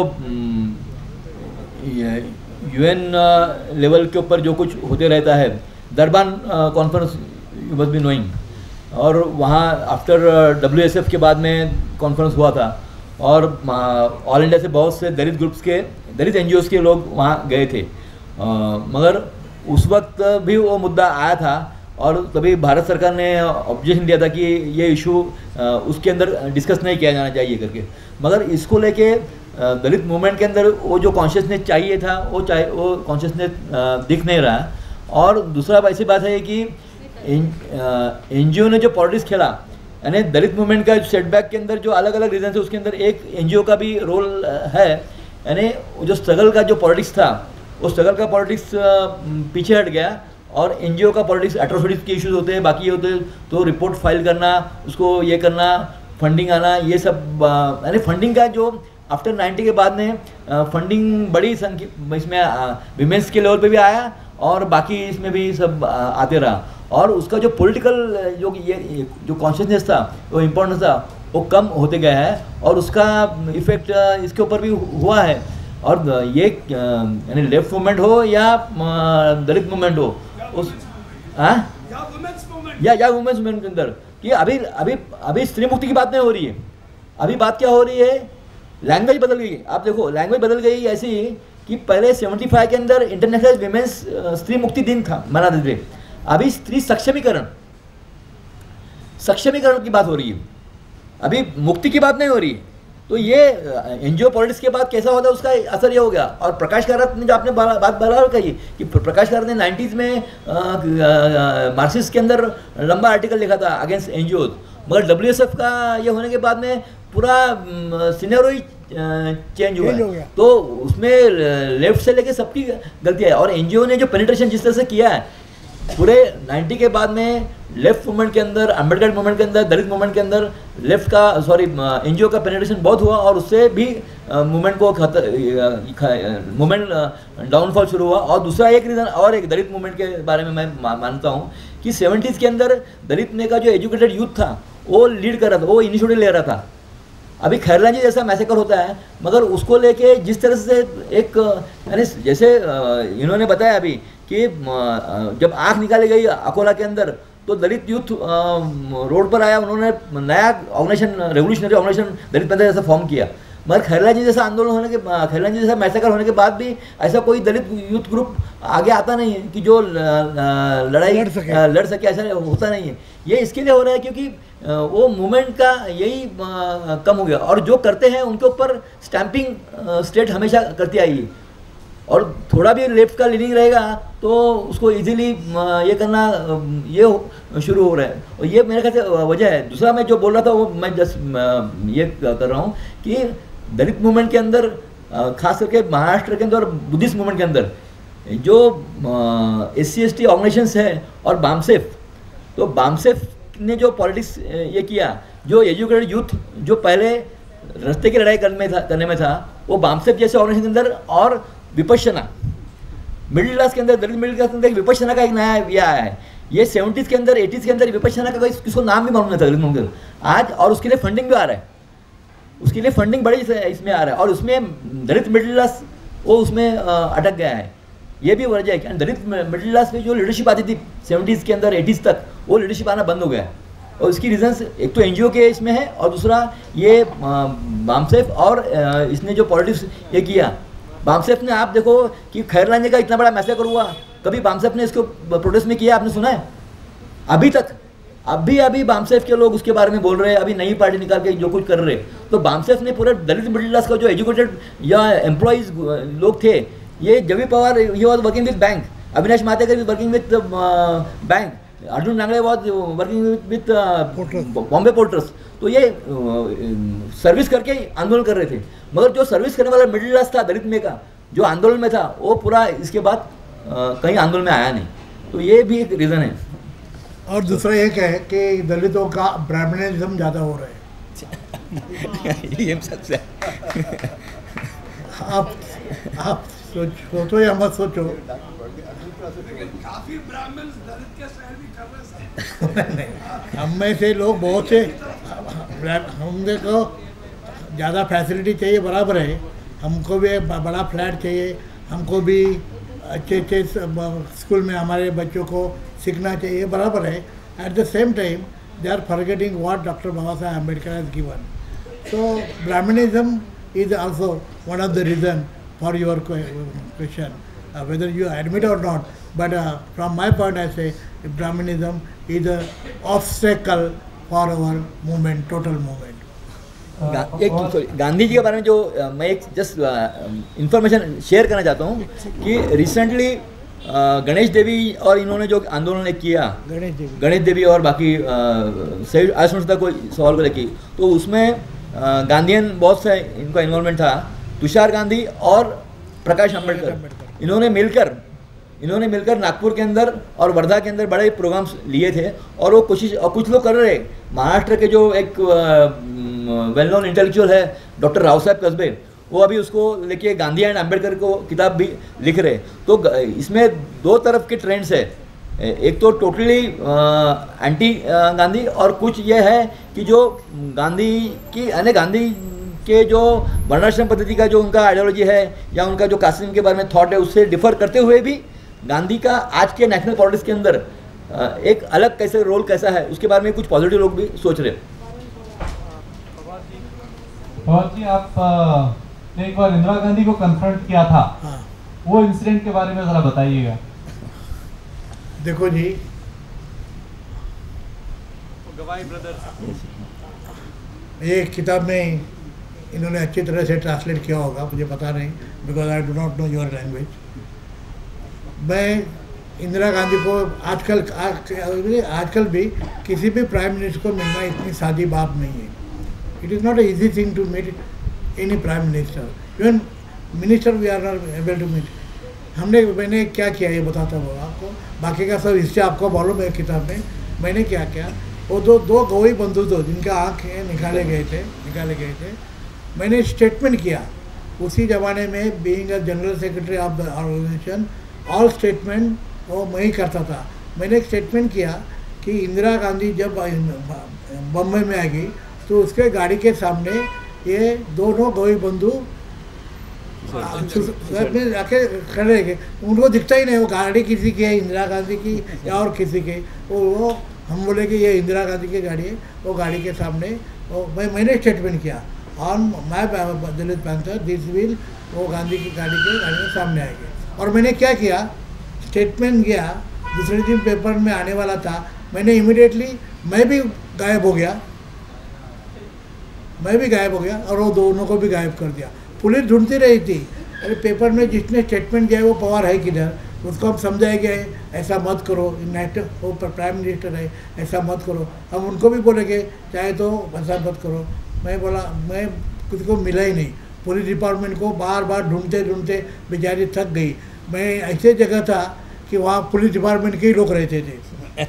यूएन um, लेवल के ऊपर जो कुछ होते रहता है, Durban conference you must be knowing, और वहाँ आफ्टर डब्ल्यू एस एफ के बाद में कॉन्फ्रेंस हुआ था, और ऑल इंडिया से बहुत से दलित ग्रुप्स के, दलित एन जी ओज़ के लोग वहाँ गए थे, uh, मगर उस वक्त भी वो मुद्दा आया था, और तभी भारत सरकार ने ऑब्जेक्शन दिया था कि ये इशू उसके अंदर डिस्कस नहीं किया जाना चाहिए करके। मगर इसको लेके दलित मूवमेंट के अंदर वो जो कॉन्शियसनेस चाहिए था वो चाहिए वो कॉन्शियसनेस दिख नहीं रहा। और दूसरा ऐसी बात है कि एनजीओ ने जो पॉलिटिक्स खेला, यानी दलित मूवमेंट का सेटबैक के अंदर जो अलग अलग रीजन है उसके अंदर एक एनजीओ का भी रोल है, यानी जो स्ट्रगल का जो पॉलिटिक्स था वो स्ट्रगल का पॉलिटिक्स पीछे हट गया और एनजीओ का पॉलिटिक्स, एट्रोसिटीज के इश्यूज होते हैं, बाकी होते हैं, तो रिपोर्ट फाइल करना, उसको ये करना, फंडिंग आना, ये सब यानी फंडिंग का जो आफ्टर नाइन्टी के बाद में फंडिंग बड़ी संख्या इसमें विमेंस के लेवल पे भी आया और बाकी इसमें भी सब आते रहा, और उसका जो पॉलिटिकल जो ये जो कॉन्शियसनेस था, वो इम्पोर्टेंस था, वो कम होते गया है और उसका इफेक्ट इसके ऊपर भी हुआ है। और ये यानी लेफ्ट मूवमेंट हो या दलित मूवमेंट हो, उस हाँ या या वुमेन्स मूवमेंट के अंदर कि अभी अभी अभी स्त्री मुक्ति की बात नहीं हो रही है। अभी बात क्या हो रही है, लैंग्वेज बदल गई। आप देखो लैंग्वेज बदल गई ऐसी कि पहले पचहत्तर के अंदर इंटरनेशनल विमेंस स्त्री मुक्ति दिन था मनाते थे, अभी स्त्री सक्षमीकरण सक्षमीकरण की बात हो रही है, अभी मुक्ति की बात नहीं हो रही है। तो ये एनजीओ पॉलिटिक्स के बाद कैसा होता है उसका असर ये हो गया। और प्रकाश कारत ने जो आपने बात बराबर कही कि प्रकाश कारत ने नाइन्टीज़ में मार्क्सिस्ट के अंदर लंबा आर्टिकल लिखा था अगेंस्ट एनजीओ, मगर डब्ल्यूएसएफ का ये होने के बाद में पूरा सिनेरियो ही चेंज हुआ है। तो उसमें लेफ्ट से लेके सबकी गलती है। और एनजीओ ने जो पेनिट्रेशन जिस तरह से किया है पूरे नब्बे के बाद में लेफ्ट मूवमेंट के अंदर, अम्बेडकर मूवमेंट के अंदर, दलित मूवमेंट के अंदर लेफ्ट का सॉरी एनजीओ का पेनिट्रेशन बहुत हुआ और उससे भी मूवमेंट को मूवमेंट डाउनफॉल शुरू हुआ। और दूसरा एक रीज़न और एक दलित मूवमेंट के बारे में मैं मा, मानता हूँ कि सेवेंटीज़ के अंदर दलित में का जो एजुकेटेड यूथ था वो लीड कर रहा था, वो इनिशिएटिव ले रहा था। अभी खैरला जी जैसा मैसेकर होता है, मगर उसको लेके जिस तरह से एक यानी जैसे इन्होंने बताया अभी कि जब आँख निकाली गई अकोला के अंदर तो दलित यूथ रोड पर आया, उन्होंने नया organisation, revolutionary organisation Dalit Panther जैसा फॉर्म किया। मगर खैरला जी जैसा आंदोलन होने के खैरला जी जैसा मैसेकर होने के बाद भी ऐसा कोई दलित यूथ ग्रुप आगे आता नहीं है कि जो लड़ाई लड़ सके, लड़ सके ऐसा होता नहीं है। ये इसके लिए हो रहा है क्योंकि वो मूवमेंट का यही कम हो गया और जो करते हैं उनके ऊपर स्टैंपिंग स्टेट हमेशा करती आई है। और थोड़ा भी लेफ्ट का लीनिंग रहेगा तो उसको इजीली ये करना ये शुरू हो रहा है। और ये मेरे ख्याल से वजह है। दूसरा मैं जो बोल रहा था वो मैं जस्ट ये कर रहा हूँ कि दलित मूवमेंट के अंदर खास करके महाराष्ट्र के अंदर और बुद्धिस्ट मूवमेंट के अंदर जो S C S T organisations है और बामसेफ, तो बामसेफ ने जो पॉलिटिक्स ये किया, जो एजुकेटेड यूथ जो पहले रास्ते की लड़ाई करने में था करने में था वो बामसेफ जैसे ऑर्गेनाइजेशन के अंदर, और विपश्यना मिडिल क्लास के अंदर, दलित मिडिल क्लास के अंदर विपश्यना का एक नया ये आया है। ये सेवेंटीज़ के अंदर एटीज़ के अंदर विपश्यना का कोई किसको नाम भी मालूम नहीं था दलित मूवमेंट आज, और उसके लिए फंडिंग भी आ रहा है, उसके लिए फंडिंग बड़ी इसमें आ रहा है। और उसमें दलित मिडिल क्लास वो उसमें अटक गया है। ये भी वजह है कि दलित मिडिल क्लास में जो लीडरशिप आती थी सेवेंटीज़ के अंदर एटीज़ तक, वो लीडरशिप आना बंद हो गया है। और इसकी रीजंस एक तो एनजीओ के इसमें है और दूसरा ये बामसेफ और इसने जो पॉलिटिक्स ये किया। बामसेफ ने आप देखो कि खैरलानी का इतना बड़ा मैसेकर हुआ, कभी बामसेफ ने इसको प्रोटेस्ट में किया आपने सुना है? अभी तक अभी अभी बामसेफ के लोग उसके बारे में बोल रहे हैं, अभी नई पार्टी निकाल के जो कुछ कर रहे हैं। तो बामसेफ ने पूरे दलित मिडिल क्लास का जो एजुकेटेड या एम्प्लॉयज़ लोग थे, ये J V Pawar he was working with bank, Avinash Matekar is working with bank, Arjun Nangare was working with Bombay porters. तो ये सर्विस करके आंदोलन कर रहे थे, मगर जो सर्विस करने वाला मिडिल क्लास था दलित में का जो आंदोलन में था वो पूरा इसके बाद कहीं आंदोलन में आया नहीं। तो ये भी एक रीज़न है। और दूसरा एक है कि दलितों का ब्राह्मणिज्म ज़्यादा हो रहा है। ये सच है। आप आप सोच सोचो या मत सोचो, काफी ब्राह्मण दलित के शहर भी कर रहे हैं। हम में से लोग बहुत से हम देखो ज़्यादा फैसिलिटी चाहिए, बराबर है, हमको भी बड़ा फ्लैट चाहिए, हमको भी अच्छे अच्छे स्कूल में हमारे बच्चों को सीखना चाहिए, बराबर है। At the same time they are forgetting what doctor Baba Saheb Ambedkar has given. So brahminism is also one of the reason for your question, whether you admit or not. But uh, from my point I say Brahmanism is an obstacle for our movement, total movement. गा, एक sorry Gandhi ji के बारे में जो uh, मैं एक just information share करना चाहता हूँ कि रिसेंटली uh, गणेश देवी और इन्होंने जो आंदोलन एक किया, गणेश देवी गणेश देवी और बाकी सही असंस्था को सवाल को लेकर, तो उसमें uh, गांधीयन बहुत से इनका इन्वॉल्वमेंट था। तुषार गांधी और प्रकाश अम्बेडकर इन्होंने मिलकर इन्होंने मिलकर नागपुर के अंदर और वर्धा के अंदर बड़े प्रोग्राम्स लिए थे, और वो कोशिश और कुछ लोग कर रहे। महाराष्ट्र के जो एक वेल नोन इंटेलेक्चुअल है डॉक्टर राव साहब कस्बे, वो अभी उसको लेके गांधी एंड अम्बेडकर को किताब भी लिख रहे। तो इसमें दो तरफ के ट्रेंड्स है, एक तो टोटली एंटी गांधी, और कुछ ये है कि जो गांधी की यानी गांधी के जो वर्णाश्रम पद्धति का जो उनका आइडियोलॉजी है या उनका जो कास्टिज्म के बारे में थॉट है उससे डिफर करते हुए भी गांधी का आज के नेशनल पॉलिटिक्स के अंदर एक अलग कैसे रोल कैसा है उसके बारे में कुछ पॉजिटिव लोग भी सोच रहे हैं। पवार जी, आप ने एक बार इंदिरा गांधी को कन्फ्रंट किया था, हाँ। वो इंसिडेंट के बारे में जरा बताइएगा। देखो जी, गवाई ब्रदर्स, ये किताब में इन्होंने अच्छी तरह से ट्रांसलेट किया होगा, मुझे पता नहीं, because I do not know your language. मैं इंदिरा गांधी को आजकल आज, आजकल भी किसी भी प्राइम मिनिस्टर को मिलना इतनी सादी बात नहीं है। It is not a easy thing to meet any prime minister, even minister we are not able to meet. हमने मैंने क्या किया ये बताता हूँ आपको, बाकी का सब हिस्से आपको मालूम है किताब में। मैंने क्या किया, वो दो दो गवई बंधु थे जिनका आँख निकाले गए थे निकाले गए थे मैंने स्टेटमेंट किया उसी ज़माने में, being a general secretary of the organisation, all statement वो मैं ही करता था। मैंने एक स्टेटमेंट किया कि इंदिरा गांधी जब बम्बई में आएगी तो उसके गाड़ी के सामने ये दोनों गवई बंधु आके खड़े रहे, उनको दिखता ही नहीं वो गाड़ी किसी की है, इंदिरा गांधी की या और किसी की। वो वो हम बोले कि ये इंदिरा गांधी की गाड़ी है, वो गाड़ी के सामने वो मैं मैंने स्टेटमेंट किया on my Dalit Panther this will, वो गांधी की गाड़ी के गाड़ी के सामने आएंगे। और मैंने क्या किया, स्टेटमेंट गया, दूसरे दिन पेपर में आने वाला था, मैंने इमीडिएटली मैं भी गायब हो गया मैं भी गायब हो गया और वो दोनों को भी गायब कर दिया। पुलिस ढूंढती रही थी, अरे पेपर में जिसने स्टेटमेंट दिया है वो पवार है किधर, उसको हम समझाएंगे ऐसा मत करो, नेशनल वो प्राइम मिनिस्टर है ऐसा मत करो। हम उनको भी बोलेंगे चाहे तो ऐसा मत करो। मैं बोला मैं किसी को मिला ही नहीं, पुलिस डिपार्टमेंट को बार बार ढूंढते ढूंढते बेचारी थक गई। मैं ऐसे जगह था कि वहाँ पुलिस डिपार्टमेंट के ही लोग रहते थे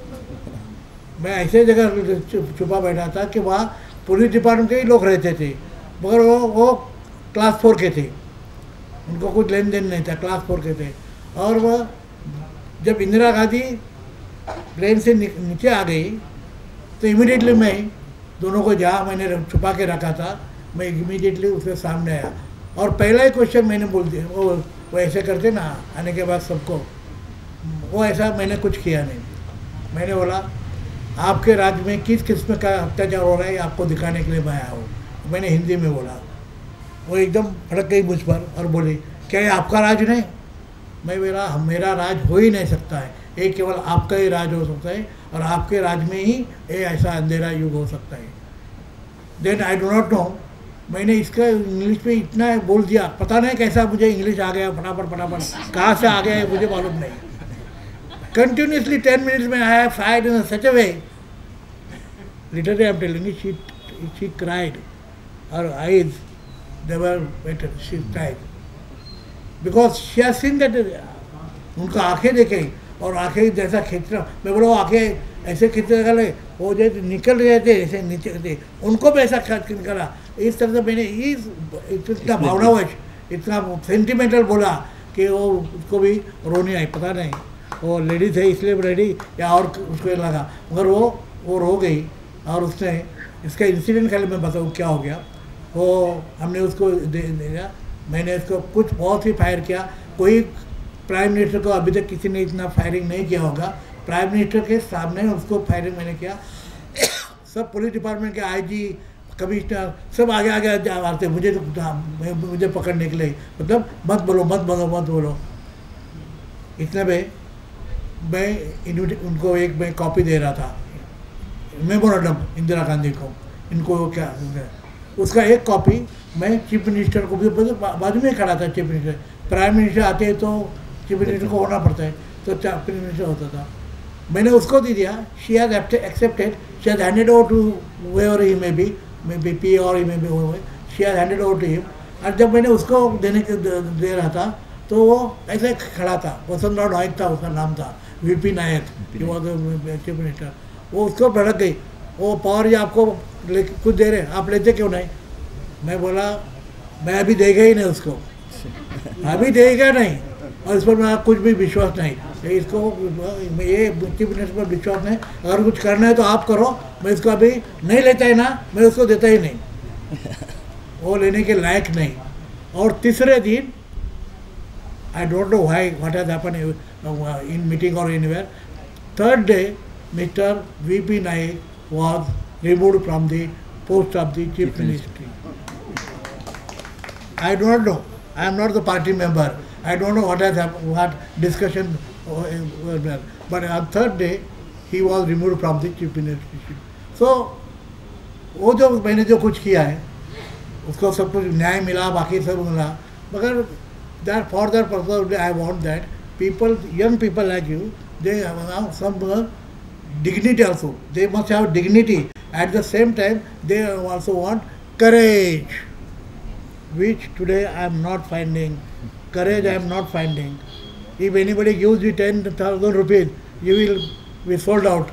मैं ऐसे जगह छुपा बैठा था कि वहाँ पुलिस डिपार्टमेंट के ही लोग रहते थे, मगर वो वो क्लास फोर के थे, उनको कुछ लेन देन नहीं था, क्लास फोर के थे। और वह जब इंदिरा गांधी प्लेन से नीचे आ गई तो इमीडिएटली मैं दोनों को जहाँ मैंने छुपा के रखा था मैं इमीडिएटली उसके सामने आया और पहला ही क्वेश्चन मैंने बोल दिया, वो वो ऐसे करते ना आने के बाद सबको, वो ऐसा मैंने कुछ किया नहीं। मैंने बोला आपके राज्य में किस किस्म का अत्याचार हो रहा है आपको दिखाने के लिए मैं आया हूँ, मैंने हिंदी में बोला। वो एकदम भड़क गई मुझ पर और बोली क्या ये आपका राज नहीं? मैं मेरा मेरा राज हो ही नहीं सकता है, ये केवल आपका ही राज हो सकता है और आपके राज में ही ये ऐसा अंधेरा युग हो सकता है। Then I do not know, मैंने इसका इंग्लिश में इतना बोल दिया, पता नहीं कैसा मुझे इंग्लिश आ गया फटाफट फटाफट, कहाँ से आ गया है मुझे मालूम नहीं। कंटिन्यूसली टेन मिनट्स में I have fired in such a way, literally I am telling you, she she cried, her eyes they were better, she cried because she has seen that, उनका आंखें देखे और आंखें जैसा खींचना, मैं बोला वो आंखें ऐसे खींचने लगे वो जैसे निकल रहे थे ऐसे नीचे थे, उनको भी ऐसा खींच निकला। इस तरह से मैंने इस इतना भावनावश इतना सेंटिमेंटल बोला कि वो उसको भी रोनी आई, पता नहीं वो लेडीज है इसलिए रेडी या और उसको लगा, मगर वो वो रो गई। और उसने इसका इंसिडेंट खाली मैं बताऊँ क्या हो गया, वो हमने उसको दे दिया, मैंने उसको कुछ बहुत ही फायर किया, कोई प्राइम मिनिस्टर को अभी तक किसी ने इतना फायरिंग नहीं किया होगा। प्राइम मिनिस्टर के सामने उसको फायरिंग मैंने किया। सब पुलिस डिपार्टमेंट के आईजी कमिश्नर सब आगे आगे आते मुझे मुझे पकड़ने के लिए, मतलब मत बोलो मत बोलो मत बोलो। इतने में मैं उनको एक मैं कॉपी दे रहा था मेमोरेंडम इंदिरा गांधी को, इनको क्या उसका एक कॉपी मैं चीफ मिनिस्टर को भी बाजू में खड़ा था। चीफ मिनिस्टर प्राइम मिनिस्टर आते हैं तो चीफ मिनिस्टर को होना पड़ता है, तो चीफ मिनिस्टर होता था, मैंने उसको दे दिया। She has accepted, she has handed over to where he may be may be P or he may be she has handed over to him. और जब मैंने उसको देने के दे रहा था तो वो ऐसे खड़ा था, वसंतराव नायक था उसका नाम था, वीपी नायक, जो चीफ मिनिस्टर, वो उसको भड़क गई, वो पवार जी आपको कुछ दे रहे, आप लेते क्यों नहीं? मैं बोला मैं अभी देगा ही नहीं उसको, अभी देगा नहीं, और इस पर मेरा कुछ भी विश्वास नहीं, इसको ये चीफ मिनिस्टर पर विश्वास नहीं, अगर कुछ करना है तो आप करो, मैं इसको अभी नहीं लेता है ना, मैं उसको देता ही नहीं, वो लेने के लायक नहीं। और तीसरे दिन I don't know why, what has happened uh, in meeting or anywhere. Third day, Mister V P Naik was removed from the post of the chief ministry. I do not know. I am not the party member. I don't know what has happened, what discussion was there. But on third day, he was removed from the chief ministry. So, वो जो मैंने जो कुछ किया है, उसको सब कुछ न्याय मिला, बाकी सब मिला, मगर that for that purpose I want that people, young people like you, they have some uh, dignity also. They must have dignity. At the same time, they also want courage, which today I am not finding. Courage I am not finding. If anybody gives you ten thousand rupees, you will be sold out.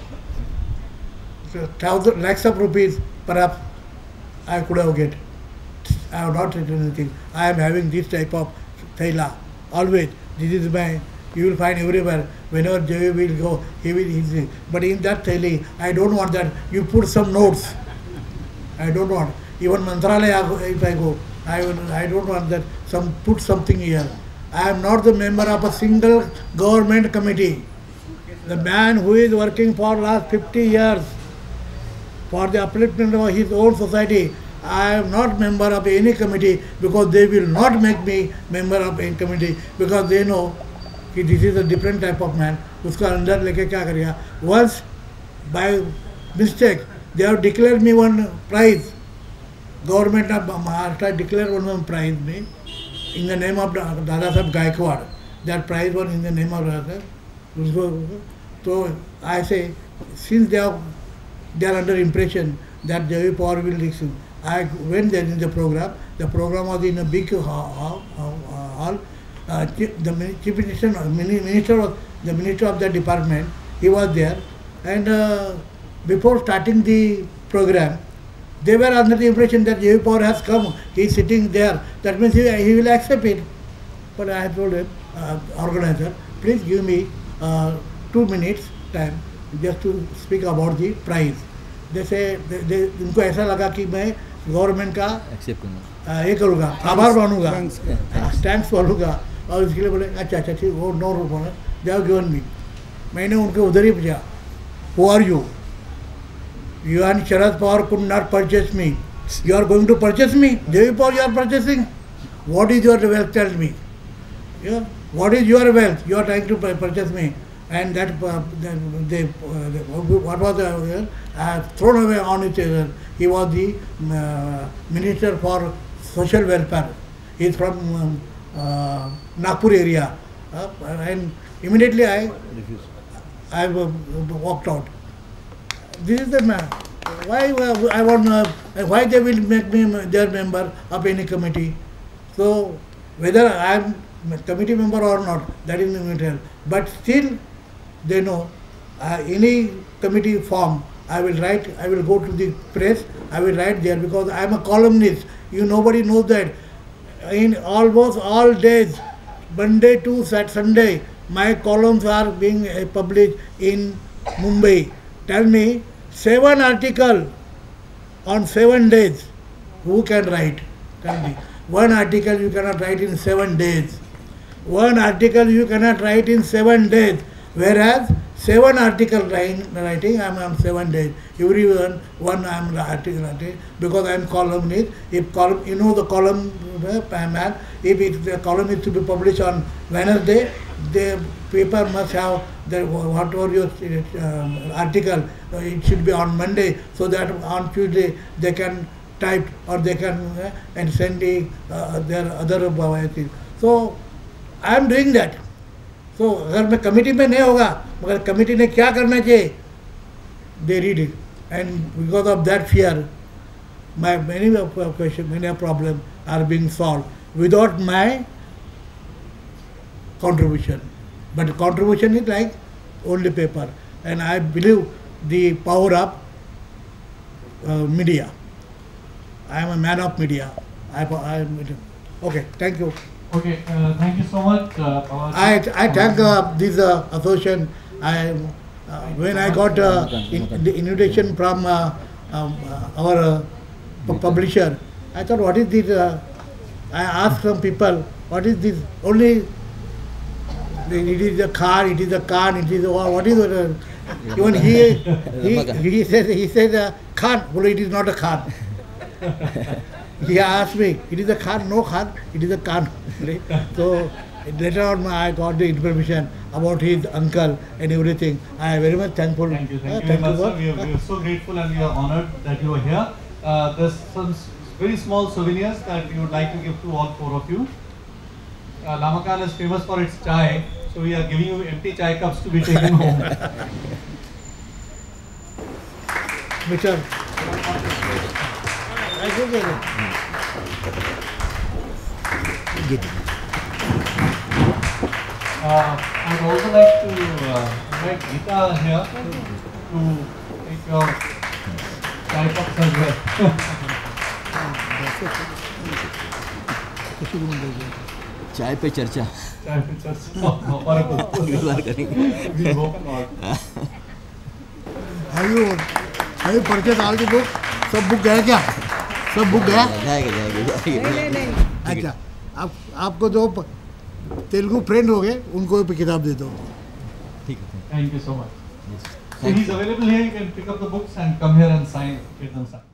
So, thousand lakhs of rupees, perhaps I could have get. I have not written anything. I am having this type of thaila. Always. This is my, you will find everywhere. Whenever J V will go, he will easy. But in that thaili, I don't want that. You put some notes. I don't want. Even Mantralaya, if I go, I, will, I don't want that. Some put something here. I am not the member of a single government committee. The man who is working for last fifty years for the upliftment of his own society, I am not member of any committee because they will not make me member of any committee because they know that this is a different type of man. Uska andar leke kya kariya? Once by mistake they have declared me one prize. Government of Maharashtra declared one prize me in the name of Dada Saheb Gaikwad. That prize was in the name of Dada Saheb. So I say, since they are they are under impression that J V Pawar will listen. I went there in the program. The program was in a big hall. hall. Uh, the chief minister, minister was the minister of the department. He was there, and uh, before starting the program, they were under the impression that J V Pawar has come. He is sitting there. That means he, he will accept it. But I told him, uh, organizer, please give me uh, two minutes time just to speak about the prize. जैसे उनको ऐसा लगा कि मैं government का accept करूँगा, ये करूँगा, आभार मानूंगा, थैंक्स बोलूँगा, और इसके लिए बोले अच्छा अच्छा ठीक वो नो बोला जाओ गिवन मी. मैंने उनके उधर ही पूछा, who are you? You and Sharad Pawar could not purchase me, you are going to purchase me? J V Pawar you are purchasing? What is your wealth? Tell me. Yeah? What is your wealth? You are trying to purchase me. And that uh, they, uh, what was the, uh, thrown away on each other. He was the uh, Minister for Social Welfare. He is from um, uh, Nagpur area. Uh, and immediately I, I uh, walked out. This is the man. Why uh, I want, uh, why they will make me their member of any committee? So whether I am a committee member or not, that is immaterial. But still, they know uh, any committee form, I will write, I will go to the press, I will write there because I am a columnist. You nobody knows that. In almost all days, Monday to Sunday, my columns are being uh, published in Mumbai. Tell me, seven articles on seven days, who can write? Tell me. One article you cannot write in seven days. One article you cannot write in seven days. Whereas seven article writing, writing I am on seven days. Every one, one I am article writing because I am columnist. If column, you know the column man. If it, the column is to be published on Wednesday, the paper must have the whatever your uh, article. Uh, it should be on Monday so that on Tuesday they can type or they can uh, and send the uh, their other uh, things. So I am doing that. तो अगर मैं committee में नहीं होगा मगर committee ने क्या करना चाहिए, they read it and because of that fear my many question many problem are being solve without my contribution. But contribution is like only paper. And I believe the power of uh, media. I am a man of media. I, I, okay, thank you. Okay, uh, thank you so much. Uh, Pawar. I, I thank uh, this uh, association. I, uh, when I got uh, in, the invitation from uh, um, uh, our uh, pu- publisher, I thought, what is this? Uh, I asked some people, what is this? Only it is a car, it is a car, it is a, what is it? Uh, even he, he, he said, he said, uh, Khan, well, it is not a Khan. He asked me, it is a Khan? No Khan, it is a Khan. So later on I got the information about his uncle and everything. I am very much thankful. Thank you, thank Uh, you very much, you, sir. We are, we are so grateful and we are honored that you are here. Uh, there's some s- very small souvenirs that we would like to give to all four of you. Uh, Lamakaan is famous for its chai, so we are giving you empty chai cups to be taken home. Mister I go get it. Uh, I'd also like to uh, invite Geeta here to take your chai cups as well. चाय पे चर्चा चाय पे चर्चा हमारे बार करेंगे We hope not. Have you, have you purchased all the book? सब book गया क्या? सब बुक गया? जाएगा जाएगा जाएगा नहीं नहीं नहीं अच्छा, आप आपको जो प- तेलुगु फ्रेंड हो गए उनको भी किताब दे दो. ठीक है Thank you so much. So he's available here. You can pick up the books and come here and sign, get them signed.